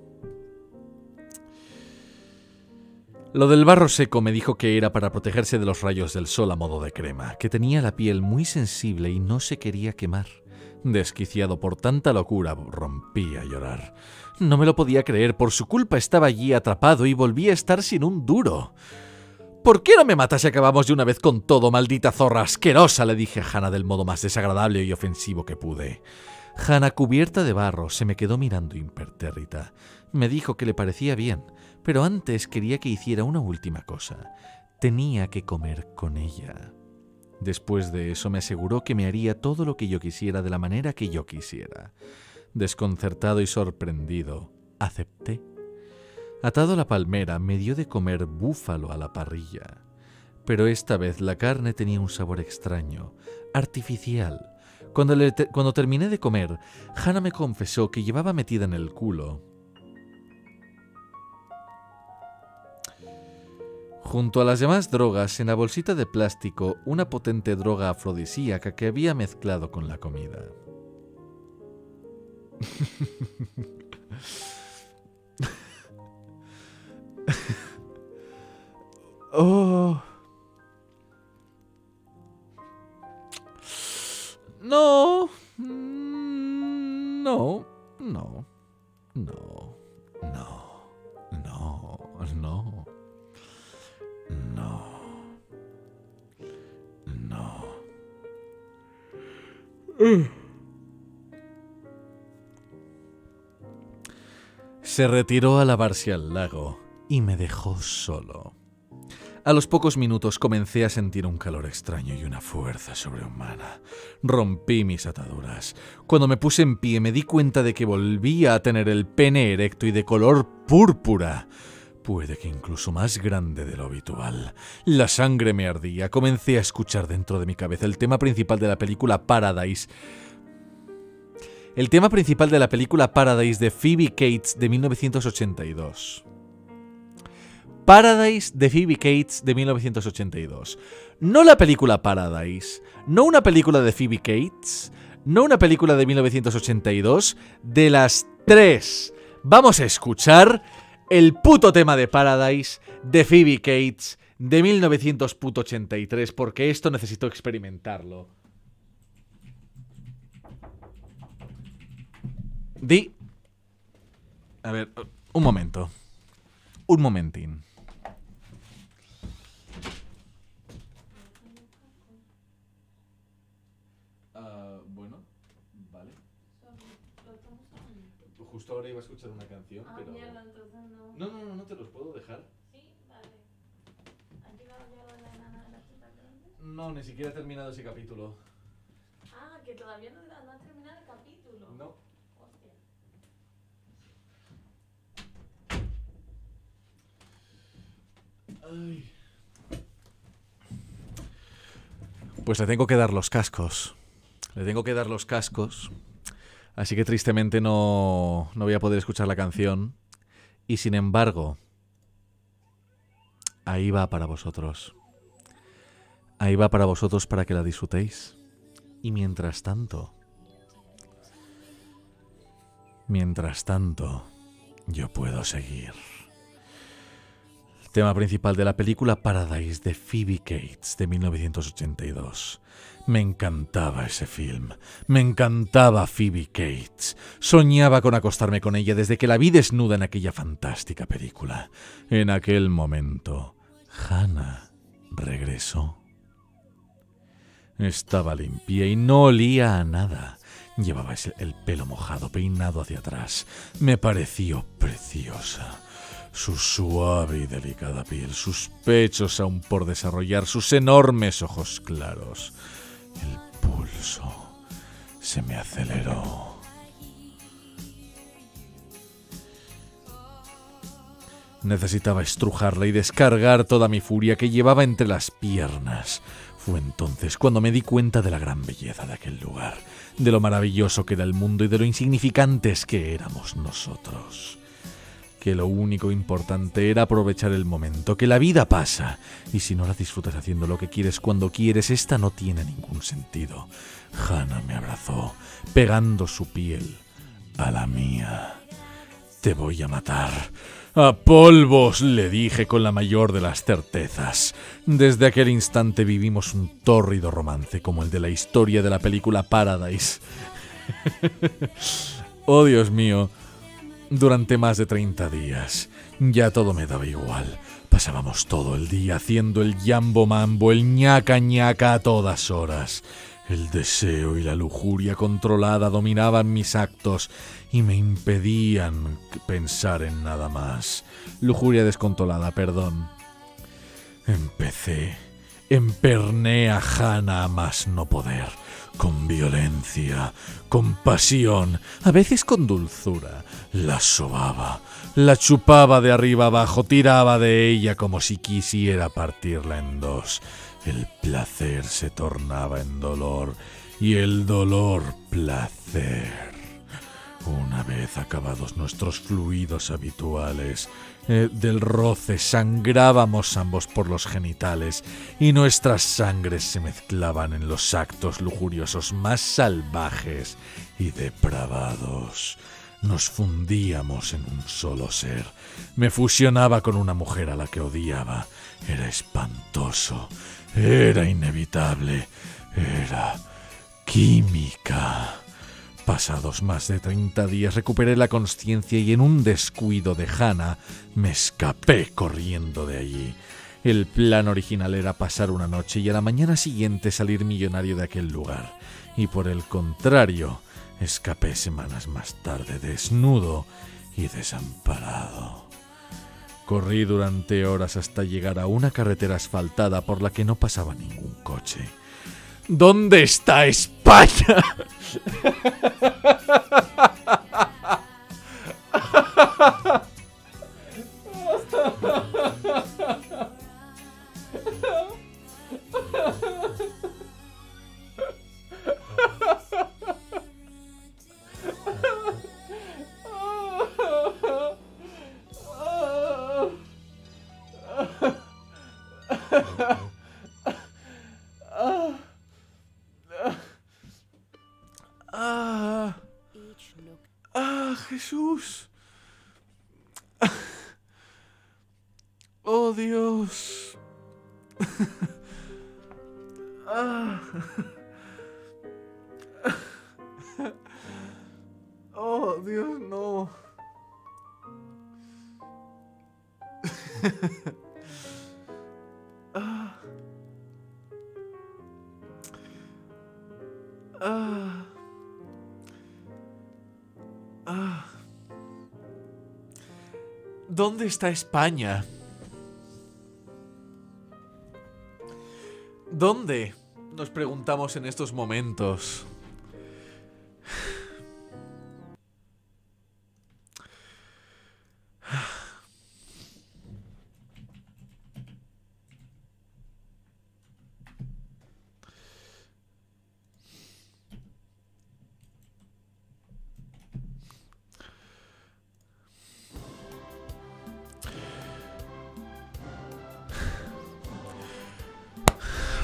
Lo del barro seco me dijo que era para protegerse de los rayos del sol a modo de crema, que tenía la piel muy sensible y no se quería quemar. Desquiciado por tanta locura, rompí a llorar. No me lo podía creer, por su culpa estaba allí atrapado y volví a estar sin un duro. ¿Por qué no me matas y acabamos de una vez con todo, maldita zorra asquerosa?, le dije a Hannah del modo más desagradable y ofensivo que pude. Hannah, cubierta de barro, se me quedó mirando impertérrita. Me dijo que le parecía bien, pero antes quería que hiciera una última cosa. Tenía que comer con ella. Después de eso me aseguró que me haría todo lo que yo quisiera de la manera que yo quisiera. Desconcertado y sorprendido, acepté. Atado a la palmera, me dio de comer búfalo a la parrilla. Pero esta vez la carne tenía un sabor extraño, artificial. Cuando, le te- cuando terminé de comer, Hannah me confesó que llevaba metida en el culo, junto a las demás drogas, en la bolsita de plástico, una potente droga afrodisíaca que había mezclado con la comida. Oh. No. No. No. No. No. No. No. No. No. Se retiró a lavarse al lago y me dejó solo. A los pocos minutos comencé a sentir un calor extraño y una fuerza sobrehumana. Rompí mis ataduras. Cuando me puse en pie me di cuenta de que volvía a tener el pene erecto y de color púrpura. Puede que incluso más grande de lo habitual. La sangre me ardía. Comencé a escuchar dentro de mi cabeza el tema principal de la película Paradise. El tema principal de la película Paradise de Phoebe Cates de mil novecientos ochenta y dos. Paradise de Phoebe Cates de mil novecientos ochenta y dos. No la película Paradise, no una película de Phoebe Cates, no una película de mil novecientos ochenta y dos, de las tres. Vamos a escuchar el puto tema de Paradise de Phoebe Cates de mil novecientos ochenta y tres, porque esto necesito experimentarlo. Di... A ver, un momento. Un momentín. Uh, bueno, vale. Justo ahora iba a escuchar una canción, ah, pero... Mierda, entonces no... No, no, no, no te los puedo dejar. Sí, vale. ¿Has llegado ya a la enana de las tetas grandes? No, ni siquiera he terminado ese capítulo. Ah, que todavía no, no has terminado el capítulo. No. Hostia. Pues le tengo que dar los cascos. Le tengo que dar los cascos. Así que tristemente no, no voy a poder escuchar la canción. Y sin embargo, ahí va para vosotros. Ahí va para vosotros para que la disfrutéis. Y mientras tanto... Mientras tanto, yo puedo seguir. El tema principal de la película Paradise de Phoebe Cates de mil novecientos ochenta y dos. Me encantaba ese film. Me encantaba Phoebe Cates. Soñaba con acostarme con ella desde que la vi desnuda en aquella fantástica película. En aquel momento, Hannah regresó. Estaba limpia y no olía a nada. Llevaba el pelo mojado, peinado hacia atrás. Me pareció preciosa. Su suave y delicada piel, sus pechos aún por desarrollar, sus enormes ojos claros. El pulso se me aceleró. Necesitaba estrujarla y descargar toda mi furia que llevaba entre las piernas. Fue entonces cuando me di cuenta de la gran belleza de aquel lugar, de lo maravilloso que era el mundo y de lo insignificantes que éramos nosotros. Que lo único importante era aprovechar el momento, que la vida pasa, y si no la disfrutas haciendo lo que quieres cuando quieres, esta no tiene ningún sentido. Hannah me abrazó, pegando su piel a la mía. Te voy a matar. A polvos, le dije con la mayor de las certezas. Desde aquel instante vivimos un tórrido romance como el de la historia de la película Paradise. Oh, Dios mío. Durante más de treinta días, ya todo me daba igual. Pasábamos todo el día haciendo el jambo mambo, el ñaca ñaca a todas horas. El deseo y la lujuria controlada dominaban mis actos y me impedían pensar en nada más. Lujuria descontrolada, perdón. Empecé, emperné a Hannah a más no poder. Con violencia, con pasión, a veces con dulzura. La sobaba, la chupaba de arriba abajo, tiraba de ella como si quisiera partirla en dos. El placer se tornaba en dolor y el dolor placer. Una vez acabados nuestros fluidos habituales, eh, del roce sangrábamos ambos por los genitales y nuestras sangres se mezclaban en los actos lujuriosos más salvajes y depravados. Nos fundíamos en un solo ser. Me fusionaba con una mujer a la que odiaba. Era espantoso, era inevitable, era química. Pasados más de treinta días recuperé la consciencia y en un descuido de Hannah me escapé corriendo de allí. El plan original era pasar una noche y a la mañana siguiente salir millonario de aquel lugar. Y por el contrario, escapé semanas más tarde desnudo y desamparado. Corrí durante horas hasta llegar a una carretera asfaltada por la que no pasaba ningún coche. ¿Dónde está España? ¡Ah! ¡Ah, Jesús! ¡Oh, Dios! ¡Ah! ¡Oh, Dios, no! ¡Ah! ¡Ah! Ah. ¿Dónde está España? ¿Dónde? Nos preguntamos en estos momentos.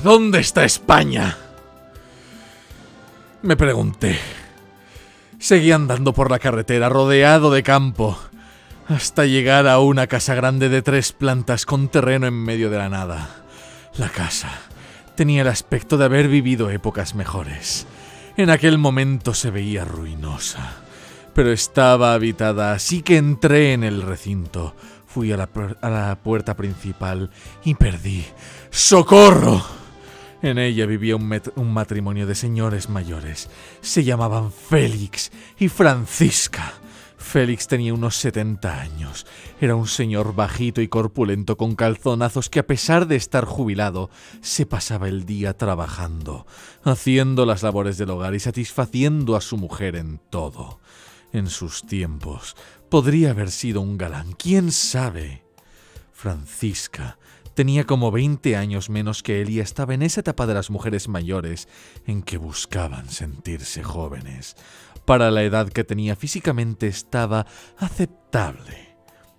¿Dónde está España?, me pregunté. Seguí andando por la carretera, rodeado de campo, hasta llegar a una casa grande de tres plantas con terreno en medio de la nada. La casa tenía el aspecto de haber vivido épocas mejores. En aquel momento se veía ruinosa, pero estaba habitada, así que entré en el recinto. Fui a la, a la puerta principal y perdí. ¡Socorro! En ella vivía un, un matrimonio de señores mayores. Se llamaban Félix y Francisca. Félix tenía unos setenta años. Era un señor bajito y corpulento con calzonazos que, a pesar de estar jubilado, se pasaba el día trabajando, haciendo las labores del hogar y satisfaciendo a su mujer en todo. En sus tiempos podría haber sido un galán, quién sabe. Francisca tenía como veinte años menos que él y estaba en esa etapa de las mujeres mayores en que buscaban sentirse jóvenes. Para la edad que tenía físicamente estaba aceptable,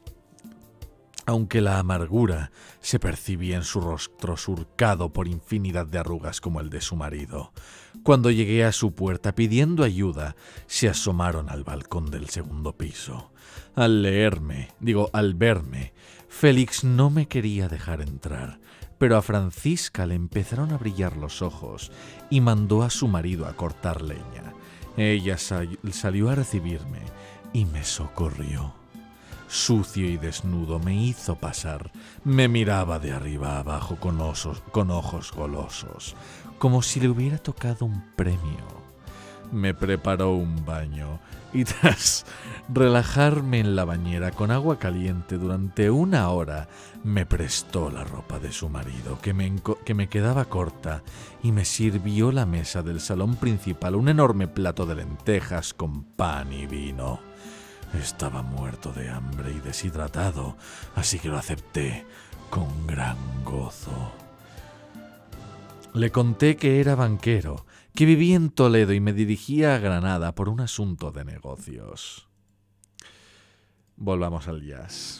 aunque la amargura se percibía en su rostro surcado por infinidad de arrugas como el de su marido. Cuando llegué a su puerta pidiendo ayuda, se asomaron al balcón del segundo piso. Al leerme, digo, al verme, Félix no me quería dejar entrar, pero a Francisca le empezaron a brillar los ojos y mandó a su marido a cortar leña. Ella sal- salió a recibirme y me socorrió. Sucio y desnudo me hizo pasar. Me miraba de arriba a abajo con, osos, con ojos golosos, como si le hubiera tocado un premio. Me preparó un baño y tras relajarme en la bañera con agua caliente durante una hora, me prestó la ropa de su marido, que me, que me quedaba corta, y me sirvió la mesa del salón principal, un enorme plato de lentejas con pan y vino. Estaba muerto de hambre y deshidratado, así que lo acepté con gran gozo. Le conté que era banquero, que vivía en Toledo y me dirigía a Granada por un asunto de negocios. Volvamos al jazz.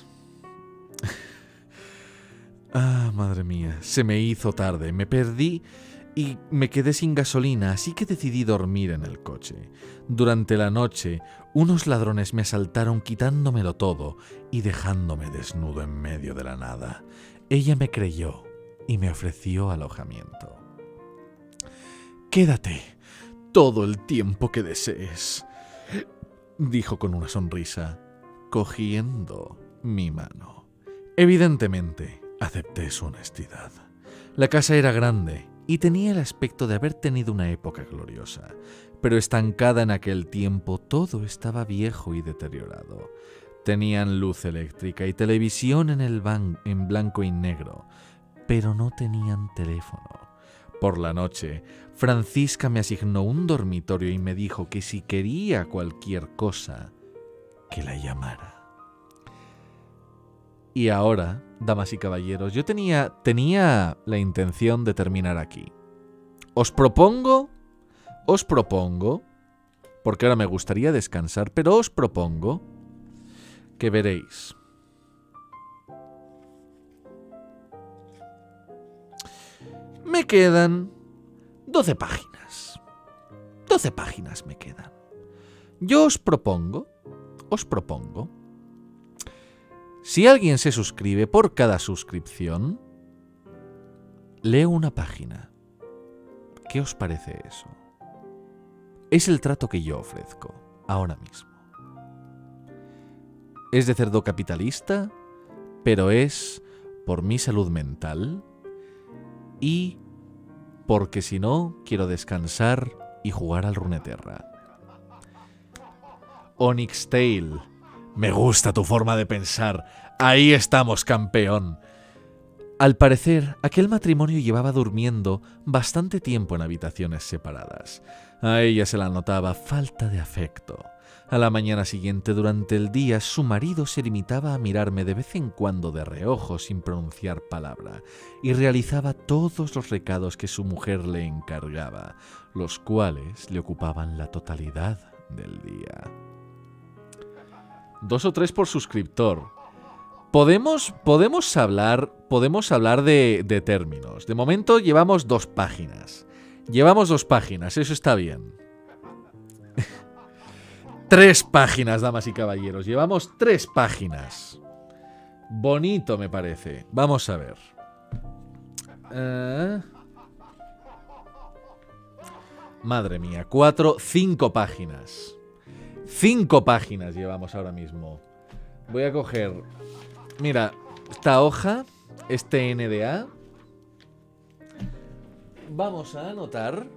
Ah, madre mía, se me hizo tarde, me perdí y me quedé sin gasolina, así que decidí dormir en el coche. Durante la noche, unos ladrones me asaltaron quitándomelo todo y dejándome desnudo en medio de la nada. Ella me creyó y me ofreció alojamiento. «Quédate todo el tiempo que desees», dijo con una sonrisa, cogiendo mi mano. Evidentemente, acepté su honestidad. La casa era grande y tenía el aspecto de haber tenido una época gloriosa, pero estancada en aquel tiempo todo estaba viejo y deteriorado. Tenían luz eléctrica y televisión en, el ban- en blanco y negro, pero no tenían teléfono. Por la noche, Francisca me asignó un dormitorio y me dijo que si quería cualquier cosa, que la llamara. Y ahora, damas y caballeros, yo tenía, tenía la intención de terminar aquí. Os propongo, os propongo, porque ahora me gustaría descansar, pero os propongo que veréis. Me quedan doce páginas. doce páginas me quedan. Yo os propongo, os propongo, si alguien se suscribe por cada suscripción, leo una página. ¿Qué os parece eso? Es el trato que yo ofrezco ahora mismo. Es de cerdo capitalista, pero es por mi salud mental y porque si no, quiero descansar y jugar al Runeterra. Onyx Tale, me gusta tu forma de pensar. Ahí estamos, campeón. Al parecer, aquel matrimonio llevaba durmiendo bastante tiempo en habitaciones separadas. A ella se la notaba falta de afecto. A la mañana siguiente, durante el día, su marido se limitaba a mirarme de vez en cuando de reojo sin pronunciar palabra y realizaba todos los recados que su mujer le encargaba, los cuales le ocupaban la totalidad del día. Dos o tres por suscriptor. Podemos, podemos hablar, podemos hablar de, de términos. De momento llevamos dos páginas. Llevamos dos páginas, eso está bien. Tres páginas, damas y caballeros. Llevamos tres páginas. Bonito, me parece. Vamos a ver. Uh... Madre mía, cuatro, cinco páginas. Cinco páginas llevamos ahora mismo. Voy a coger... Mira, esta hoja, este N D A. Vamos a anotar.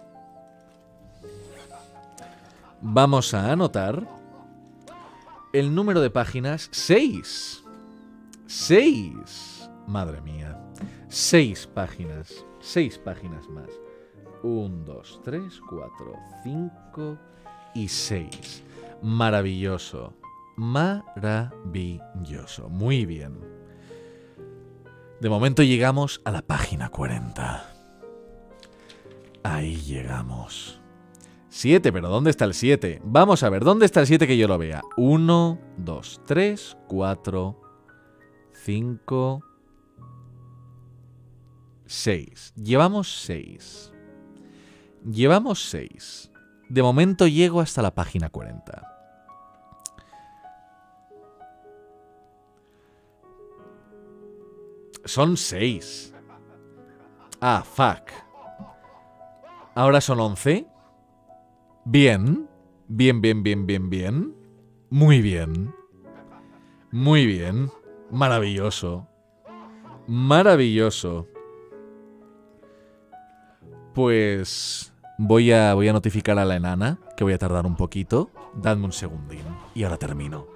Vamos a anotar el número de páginas. Seis. Seis. Madre mía. Seis páginas. Seis páginas más. Un, dos, tres, cuatro, cinco y seis. Maravilloso. Maravilloso. Muy bien. De momento llegamos a la página cuarenta. Ahí llegamos. siete, pero ¿dónde está el siete? Vamos a ver, ¿dónde está el siete que yo lo vea? uno, dos, tres, cuatro, cinco, seis. Llevamos seis. Llevamos seis. De momento llego hasta la página cuarenta. Son seis. Ah, fuck. Ahora son once. Bien. Bien, bien, bien, bien, bien. Muy bien. Muy bien. Maravilloso. Maravilloso. Pues voy a, voy a notificar a la enana que voy a tardar un poquito. Dadme un segundín. Y ahora termino.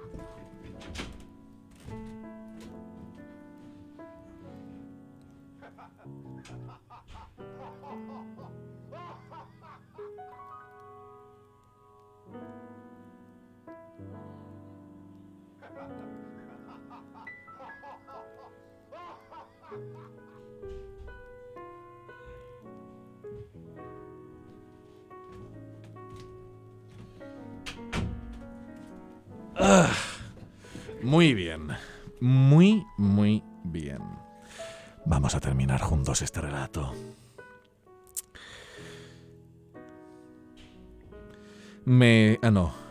Ah, muy bien. Muy, muy bien. Vamos a terminar juntos este relato. Me... Ah, no.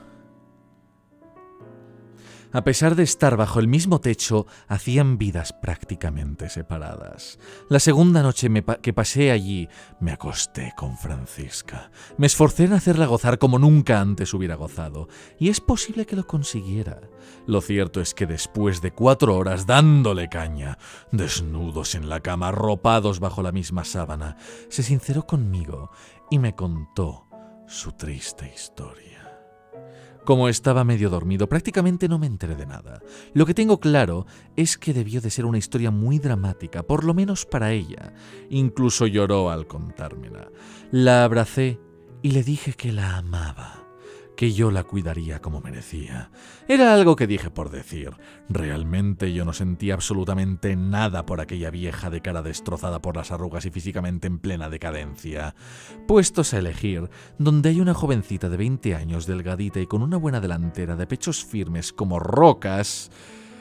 A pesar de estar bajo el mismo techo, hacían vidas prácticamente separadas. La segunda noche me pa que pasé allí, me acosté con Francisca. Me esforcé en hacerla gozar como nunca antes hubiera gozado, y es posible que lo consiguiera. Lo cierto es que después de cuatro horas dándole caña, desnudos en la cama, arropados bajo la misma sábana, se sinceró conmigo y me contó su triste historia. Como estaba medio dormido, prácticamente no me enteré de nada. Lo que tengo claro es que debió de ser una historia muy dramática, por lo menos para ella. Incluso lloró al contármela. La abracé y le dije que la amaba, que yo la cuidaría como merecía. Era algo que dije por decir. Realmente yo no sentía absolutamente nada por aquella vieja de cara destrozada por las arrugas y físicamente en plena decadencia. Puestos a elegir, donde hay una jovencita de veinte años, delgadita y con una buena delantera, de pechos firmes como rocas...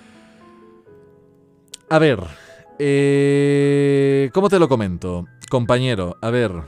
A ver, eh... ¿cómo te lo comento? Compañero, a ver...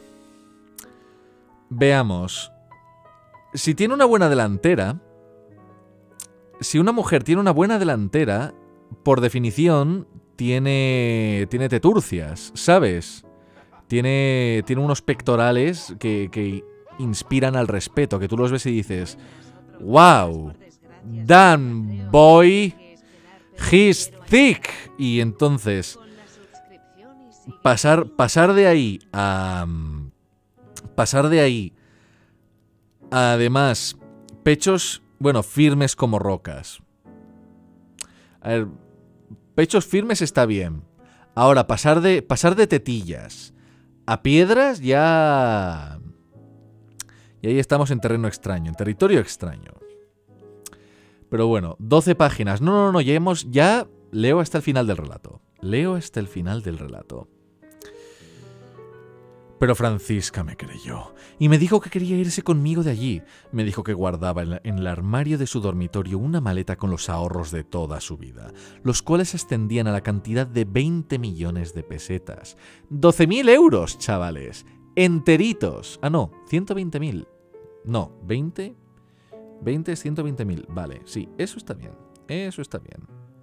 Veamos... Si tiene una buena delantera, si una mujer tiene una buena delantera, por definición, tiene, tiene teturcias, ¿sabes? Tiene, tiene unos pectorales que, que inspiran al respeto, que tú los ves y dices, wow, damn boy, he's thick. Y entonces, pasar, pasar de ahí a... Pasar de ahí... Además, pechos, bueno, firmes como rocas. A ver, pechos firmes está bien. Ahora, pasar de, pasar de tetillas a piedras ya... Y ahí estamos en terreno extraño, en territorio extraño. Pero bueno, doce páginas. No, no, no, ya hemos... Ya leo hasta el final del relato. Leo hasta el final del relato. Pero Francisca me creyó y me dijo que quería irse conmigo de allí. Me dijo que guardaba en, la, en el armario de su dormitorio una maleta con los ahorros de toda su vida, los cuales ascendían a la cantidad de veinte millones de pesetas. doce mil euros, chavales. Enteritos. Ah, no, ciento veinte mil. No, veinte. veinte es ciento veinte mil. Vale, sí, eso está bien. Eso está bien.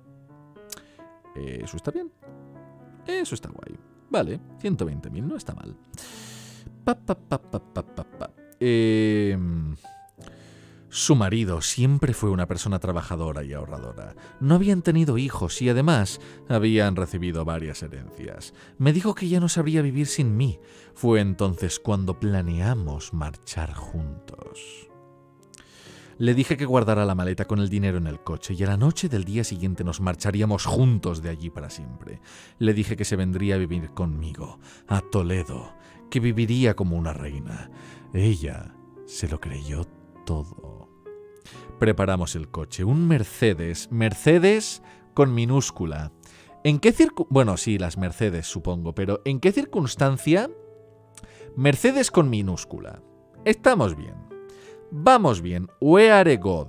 Eso está bien. Eso está guay. Vale, ciento veinte mil, no está mal. Pa, pa, pa, pa, pa, pa, pa. Eh, su marido siempre fue una persona trabajadora y ahorradora. No habían tenido hijos y además habían recibido varias herencias. Me dijo que ya no sabría vivir sin mí. Fue entonces cuando planeamos marchar juntos. Le dije que guardara la maleta con el dinero en el coche y a la noche del día siguiente nos marcharíamos juntos de allí para siempre. Le dije que se vendría a vivir conmigo, a Toledo, que viviría como una reina. Ella se lo creyó todo. Preparamos el coche, un Mercedes, Mercedes con minúscula. ¿En qué circu... Bueno, sí, las Mercedes, supongo, pero ¿en qué circunstancia? Mercedes con minúscula. Estamos bien. Vamos bien, we are God.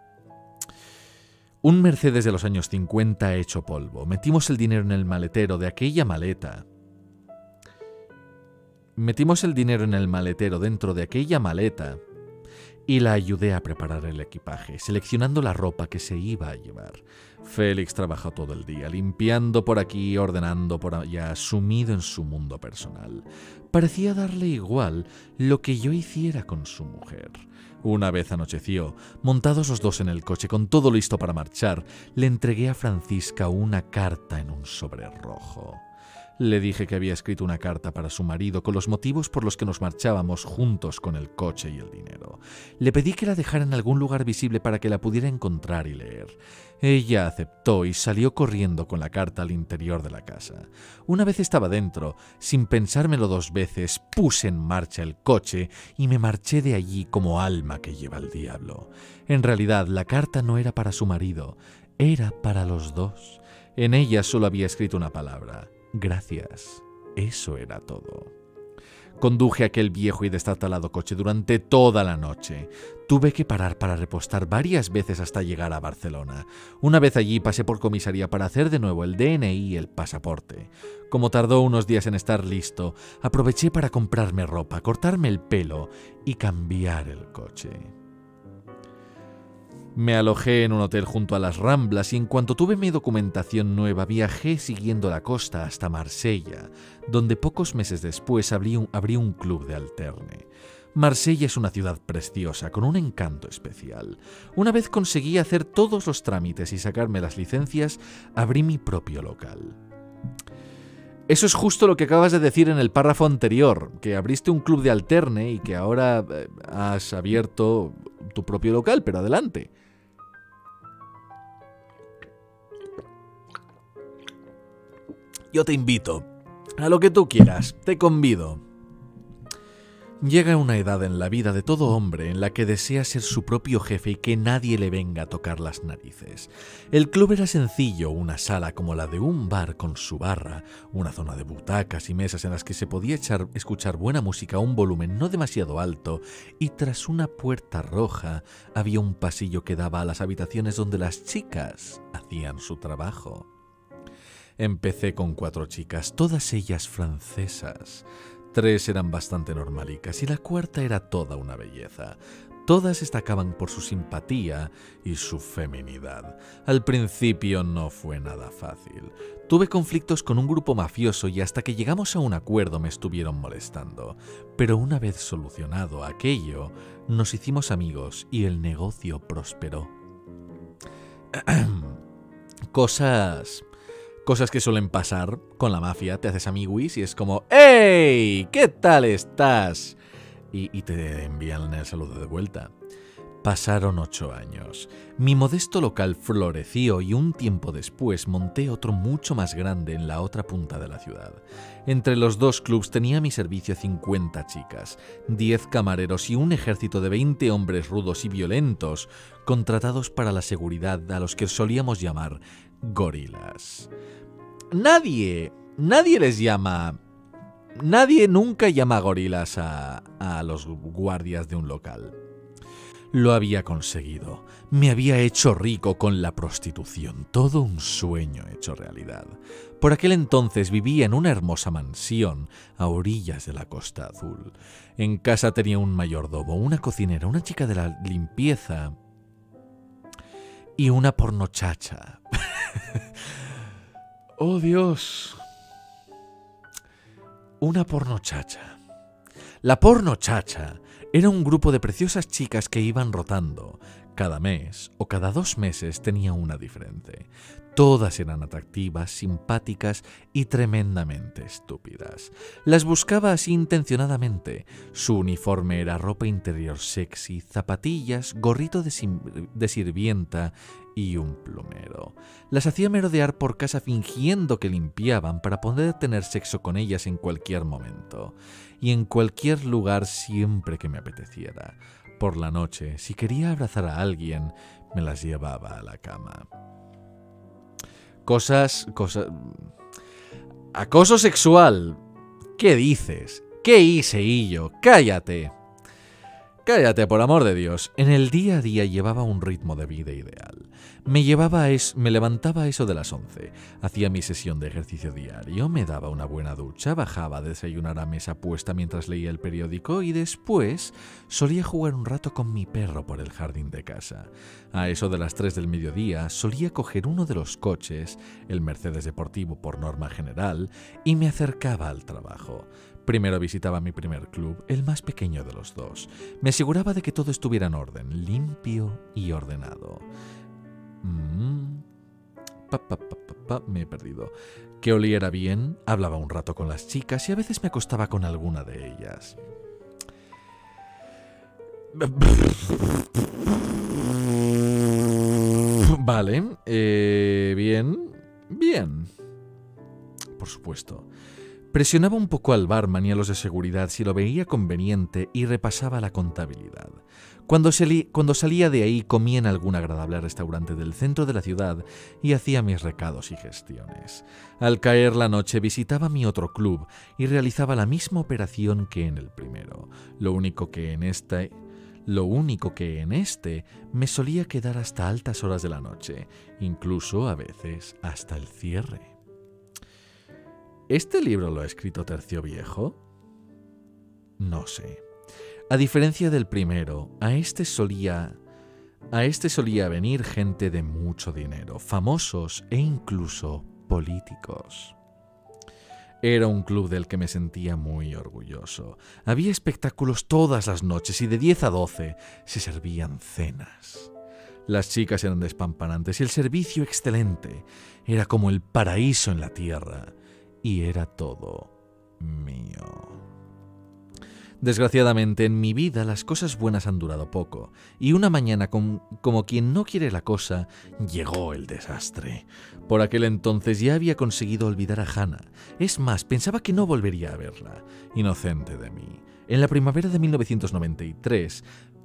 Un Mercedes de los años cincuenta hecho polvo. Metimos el dinero en el maletero de aquella maleta. Metimos el dinero en el maletero dentro de aquella maleta y la ayudé a preparar el equipaje, seleccionando la ropa que se iba a llevar. Félix trabajó todo el día, limpiando por aquí, ordenando por allá, sumido en su mundo personal. Parecía darle igual lo que yo hiciera con su mujer. Una vez anocheció, montados los dos en el coche con todo listo para marchar, le entregué a Francisca una carta en un sobre rojo. Le dije que había escrito una carta para su marido con los motivos por los que nos marchábamos juntos con el coche y el dinero. Le pedí que la dejara en algún lugar visible para que la pudiera encontrar y leer. Ella aceptó y salió corriendo con la carta al interior de la casa. Una vez estaba dentro, sin pensármelo dos veces, puse en marcha el coche y me marché de allí como alma que lleva el diablo. En realidad, la carta no era para su marido, era para los dos. En ella solo había escrito una palabra: gracias. Eso era todo. Conduje aquel viejo y destartalado coche durante toda la noche. Tuve que parar para repostar varias veces hasta llegar a Barcelona. Una vez allí pasé por comisaría para hacer de nuevo el D N I y el pasaporte. Como tardó unos días en estar listo, aproveché para comprarme ropa, cortarme el pelo y cambiar el coche. Me alojé en un hotel junto a las Ramblas y en cuanto tuve mi documentación nueva viajé siguiendo la costa hasta Marsella, donde pocos meses después abrí un, abrí un club de alterne. Marsella es una ciudad preciosa, con un encanto especial. Una vez conseguí hacer todos los trámites y sacarme las licencias, abrí mi propio local. Eso es justo lo que acabas de decir en el párrafo anterior, que abriste un club de alterne y que ahora eh, has abierto tu propio local, pero adelante. Yo te invito, a lo que tú quieras, te convido. Llega una edad en la vida de todo hombre en la que desea ser su propio jefe y que nadie le venga a tocar las narices. El club era sencillo, una sala como la de un bar con su barra, una zona de butacas y mesas en las que se podía echar, escuchar buena música a un volumen no demasiado alto, y tras una puerta roja había un pasillo que daba a las habitaciones donde las chicas hacían su trabajo. Empecé con cuatro chicas, todas ellas francesas. Tres eran bastante normalicas y la cuarta era toda una belleza. Todas destacaban por su simpatía y su feminidad. Al principio no fue nada fácil. Tuve conflictos con un grupo mafioso y hasta que llegamos a un acuerdo me estuvieron molestando. Pero una vez solucionado aquello, nos hicimos amigos y el negocio prosperó. Cosas... Cosas que suelen pasar con la mafia, te haces amiguis y es como ¡Hey! ¿Qué tal estás? Y, y te envían el saludo de vuelta. Pasaron ocho años. Mi modesto local floreció y un tiempo después monté otro mucho más grande en la otra punta de la ciudad. Entre los dos clubs tenía a mi servicio cincuenta chicas, diez camareros y un ejército de veinte hombres rudos y violentos contratados para la seguridad, a los que solíamos llamar gorilas. Nadie, nadie les llama nadie nunca llama gorilas a, a los guardias de un local. Lo había conseguido. Me había hecho rico con la prostitución. Todo un sueño hecho realidad. Por aquel entonces vivía en una hermosa mansión a orillas de la Costa Azul. En casa tenía un mayordomo, una cocinera, una chica de la limpieza y una pornochacha. ¡Oh, Dios! Una pornochacha. La pornochacha era un grupo de preciosas chicas que iban rotando. Cada mes o cada dos meses tenía una diferente. Todas eran atractivas, simpáticas y tremendamente estúpidas. Las buscaba así intencionadamente. Su uniforme era ropa interior sexy, zapatillas, gorrito de, de sirvienta y un plumero. Las hacía merodear por casa fingiendo que limpiaban para poder tener sexo con ellas en cualquier momento y en cualquier lugar siempre que me apeteciera. Por la noche, si quería abrazar a alguien, me las llevaba a la cama. Cosas... cosas... Acoso sexual. ¿Qué dices? ¿Qué hice yo? ¡Cállate! Cállate, por amor de Dios. En el día a día llevaba un ritmo de vida ideal. Me llevaba a es, me levantaba a eso de las once, hacía mi sesión de ejercicio diario, me daba una buena ducha, bajaba a desayunar a mesa puesta mientras leía el periódico y después solía jugar un rato con mi perro por el jardín de casa. A eso de las tres del mediodía solía coger uno de los coches, el Mercedes deportivo por norma general, y me acercaba al trabajo. Primero visitaba mi primer club, el más pequeño de los dos. Me aseguraba de que todo estuviera en orden, limpio y ordenado. Mm. Pa, pa, pa, pa, pa. Me he perdido. Que oliera bien, hablaba un rato con las chicas y a veces me acostaba con alguna de ellas. Vale, eh, bien, bien. Por supuesto. Presionaba un poco al barman y a los de seguridad si lo veía conveniente y repasaba la contabilidad. Cuando, salí, cuando salía de ahí comía en algún agradable restaurante del centro de la ciudad y hacía mis recados y gestiones. Al caer la noche visitaba mi otro club y realizaba la misma operación que en el primero. Lo único que en este, lo único que en este me solía quedar hasta altas horas de la noche, incluso a veces hasta el cierre. ¿Este libro lo ha escrito Tercio Viejo? No sé. A diferencia del primero, a este solía, a este solía venir gente de mucho dinero, famosos e incluso políticos. Era un club del que me sentía muy orgulloso. Había espectáculos todas las noches y de diez a doce se servían cenas. Las chicas eran despampanantes y el servicio excelente. Era como el paraíso en la tierra. Y era todo mío. Desgraciadamente, en mi vida las cosas buenas han durado poco, y una mañana, com como quien no quiere la cosa, llegó el desastre. Por aquel entonces ya había conseguido olvidar a Hannah. Es más, pensaba que no volvería a verla. Inocente de mí. En la primavera de mil novecientos noventa y tres...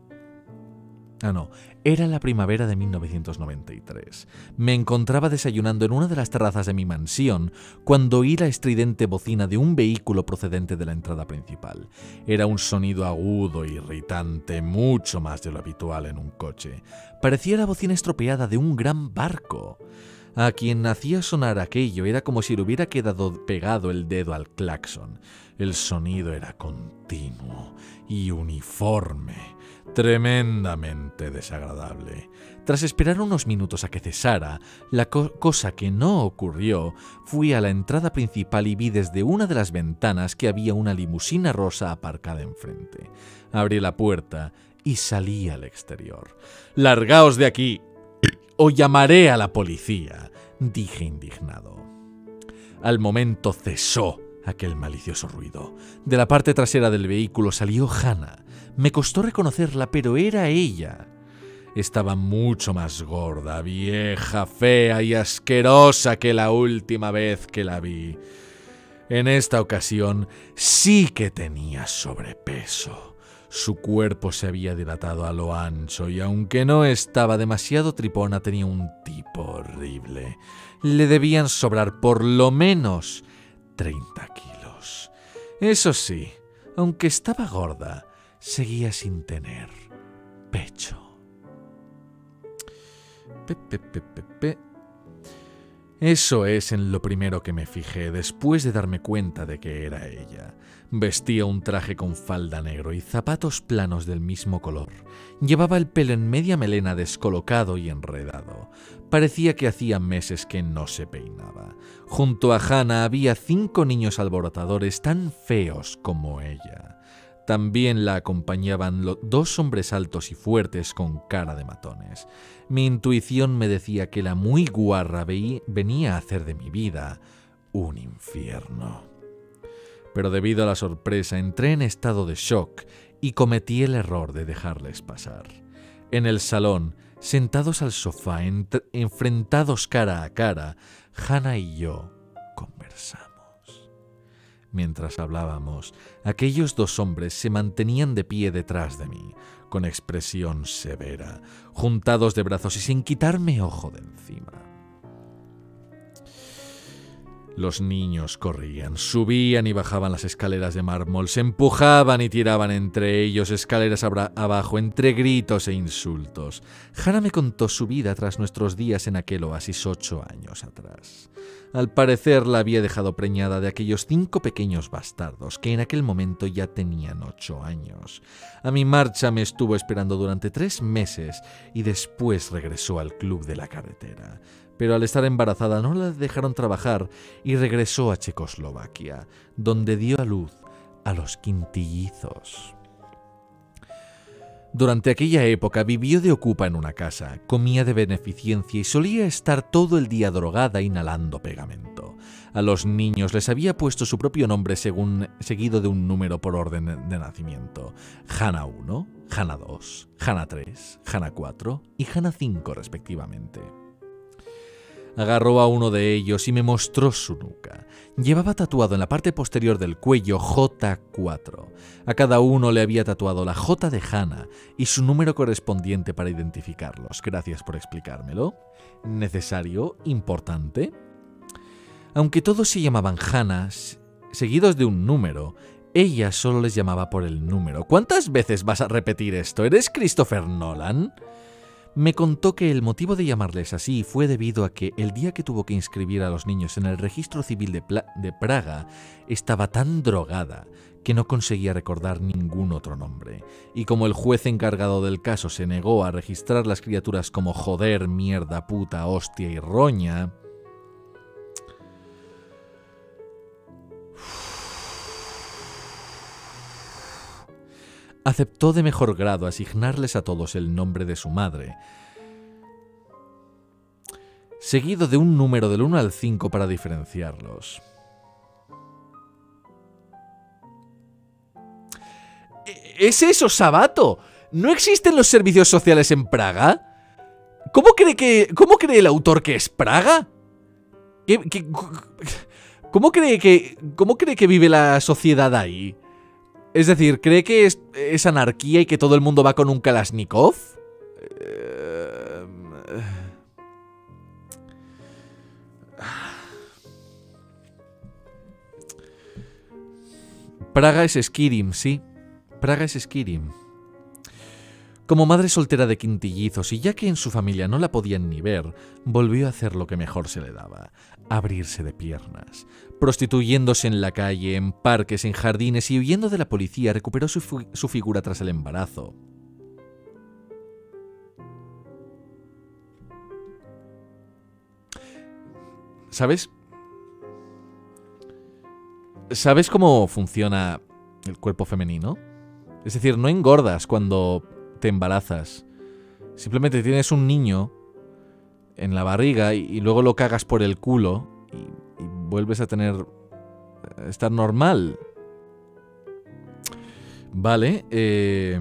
Ah, no, era la primavera de mil novecientos noventa y tres. Me encontraba desayunando en una de las terrazas de mi mansión cuando oí la estridente bocina de un vehículo procedente de la entrada principal. Era un sonido agudo e irritante, mucho más de lo habitual en un coche. Parecía la bocina estropeada de un gran barco. A quien hacía sonar aquello era como si le hubiera quedado pegado el dedo al claxon. El sonido era continuo y uniforme. Tremendamente desagradable. Tras esperar unos minutos a que cesara, la co cosa que no ocurrió, fui a la entrada principal y vi desde una de las ventanas que había una limusina rosa aparcada enfrente. Abrí la puerta y salí al exterior. «¡Largaos de aquí o llamaré a la policía!», dije indignado. Al momento cesó aquel malicioso ruido. De la parte trasera del vehículo salió Hannah. Me costó reconocerla, pero era ella. Estaba mucho más gorda, vieja, fea y asquerosa que la última vez que la vi. En esta ocasión sí que tenía sobrepeso. Su cuerpo se había dilatado a lo ancho y aunque no estaba demasiado tripona, tenía un tipo horrible. Le debían sobrar por lo menos treinta kilos. Eso sí, aunque estaba gorda, seguía sin tener pecho. Pe, pe, pe, pe, pe. Eso es en lo primero que me fijé después de darme cuenta de que era ella. Vestía un traje con falda negro y zapatos planos del mismo color. Llevaba el pelo en media melena descolocado y enredado. Parecía que hacía meses que no se peinaba. Junto a Hannah había cinco niños alborotadores tan feos como ella. También la acompañaban dos hombres altos y fuertes con cara de matones. Mi intuición me decía que la muy guarra venía a hacer de mi vida un infierno. Pero debido a la sorpresa entré en estado de shock y cometí el error de dejarles pasar. En el salón, sentados al sofá, enfrentados cara a cara, Hannah y yo conversamos. Mientras hablábamos, aquellos dos hombres se mantenían de pie detrás de mí, con expresión severa, juntados de brazos y sin quitarme ojo de encima. Los niños corrían, subían y bajaban las escaleras de mármol, se empujaban y tiraban entre ellos escaleras abajo, entre gritos e insultos. Hannah me contó su vida tras nuestros días en aquel oasis ocho años atrás. Al parecer la había dejado preñada de aquellos cinco pequeños bastardos que en aquel momento ya tenían ocho años. A mi marcha me estuvo esperando durante tres meses y después regresó al club de la carretera. Pero al estar embarazada no la dejaron trabajar y regresó a Checoslovaquia, donde dio a luz a los quintillizos. Durante aquella época vivió de ocupa en una casa, comía de beneficencia y solía estar todo el día drogada inhalando pegamento. A los niños les había puesto su propio nombre según, seguido de un número por orden de nacimiento. Hannah uno, Hannah dos, Hannah tres, Hannah cuatro y Hannah cinco respectivamente. Agarró a uno de ellos y me mostró su nuca. Llevaba tatuado en la parte posterior del cuello J cuatro. A cada uno le había tatuado la J de Hannah y su número correspondiente para identificarlos. Gracias por explicármelo. Necesario, importante. Aunque todos se llamaban Hannah, seguidos de un número, ella solo les llamaba por el número. ¿Cuántas veces vas a repetir esto? ¿Eres Christopher Nolan? Me contó que el motivo de llamarles así fue debido a que el día que tuvo que inscribir a los niños en el registro civil de, de Praga estaba tan drogada que no conseguía recordar ningún otro nombre. Y como el juez encargado del caso se negó a registrar las criaturas como joder, mierda, puta, hostia y roña, aceptó de mejor grado asignarles a todos el nombre de su madre, seguido de un número del uno al cinco para diferenciarlos. ¿Es eso, Sabato? ¿No existen los servicios sociales en Praga? ¿Cómo cree que, cómo cree el autor que es Praga? ¿Qué, qué, cómo, cree que, ¿Cómo cree que vive la sociedad ahí? Es decir, ¿cree que es, es anarquía y que todo el mundo va con un Kalashnikov? Eh... Praga es Skirim, sí. Praga es Skirim. Como madre soltera de quintillizos y ya que en su familia no la podían ni ver, volvió a hacer lo que mejor se le daba, abrirse de piernas. Prostituyéndose en la calle, en parques, en jardines y huyendo de la policía, recuperó su, fi- su figura tras el embarazo. ¿Sabes? ¿Sabes cómo funciona el cuerpo femenino? Es decir, no engordas cuando te embarazas. Simplemente tienes un niño en la barriga y, y luego lo cagas por el culo y, y vuelves a tener... a estar normal. Vale. Eh,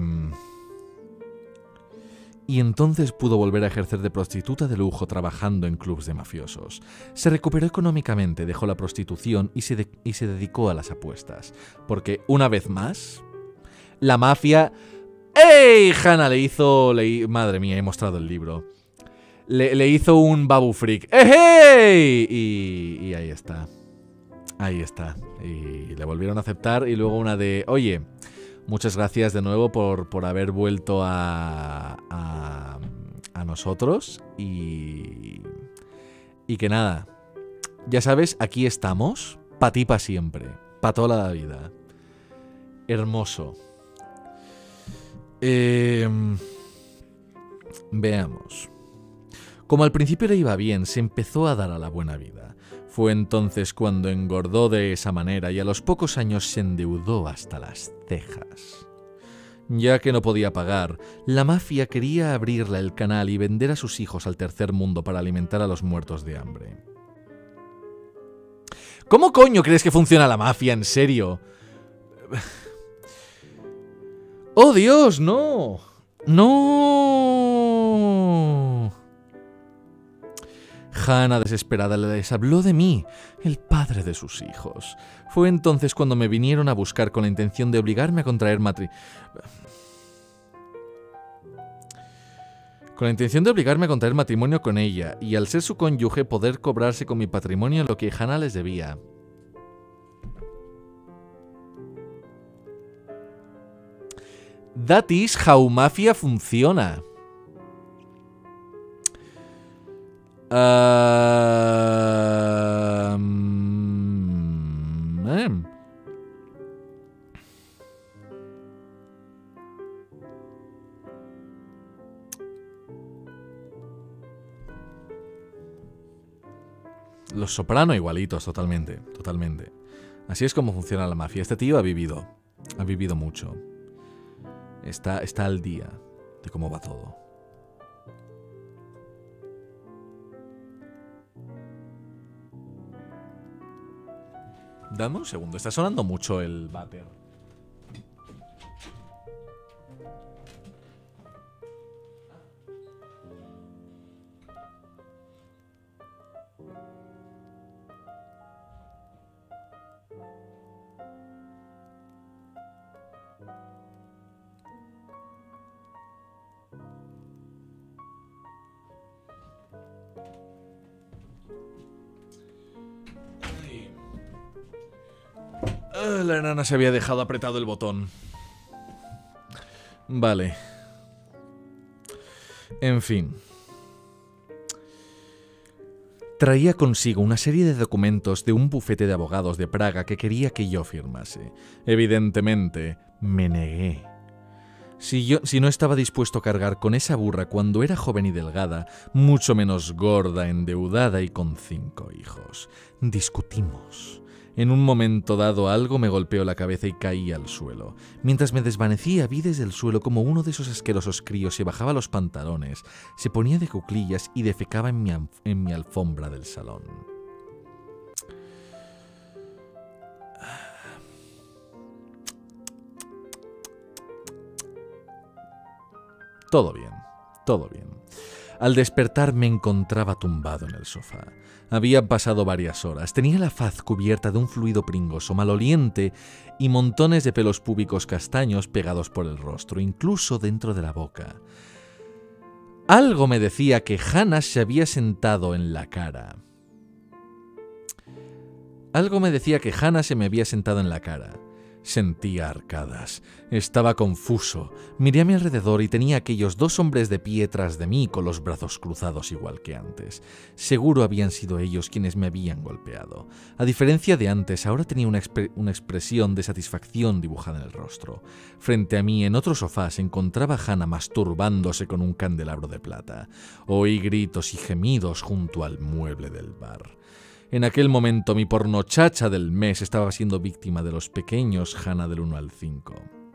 y entonces pudo volver a ejercer de prostituta de lujo trabajando en clubs de mafiosos. Se recuperó económicamente, dejó la prostitución y se, de, y se dedicó a las apuestas. Porque, una vez más, la mafia... ¡Ey! Hannah le hizo... Le, madre mía, he mostrado el libro. Le, le hizo un babu freak. ¡Ey! Y, y ahí está. Ahí está. Y le volvieron a aceptar. Y luego una de, oye, muchas gracias de nuevo por, por haber vuelto a, a, a nosotros. Y, y que nada, ya sabes, aquí estamos. Pa' ti, pa' siempre. Pa' toda la vida. Hermoso. Eh, veamos. Como al principio le iba bien, se empezó a dar a la buena vida. Fue entonces cuando engordó de esa manera y a los pocos años se endeudó hasta las cejas. Ya que no podía pagar, la mafia quería abrirle el canal y vender a sus hijos al tercer mundo para alimentar a los muertos de hambre. ¿Cómo coño crees que funciona la mafia? ¿En serio? ¡Oh, Dios! ¡No! ¡No! Hannah, desesperada, les habló de mí, el padre de sus hijos. Fue entonces cuando me vinieron a buscar con la intención de obligarme a contraer matrimonio. Con la intención de obligarme a contraer matrimonio con ella, y al ser su cónyuge poder cobrarse con mi patrimonio lo que Hannah les debía. That is how mafia funciona. Uh, eh. Los Soprano igualitos, totalmente, totalmente. Así es como funciona la mafia. Este tío ha vivido, ha vivido mucho. Está, está al día de cómo va todo. Dame un segundo, está sonando mucho el váter. La enana se había dejado apretado el botón. Vale. En fin. Traía consigo una serie de documentos de un bufete de abogados de Praga que quería que yo firmase. Evidentemente, me negué. Si, yo, si no estaba dispuesto a cargar con esa burra cuando era joven y delgada, mucho menos gorda, endeudada y con cinco hijos. Discutimos. En un momento dado algo me golpeó la cabeza y caí al suelo. Mientras me desvanecía vi desde el suelo como uno de esos asquerosos críos se bajaba los pantalones, se ponía de cuclillas y defecaba en mi, en mi alfombra del salón. Todo bien, todo bien. Al despertar me encontraba tumbado en el sofá. Habían pasado varias horas. Tenía la faz cubierta de un fluido pringoso, maloliente y montones de pelos púbicos castaños pegados por el rostro, incluso dentro de la boca. Algo me decía que Hannah se había sentado en la cara. Algo me decía que Hannah se me había sentado en la cara. Sentía arcadas. Estaba confuso. Miré a mi alrededor y tenía aquellos dos hombres de pie tras de mí con los brazos cruzados igual que antes. Seguro habían sido ellos quienes me habían golpeado. A diferencia de antes, ahora tenía una, expre- una expresión de satisfacción dibujada en el rostro. Frente a mí, en otro sofá, se encontraba Hannah masturbándose con un candelabro de plata. Oí gritos y gemidos junto al mueble del bar. En aquel momento mi pornochacha del mes estaba siendo víctima de los pequeños Hannah del uno al cinco.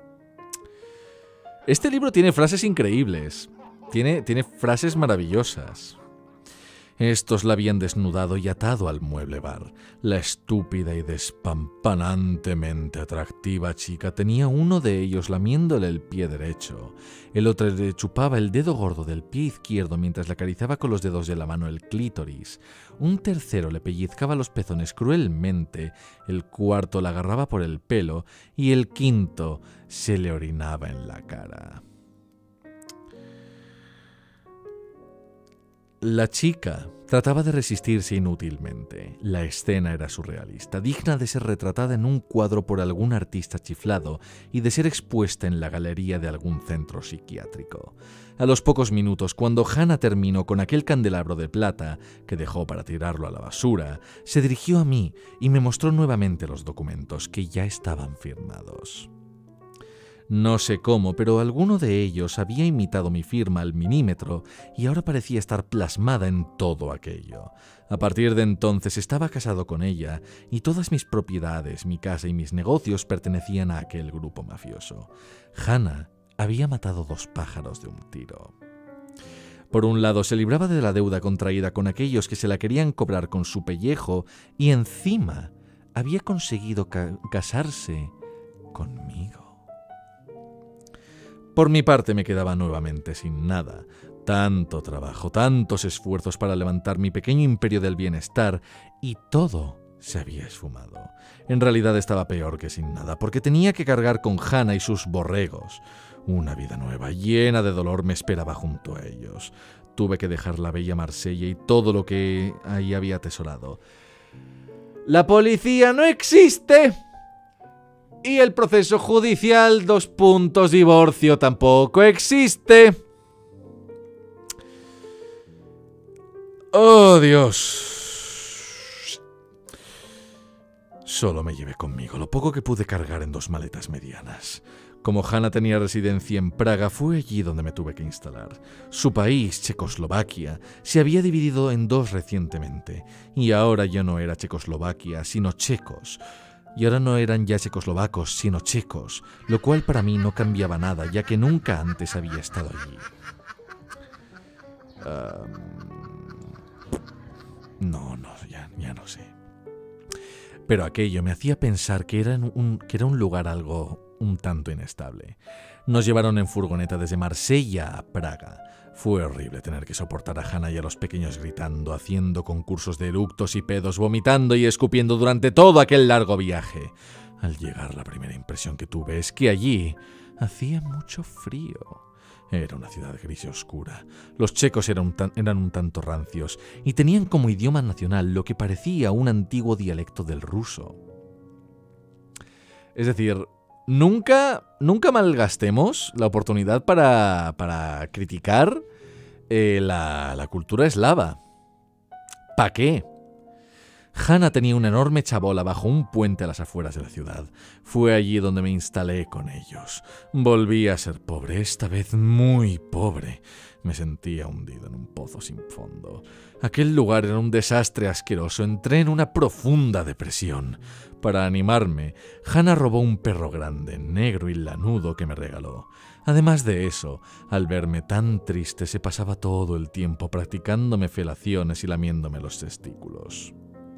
Este libro tiene frases increíbles. Tiene, tiene frases maravillosas. Estos la habían desnudado y atado al mueble bar. La estúpida y despampanantemente atractiva chica tenía uno de ellos lamiéndole el pie derecho. El otro le chupaba el dedo gordo del pie izquierdo mientras le acariciaba con los dedos de la mano el clítoris. Un tercero le pellizcaba los pezones cruelmente, el cuarto la agarraba por el pelo y el quinto se le orinaba en la cara. La chica trataba de resistirse inútilmente. La escena era surrealista, digna de ser retratada en un cuadro por algún artista chiflado y de ser expuesta en la galería de algún centro psiquiátrico. A los pocos minutos, cuando Hannah terminó con aquel candelabro de plata que dejó para tirarlo a la basura, se dirigió a mí y me mostró nuevamente los documentos que ya estaban firmados. No sé cómo, pero alguno de ellos había imitado mi firma al milímetro y ahora parecía estar plasmada en todo aquello. A partir de entonces estaba casado con ella y todas mis propiedades, mi casa y mis negocios pertenecían a aquel grupo mafioso. Hannah había matado dos pájaros de un tiro. Por un lado, se libraba de la deuda contraída con aquellos que se la querían cobrar con su pellejo y encima había conseguido ca- casarse conmigo. Por mi parte me quedaba nuevamente sin nada. Tanto trabajo, tantos esfuerzos para levantar mi pequeño imperio del bienestar y todo se había esfumado. En realidad estaba peor que sin nada, porque tenía que cargar con Hannah y sus borregos. Una vida nueva, llena de dolor, me esperaba junto a ellos. Tuve que dejar la bella Marsella y todo lo que ahí había atesorado. ¡La policía no existe! Y el proceso judicial, dos puntos, divorcio, tampoco existe. ¡Oh, Dios! Solo me llevé conmigo lo poco que pude cargar en dos maletas medianas. Como Hannah tenía residencia en Praga, fue allí donde me tuve que instalar. Su país, Checoslovaquia, se había dividido en dos recientemente, y ahora ya no era Checoslovaquia, sino checos. Y ahora no eran ya checoslovacos, sino checos, lo cual para mí no cambiaba nada, ya que nunca antes había estado allí. Um, no, no, ya, ya no sé. Pero aquello me hacía pensar que era un, que era un lugar algo un tanto inestable. Nos llevaron en furgoneta desde Marsella a Praga. Fue horrible tener que soportar a Hannah y a los pequeños gritando, haciendo concursos de eructos y pedos, vomitando y escupiendo durante todo aquel largo viaje. Al llegar, la primera impresión que tuve es que allí hacía mucho frío. Era una ciudad gris y oscura. Los checos eran un, tan, eran un tanto rancios y tenían como idioma nacional lo que parecía un antiguo dialecto del ruso. Es decir, nunca, nunca malgastemos la oportunidad para, para criticar eh, la, la cultura eslava. ¿Para qué? Hannah tenía una enorme chabola bajo un puente a las afueras de la ciudad. Fue allí donde me instalé con ellos. Volví a ser pobre, esta vez muy pobre. Me sentía hundido en un pozo sin fondo. Aquel lugar era un desastre asqueroso. Entré en una profunda depresión. Para animarme, Hannah robó un perro grande, negro y lanudo que me regaló. Además de eso, al verme tan triste, se pasaba todo el tiempo practicándome felaciones y lamiéndome los testículos.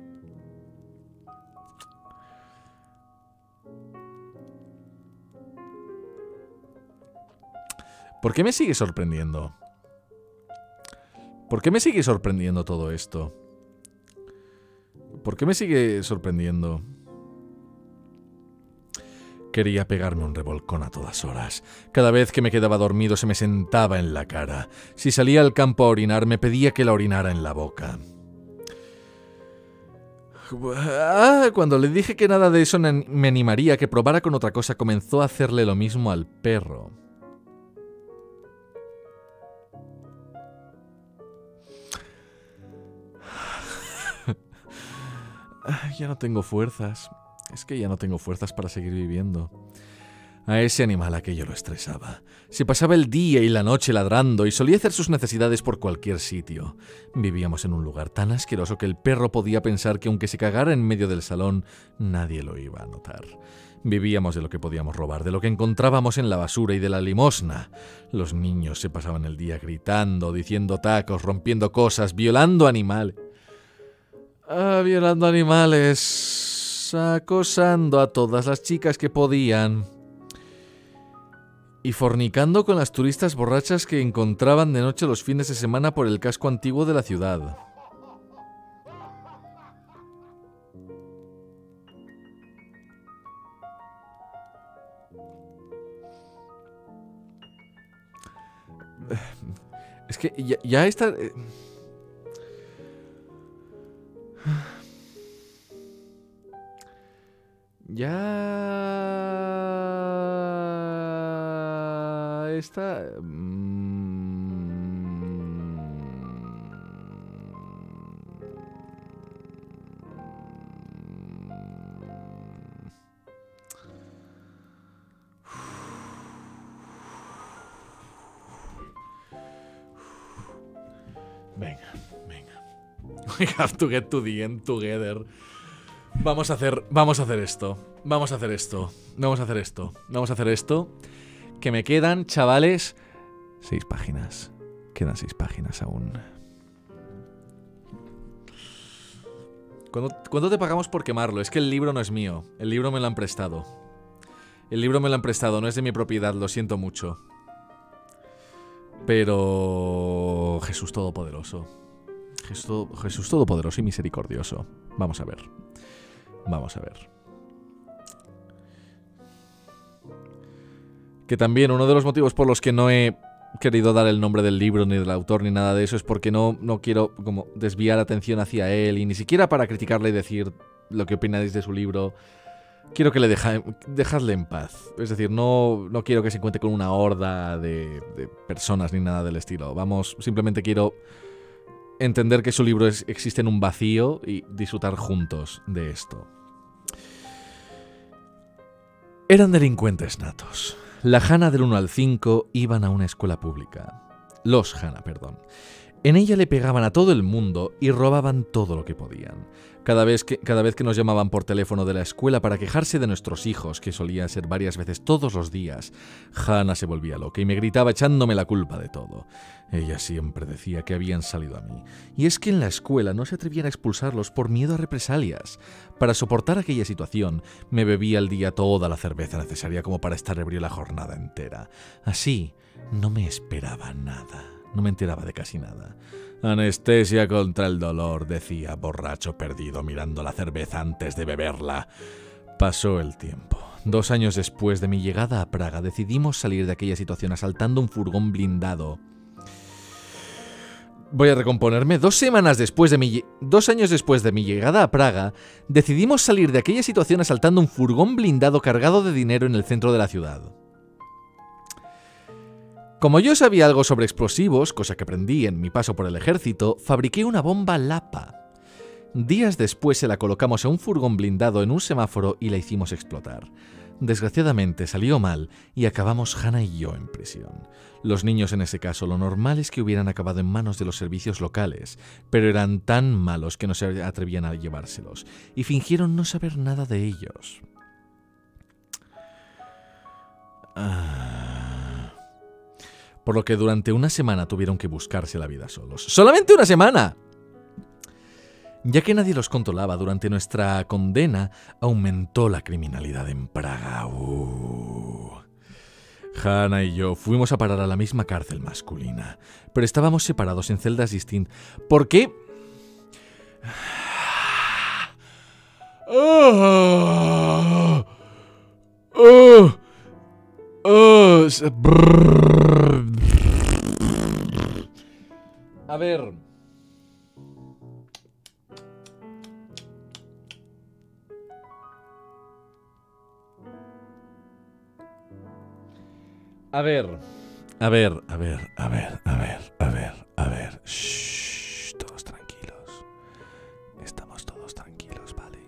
¿Por qué me sigue sorprendiendo? ¿Por qué me sigue sorprendiendo todo esto? ¿Por qué me sigue sorprendiendo? Quería pegarme un revolcón a todas horas. Cada vez que me quedaba dormido se me sentaba en la cara. Si salía al campo a orinar, me pedía que la orinara en la boca. Ah, cuando le dije que nada de eso me animaría, que probara con otra cosa, comenzó a hacerle lo mismo al perro. Ya no tengo fuerzas. Es que ya no tengo fuerzas para seguir viviendo. A ese animal aquello lo estresaba. Se pasaba el día y la noche ladrando y solía hacer sus necesidades por cualquier sitio. Vivíamos en un lugar tan asqueroso que el perro podía pensar que aunque se cagara en medio del salón, nadie lo iba a notar. Vivíamos de lo que podíamos robar, de lo que encontrábamos en la basura y de la limosna. Los niños se pasaban el día gritando, diciendo tacos, rompiendo cosas, violando animales. Ah, violando animales, acosando a todas las chicas que podían y fornicando con las turistas borrachas que encontraban de noche los fines de semana por el casco antiguo de la ciudad. Es que ya, ya está... Ya está. Venga, venga. We have to get to the end together. Vamos a hacer, vamos a hacer esto. Vamos a hacer esto. Vamos a hacer esto. Vamos a hacer esto. Que me quedan, chavales, seis páginas. Quedan seis páginas aún. ¿Cuándo, ¿Cuánto te pagamos por quemarlo? Es que el libro no es mío. El libro me lo han prestado. El libro me lo han prestado, no es de mi propiedad, lo siento mucho. Pero... Jesús Todopoderoso. Jesús, Jesús Todopoderoso y misericordioso. Vamos a ver. Vamos a ver. Que también uno de los motivos por los que no he querido dar el nombre del libro, ni del autor, ni nada de eso, es porque no, no quiero como desviar atención hacia él, y ni siquiera para criticarle y decir lo que opináis de su libro. Quiero que le deja, dejadle en paz. Es decir, no, no quiero que se encuentre con una horda de, de personas ni nada del estilo. Vamos, simplemente quiero entender que su libro es, existe en un vacío y disfrutar juntos de esto. Eran delincuentes natos. La Hannah del uno al cinco iban a una escuela pública. Los Hannah, perdón. En ella le pegaban a todo el mundo y robaban todo lo que podían. Cada vez que, cada vez que nos llamaban por teléfono de la escuela para quejarse de nuestros hijos, que solía ser varias veces todos los días, Hannah se volvía loca y me gritaba echándome la culpa de todo. Ella siempre decía que habían salido a mí. Y es que en la escuela no se atrevían a expulsarlos por miedo a represalias. Para soportar aquella situación, me bebía al día toda la cerveza necesaria como para estar ebrio la jornada entera. Así, no me esperaba nada. No me enteraba de casi nada. Anestesia contra el dolor, decía, borracho perdido, mirando la cerveza antes de beberla. Pasó el tiempo. Dos años después de mi llegada a Praga, decidimos salir de aquella situación asaltando un furgón blindado. Voy a recomponerme. Dos semanas después de mi... Dos años después de mi llegada a Praga, decidimos salir de aquella situación asaltando un furgón blindado cargado de dinero en el centro de la ciudad. Como yo sabía algo sobre explosivos, cosa que aprendí en mi paso por el ejército, fabriqué una bomba Lapa. Días después se la colocamos a un furgón blindado en un semáforo y la hicimos explotar. Desgraciadamente salió mal y acabamos Hannah y yo en prisión. Los niños en ese caso lo normal es que hubieran acabado en manos de los servicios locales, pero eran tan malos que no se atrevían a llevárselos y fingieron no saber nada de ellos. Ah... Por lo que durante una semana tuvieron que buscarse la vida solos. ¡Solamente una semana! Ya que nadie los controlaba, durante nuestra condena aumentó la criminalidad en Praga. Uh. Hannah y yo fuimos a parar a la misma cárcel masculina, pero estábamos separados en celdas distintas. ¿Por qué? Oh, oh, oh, a ver. A ver. A ver, a ver, a ver, a ver, a ver, a ver. Shh, todos tranquilos. Estamos todos tranquilos, ¿vale?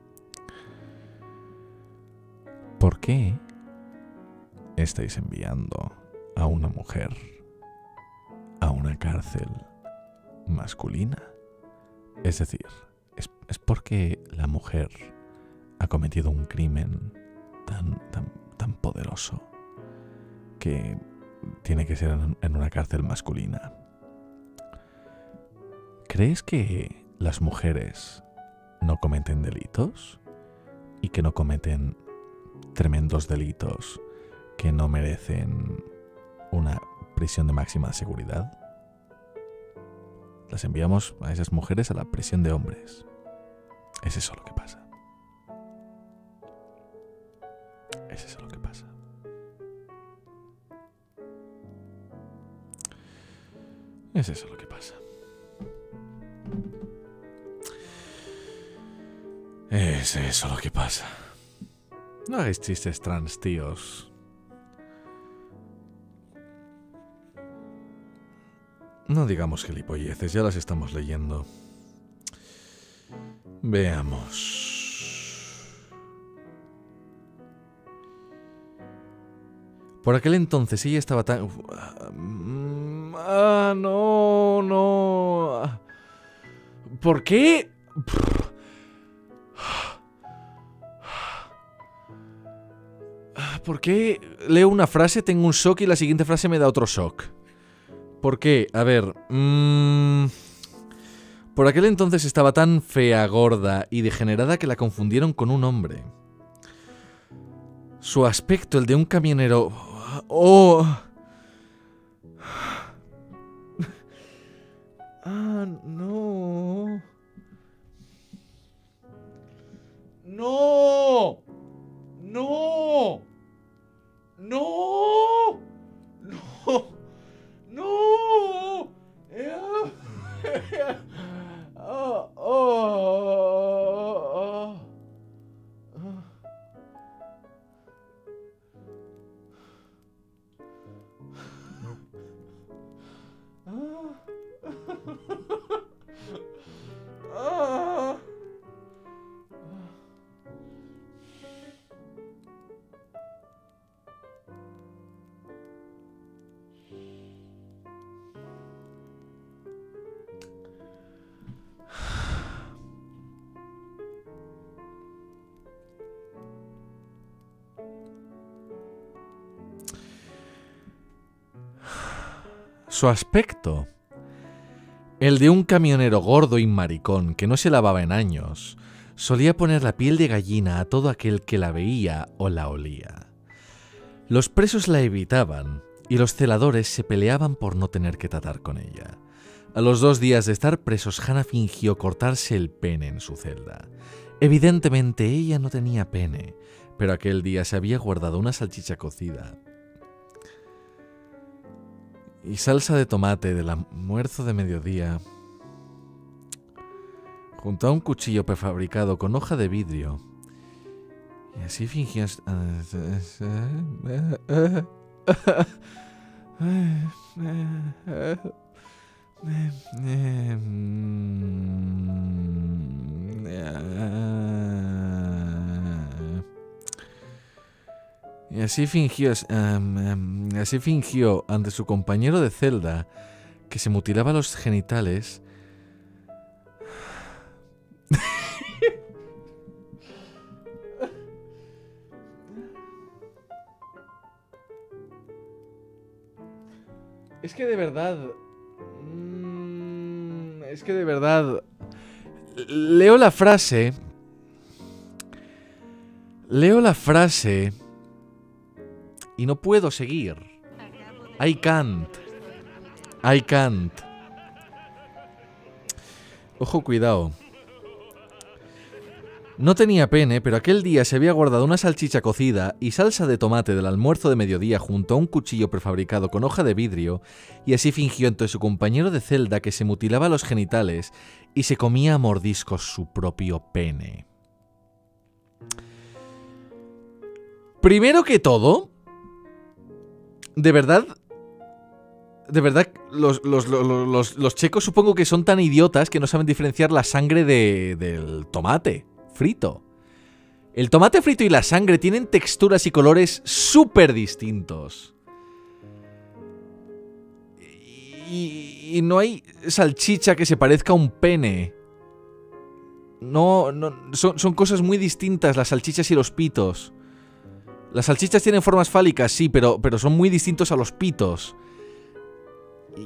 ¿Por qué estáis enviando a una mujer a una cárcel masculina? Es decir, es, es porque la mujer ha cometido un crimen tan, tan, tan poderoso que tiene que ser en, en una cárcel masculina. ¿Crees que las mujeres no cometen delitos? ¿Y que no cometen tremendos delitos que no merecen una prisión de máxima seguridad? Las enviamos a esas mujeres a la prisión de hombres. Es eso lo que pasa. Es eso lo que pasa. Es eso lo que pasa. Es eso lo que pasa. No hagáis chistes trans, tíos. No digamos gilipolleces, ya las estamos leyendo. Veamos. Por aquel entonces ella estaba tan... Ah, no, no. ¿Por qué? ¿Por qué leo una frase, tengo un shock y la siguiente frase me da otro shock? ¿Por qué? A ver... Mmm... Por aquel entonces estaba tan fea, gorda y degenerada que la confundieron con un hombre. Su aspecto, el de un camionero... ¡Oh! ¡Ah, no! ¡No! ¡No! ¡No! ¡No! ¡No! ¡Oh! ¡Oh! ¡Oh! Su aspecto, el de un camionero gordo y maricón que no se lavaba en años, solía poner la piel de gallina a todo aquel que la veía o la olía. Los presos la evitaban y los celadores se peleaban por no tener que tratar con ella. A los dos días de estar presos, Hannah fingió cortarse el pene en su celda. Evidentemente ella no tenía pene, pero aquel día se había guardado una salchicha cocida y salsa de tomate del almuerzo de mediodía junto a un cuchillo prefabricado con hoja de vidrio. Y así fingió... Y así fingió, um, um, así fingió ante su compañero de celda que se mutilaba los genitales. Es que de verdad... Mmm, es que de verdad... Leo la frase... Leo la frase... Y no puedo seguir. I can't. I can't. Ojo, cuidado. No tenía pene, pero aquel día se había guardado una salchicha cocida y salsa de tomate del almuerzo de mediodía junto a un cuchillo prefabricado con hoja de vidrio, y así fingió ante su compañero de celda que se mutilaba los genitales y se comía a mordiscos su propio pene. Primero que todo... De verdad, de verdad, los, los, los, los, los checos supongo que son tan idiotas que no saben diferenciar la sangre de, del tomate frito. El tomate frito y la sangre tienen texturas y colores súper distintos. Y, y no hay salchicha que se parezca a un pene. No, no son, son cosas muy distintas las salchichas y los pitos. Las salchichas tienen formas fálicas, sí, pero, pero son muy distintos a los pitos. Y...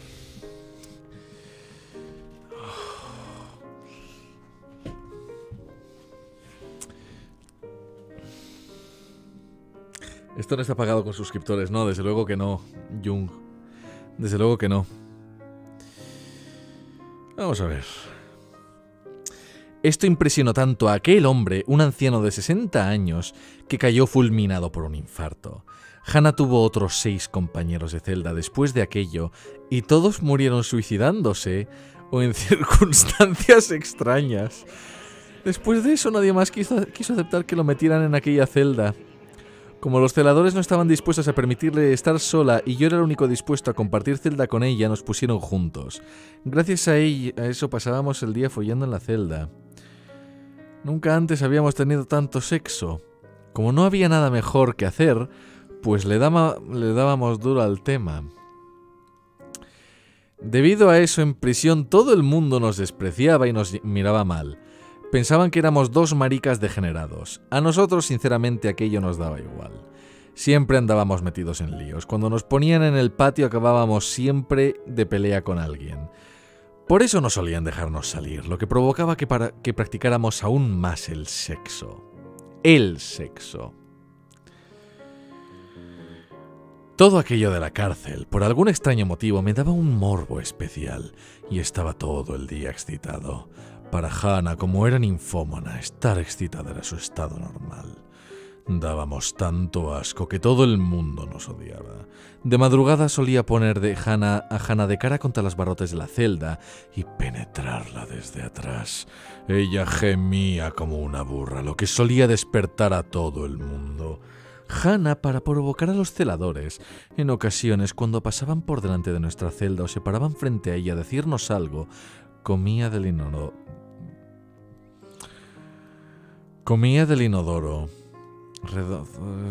Esto no está pagado con suscriptores, no, desde luego que no, Jung. Desde luego que no. Vamos a ver. Esto impresionó tanto a aquel hombre, un anciano de sesenta años, que cayó fulminado por un infarto. Hannah tuvo otros seis compañeros de celda después de aquello, y todos murieron suicidándose o en circunstancias extrañas. Después de eso nadie más quiso, quiso aceptar que lo metieran en aquella celda. Como los celadores no estaban dispuestos a permitirle estar sola y yo era el único dispuesto a compartir celda con ella, nos pusieron juntos. Gracias a, ella, a eso pasábamos el día follando en la celda. Nunca antes habíamos tenido tanto sexo. Como no había nada mejor que hacer, pues le, daba, le dábamos duro al tema. Debido a eso, en prisión todo el mundo nos despreciaba y nos miraba mal. Pensaban que éramos dos maricas degenerados. A nosotros, sinceramente, aquello nos daba igual. Siempre andábamos metidos en líos. Cuando nos ponían en el patio acabábamos siempre de pelea con alguien. Por eso no solían dejarnos salir, lo que provocaba que, para, que practicáramos aún más el sexo. El sexo. Todo aquello de la cárcel, por algún extraño motivo, me daba un morbo especial y estaba todo el día excitado. Para Hannah, como era ninfómana, estar excitada era su estado normal. Dábamos tanto asco que todo el mundo nos odiaba. De madrugada solía poner de Hannah a Hannah de cara contra las barrotes de la celda y penetrarla desde atrás. Ella gemía como una burra, lo que solía despertar a todo el mundo. Hannah, para provocar a los celadores, en ocasiones cuando pasaban por delante de nuestra celda o se paraban frente a ella a decirnos algo, comía del inodoro. Comía del inodoro. Redo...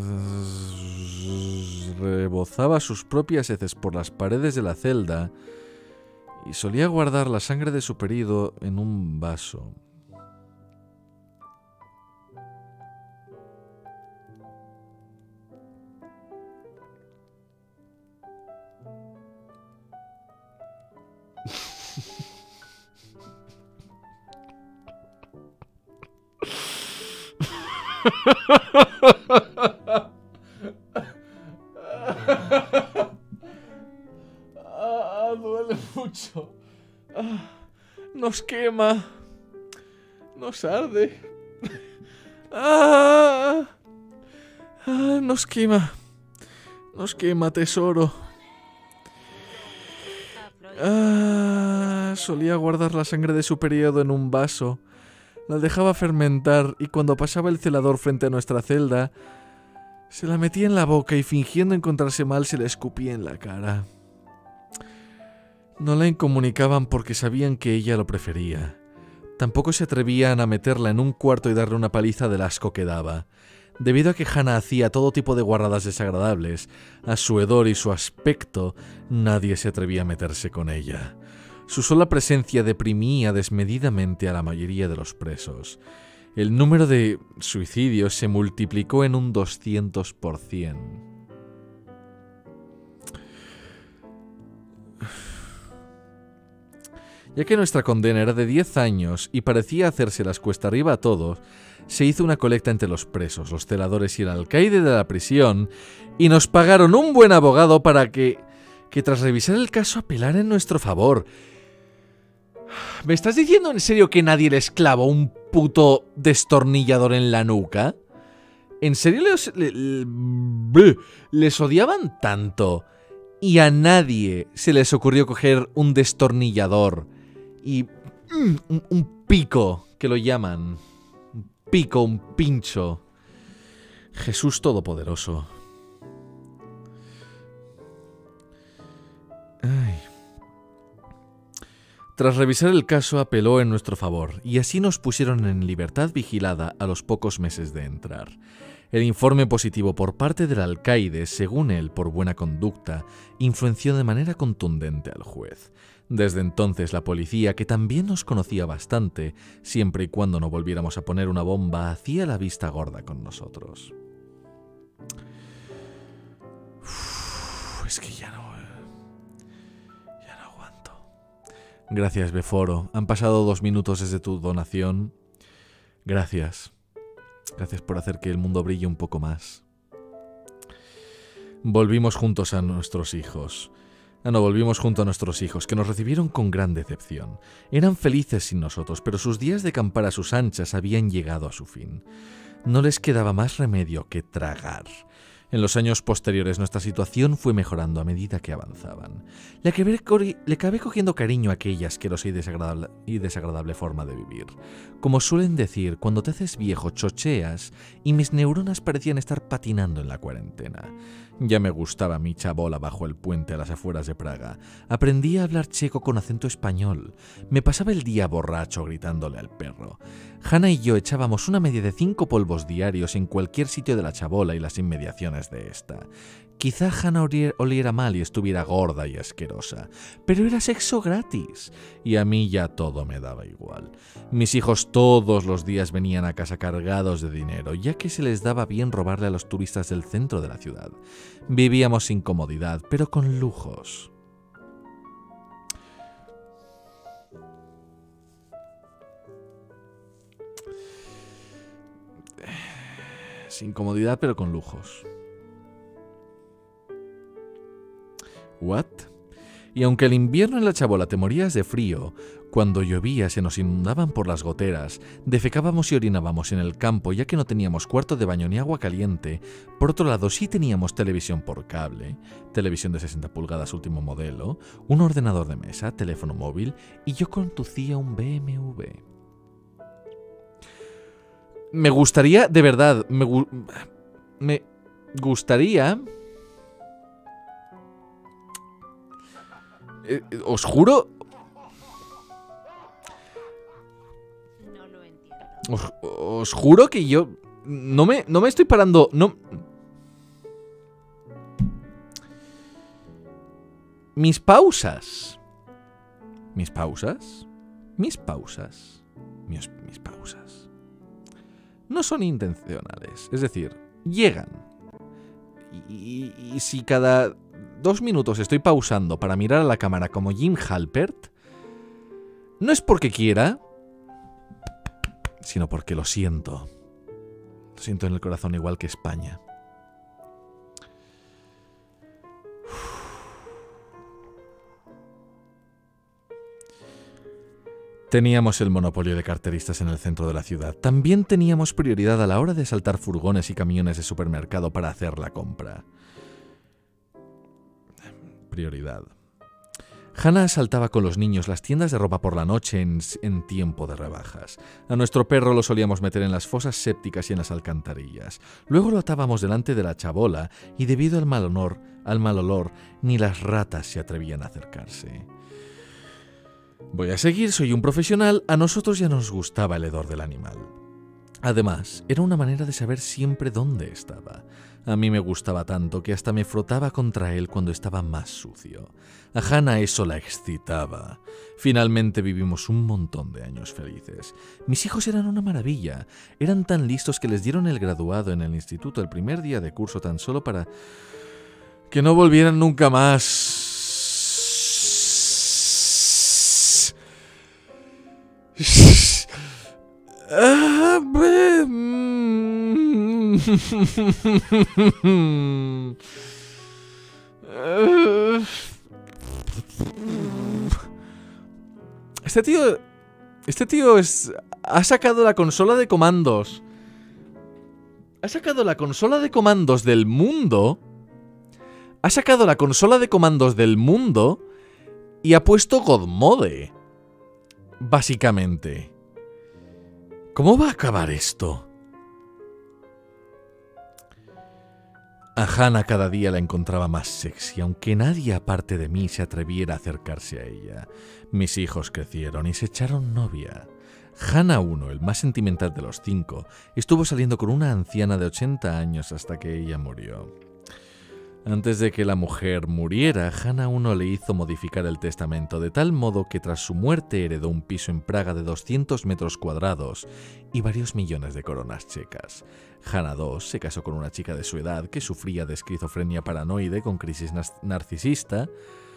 Rebozaba sus propias heces por las paredes de la celda y solía guardar la sangre de su perido en un vaso. Ah, duele mucho. Ah, nos quema. Nos arde. Ah, ah, nos quema. Nos quema, tesoro. Ah, solía guardar la sangre de su periodo en un vaso. La dejaba fermentar y cuando pasaba el celador frente a nuestra celda, se la metía en la boca y fingiendo encontrarse mal se la escupía en la cara. No la incomunicaban porque sabían que ella lo prefería. Tampoco se atrevían a meterla en un cuarto y darle una paliza del asco que daba. Debido a que Hannah hacía todo tipo de guarradas desagradables, a su hedor y su aspecto, nadie se atrevía a meterse con ella. Su sola presencia deprimía desmedidamente a la mayoría de los presos. El número de suicidios se multiplicó en un doscientos por ciento. Ya que nuestra condena era de diez años y parecía hacérselas cuesta arriba a todos, se hizo una colecta entre los presos, los celadores y el alcaide de la prisión, y nos pagaron un buen abogado para que, que tras revisar el caso apelara en nuestro favor. ¿Me estás diciendo en serio que nadie les clavó un puto destornillador en la nuca? ¿En serio les, les, les odiaban tanto? Y a nadie se les ocurrió coger un destornillador y mm, un, un pico, que lo llaman. Un pico, un pincho. Jesús Todopoderoso. Ay. Tras revisar el caso, apeló en nuestro favor, y así nos pusieron en libertad vigilada a los pocos meses de entrar. El informe positivo por parte del alcaide, según él, por buena conducta, influenció de manera contundente al juez. Desde entonces la policía, que también nos conocía bastante, siempre y cuando no volviéramos a poner una bomba, hacía la vista gorda con nosotros. Uf, es que ya no... Ya no aguanto. Gracias, Beforo. Han pasado dos minutos desde tu donación. Gracias. Gracias por hacer que el mundo brille un poco más. Volvimos juntos a nuestros hijos. Ah, no, volvimos junto a nuestros hijos, que nos recibieron con gran decepción. Eran felices sin nosotros, pero sus días de campar a sus anchas habían llegado a su fin. No les quedaba más remedio que tragar. En los años posteriores nuestra situación fue mejorando a medida que avanzaban. Le acabé, le acabé cogiendo cariño a aquella asquerosa y desagradable, y desagradable forma de vivir. Como suelen decir, cuando te haces viejo chocheas, y mis neuronas parecían estar patinando en la cuarentena. Ya me gustaba mi chabola bajo el puente a las afueras de Praga. Aprendí a hablar checo con acento español. Me pasaba el día borracho gritándole al perro. Hanna y yo echábamos una media de cinco polvos diarios en cualquier sitio de la chabola y las inmediaciones de esta. Quizá Hanna oliera mal y estuviera gorda y asquerosa, pero era sexo gratis, y a mí ya todo me daba igual. Mis hijos todos los días venían a casa cargados de dinero, ya que se les daba bien robarle a los turistas del centro de la ciudad. Vivíamos sin comodidad, pero con lujos. Sin comodidad, pero con lujos. ¿What? Y aunque el invierno en la chabola te morías de frío, cuando llovía se nos inundaban por las goteras, defecábamos y orinábamos en el campo ya que no teníamos cuarto de baño ni agua caliente. Por otro lado, sí teníamos televisión por cable, televisión de sesenta pulgadas último modelo, un ordenador de mesa, teléfono móvil, y yo conducía un B M W. Me gustaría, de verdad, me, gu me gustaría... Eh, os juro... No lo entiendo. Os, os juro que yo... No me, no me estoy parando... No... Mis pausas... Mis pausas... Mis pausas... Mis, mis pausas... No son intencionales. Es decir, llegan. Y, y, y si cada... dos minutos estoy pausando para mirar a la cámara como Jim Halpert, no es porque quiera, sino porque lo siento. Lo siento en el corazón igual que España. Teníamos el monopolio de carteristas en el centro de la ciudad. También teníamos prioridad a la hora de saltar furgones y camiones de supermercado para hacer la compra. Prioridad. Hanna asaltaba con los niños las tiendas de ropa por la noche en, en tiempo de rebajas. A nuestro perro lo solíamos meter en las fosas sépticas y en las alcantarillas. Luego lo atábamos delante de la chabola y debido al mal olor, al mal olor, ni las ratas se atrevían a acercarse. Voy a seguir, soy un profesional, a nosotros ya nos gustaba el hedor del animal. Además, era una manera de saber siempre dónde estaba. A mí me gustaba tanto que hasta me frotaba contra él cuando estaba más sucio. A Hanna eso la excitaba. Finalmente vivimos un montón de años felices. Mis hijos eran una maravilla. Eran tan listos que les dieron el graduado en el instituto el primer día de curso tan solo para que no volvieran nunca más. Este tío... Este tío es... Ha sacado la consola de comandos. Ha sacado la consola de comandos del mundo. Ha sacado la consola de comandos del mundo y ha puesto God Mode. Básicamente. ¿Cómo va a acabar esto? A Hanna cada día la encontraba más sexy, aunque nadie aparte de mí se atreviera a acercarse a ella. Mis hijos crecieron y se echaron novia. Hanna uno, el más sentimental de los cinco, estuvo saliendo con una anciana de ochenta años hasta que ella murió. Antes de que la mujer muriera, Hanna uno le hizo modificar el testamento de tal modo que tras su muerte heredó un piso en Praga de doscientos metros cuadrados y varios millones de coronas checas. Hanna dos se casó con una chica de su edad que sufría de esquizofrenia paranoide con crisis narcisista.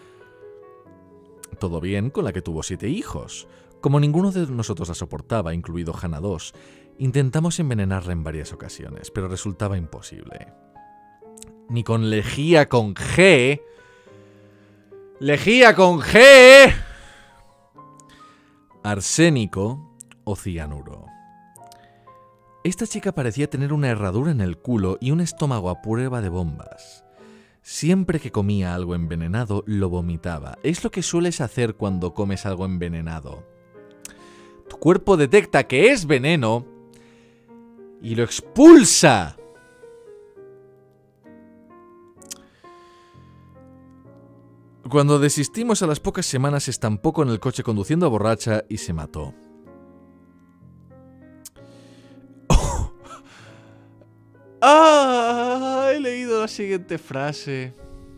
Todo bien, con la que tuvo siete hijos. Como ninguno de nosotros la soportaba, incluido Hanna dos, intentamos envenenarla en varias ocasiones, pero resultaba imposible. Ni con lejía con G. Lejía con G. Arsénico o cianuro. Esta chica parecía tener una herradura en el culo y un estómago a prueba de bombas. Siempre que comía algo envenenado, lo vomitaba. Es lo que sueles hacer cuando comes algo envenenado. Tu cuerpo detecta que es veneno y lo expulsa. Cuando desistimos, a las pocas semanas se estampó con el coche conduciendo borracha y se mató. Oh. ¡Ah! He leído la siguiente frase.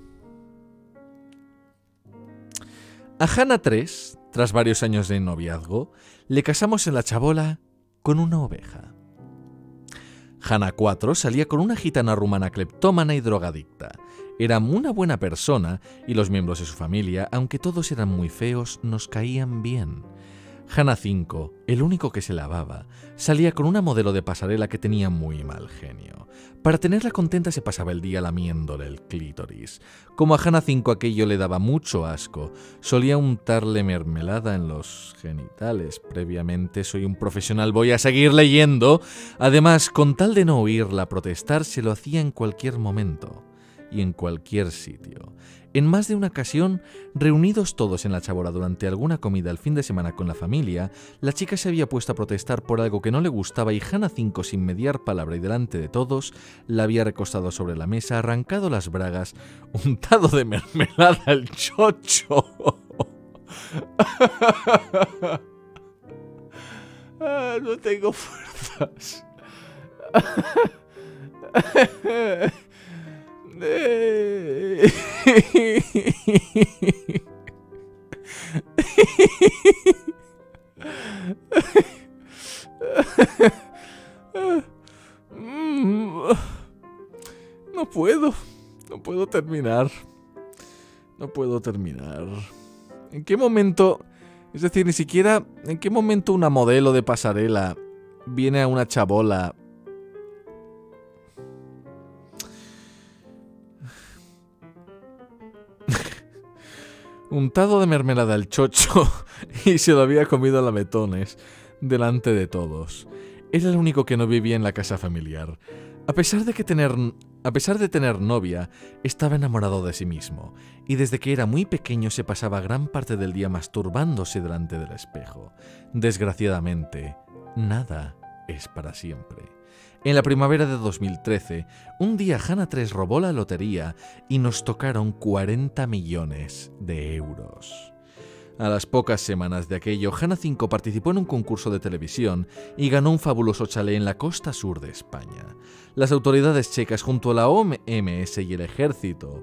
A Hannah tres, tras varios años de noviazgo, le casamos en la chabola con una oveja. Hannah cuatro salía con una gitana rumana cleptómana y drogadicta. Era una buena persona y los miembros de su familia, aunque todos eran muy feos, nos caían bien. Hannah cinco, el único que se lavaba, salía con una modelo de pasarela que tenía muy mal genio. Para tenerla contenta se pasaba el día lamiéndole el clítoris. Como a Hannah cinco aquello le daba mucho asco, solía untarle mermelada en los genitales. Previamente, soy un profesional, voy a seguir leyendo. Además, con tal de no oírla protestar, se lo hacía en cualquier momento y en cualquier sitio. En más de una ocasión, reunidos todos en la chabola durante alguna comida el fin de semana con la familia, la chica se había puesto a protestar por algo que no le gustaba y Hannah cinco, sin mediar palabra y delante de todos, la había recostado sobre la mesa, arrancado las bragas, untado de mermelada el chocho. Ah, no tengo fuerzas. No puedo, no puedo terminar. No puedo terminar. ¿En qué momento? Es decir, ni siquiera ¿en qué momento una modelo de pasarela viene a una chabola? Untado de mermelada el chocho y se lo había comido a lametones delante de todos. Era el único que no vivía en la casa familiar. A pesar de que tener, a pesar de tener novia, estaba enamorado de sí mismo, y desde que era muy pequeño se pasaba gran parte del día masturbándose delante del espejo. Desgraciadamente, nada es para siempre. En la primavera de dos mil trece, un día Hannah tres robó la lotería y nos tocaron cuarenta millones de euros. A las pocas semanas de aquello, Hannah cinco participó en un concurso de televisión y ganó un fabuloso chalet en la costa sur de España. Las autoridades checas, junto a la O M S y el ejército,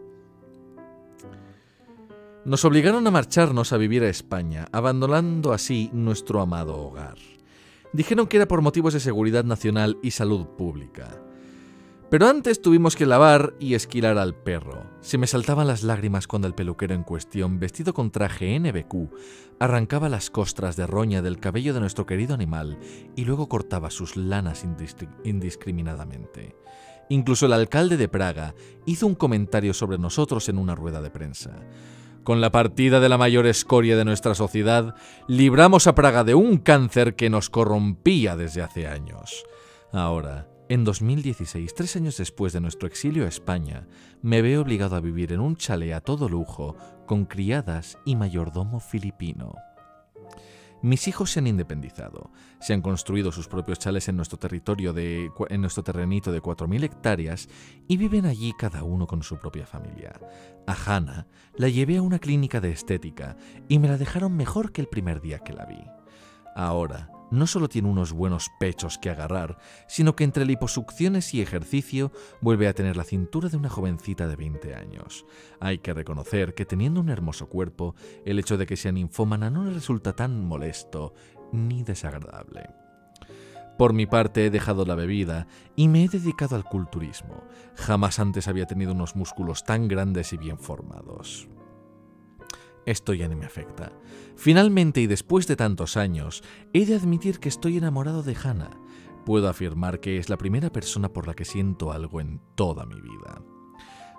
nos obligaron a marcharnos a vivir a España, abandonando así nuestro amado hogar. Dijeron que era por motivos de seguridad nacional y salud pública. Pero antes tuvimos que lavar y esquilar al perro. Se me saltaban las lágrimas cuando el peluquero en cuestión, vestido con traje N B Q, arrancaba las costras de roña del cabello de nuestro querido animal y luego cortaba sus lanas indiscriminadamente. Incluso el alcalde de Praga hizo un comentario sobre nosotros en una rueda de prensa. Con la partida de la mayor escoria de nuestra sociedad, libramos a Praga de un cáncer que nos corrompía desde hace años. Ahora, en dos mil dieciséis, tres años después de nuestro exilio a España, me veo obligado a vivir en un chalet a todo lujo, con criadas y mayordomo filipino. Mis hijos se han independizado, se han construido sus propios chalets en nuestro territorio de, en nuestro terrenito de cuatro mil hectáreas y viven allí cada uno con su propia familia. A Hannah la llevé a una clínica de estética y me la dejaron mejor que el primer día que la vi. Ahora, no solo tiene unos buenos pechos que agarrar, sino que entre liposucciones y ejercicio vuelve a tener la cintura de una jovencita de veinte años. Hay que reconocer que teniendo un hermoso cuerpo, el hecho de que sea ninfómana no le resulta tan molesto ni desagradable. Por mi parte, he dejado la bebida y me he dedicado al culturismo. Jamás antes había tenido unos músculos tan grandes y bien formados. Esto ya no me afecta. Finalmente, y después de tantos años, he de admitir que estoy enamorado de Hannah. Puedo afirmar que es la primera persona por la que siento algo en toda mi vida.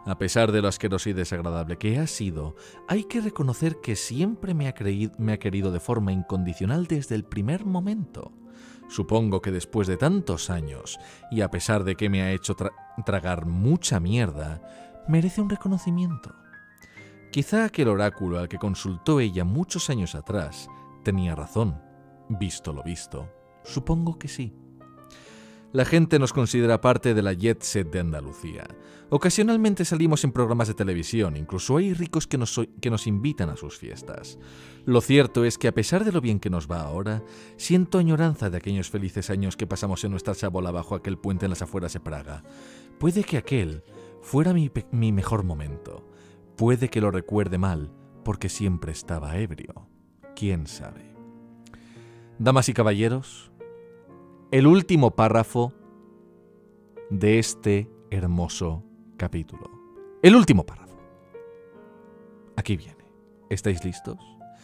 A pesar de lo asqueroso y desagradable que ha sido, hay que reconocer que siempre me ha, creído, me ha querido de forma incondicional desde el primer momento. Supongo que después de tantos años, y a pesar de que me ha hecho tra- tragar mucha mierda, merece un reconocimiento. Quizá aquel oráculo al que consultó ella muchos años atrás tenía razón, visto lo visto. Supongo que sí. La gente nos considera parte de la jet set de Andalucía. Ocasionalmente salimos en programas de televisión, incluso hay ricos que nos, que nos invitan a sus fiestas. Lo cierto es que a pesar de lo bien que nos va ahora, siento añoranza de aquellos felices años que pasamos en nuestra chabola bajo aquel puente en las afueras de Praga. Puede que aquel fuera mi, mi mejor momento. Puede que lo recuerde mal, porque siempre estaba ebrio. ¿Quién sabe? Damas y caballeros, el último párrafo de este hermoso capítulo. El último párrafo. Aquí viene. ¿Estáis listos?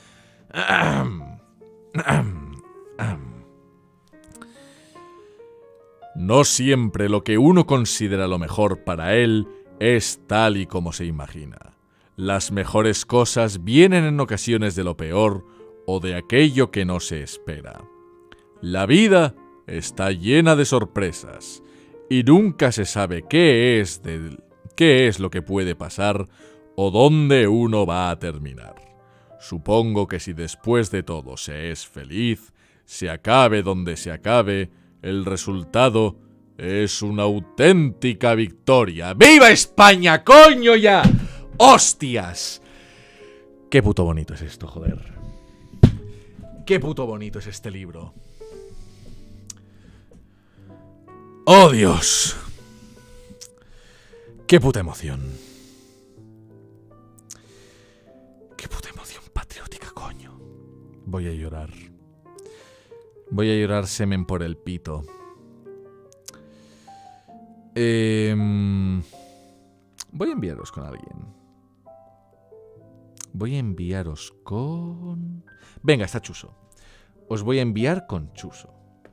No siempre lo que uno considera lo mejor para él es tal y como se imagina. Las mejores cosas vienen en ocasiones de lo peor o de aquello que no se espera. La vida está llena de sorpresas y nunca se sabe qué es, de, qué es lo que puede pasar o dónde uno va a terminar. Supongo que si después de todo se es feliz, se acabe donde se acabe, el resultado es una auténtica victoria. ¡Viva España, coño ya! ¡Hostias! Qué puto bonito es esto, joder. Qué puto bonito es este libro. ¡Oh, Dios! ¡Qué puta emoción! ¡Qué puta emoción patriótica, coño! Voy a llorar. Voy a llorar semen por el pito. Eh, voy a enviaros con alguien. Voy a enviaros con... Venga, está Chuso. Os voy a enviar con Chuso.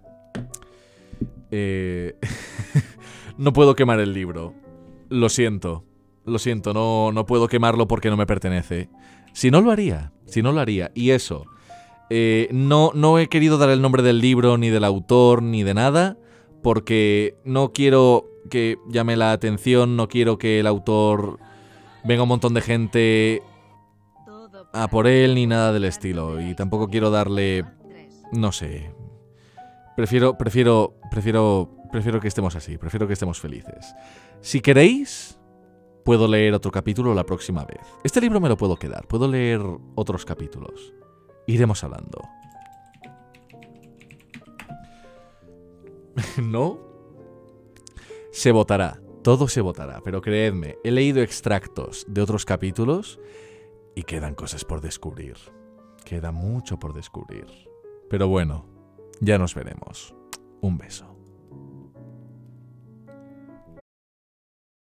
Eh... no puedo quemar el libro. Lo siento. Lo siento, no, no puedo quemarlo porque no me pertenece. Si no lo haría. Si no lo haría. Y eso. Eh, no, no he querido dar el nombre del libro, ni del autor, ni de nada. Porque no quiero que llame la atención. No quiero que el autor... Venga un montón de gente a por él, ni nada del estilo. Y tampoco quiero darle... No sé... Prefiero, prefiero, prefiero, prefiero que estemos así, prefiero que estemos felices. Si queréis, puedo leer otro capítulo la próxima vez. Este libro me lo puedo quedar, puedo leer otros capítulos. Iremos hablando. ¿No? Se votará, todo se votará, pero creedme, he leído extractos de otros capítulos y quedan cosas por descubrir. Queda mucho por descubrir. Pero bueno... Ya nos veremos. Un beso.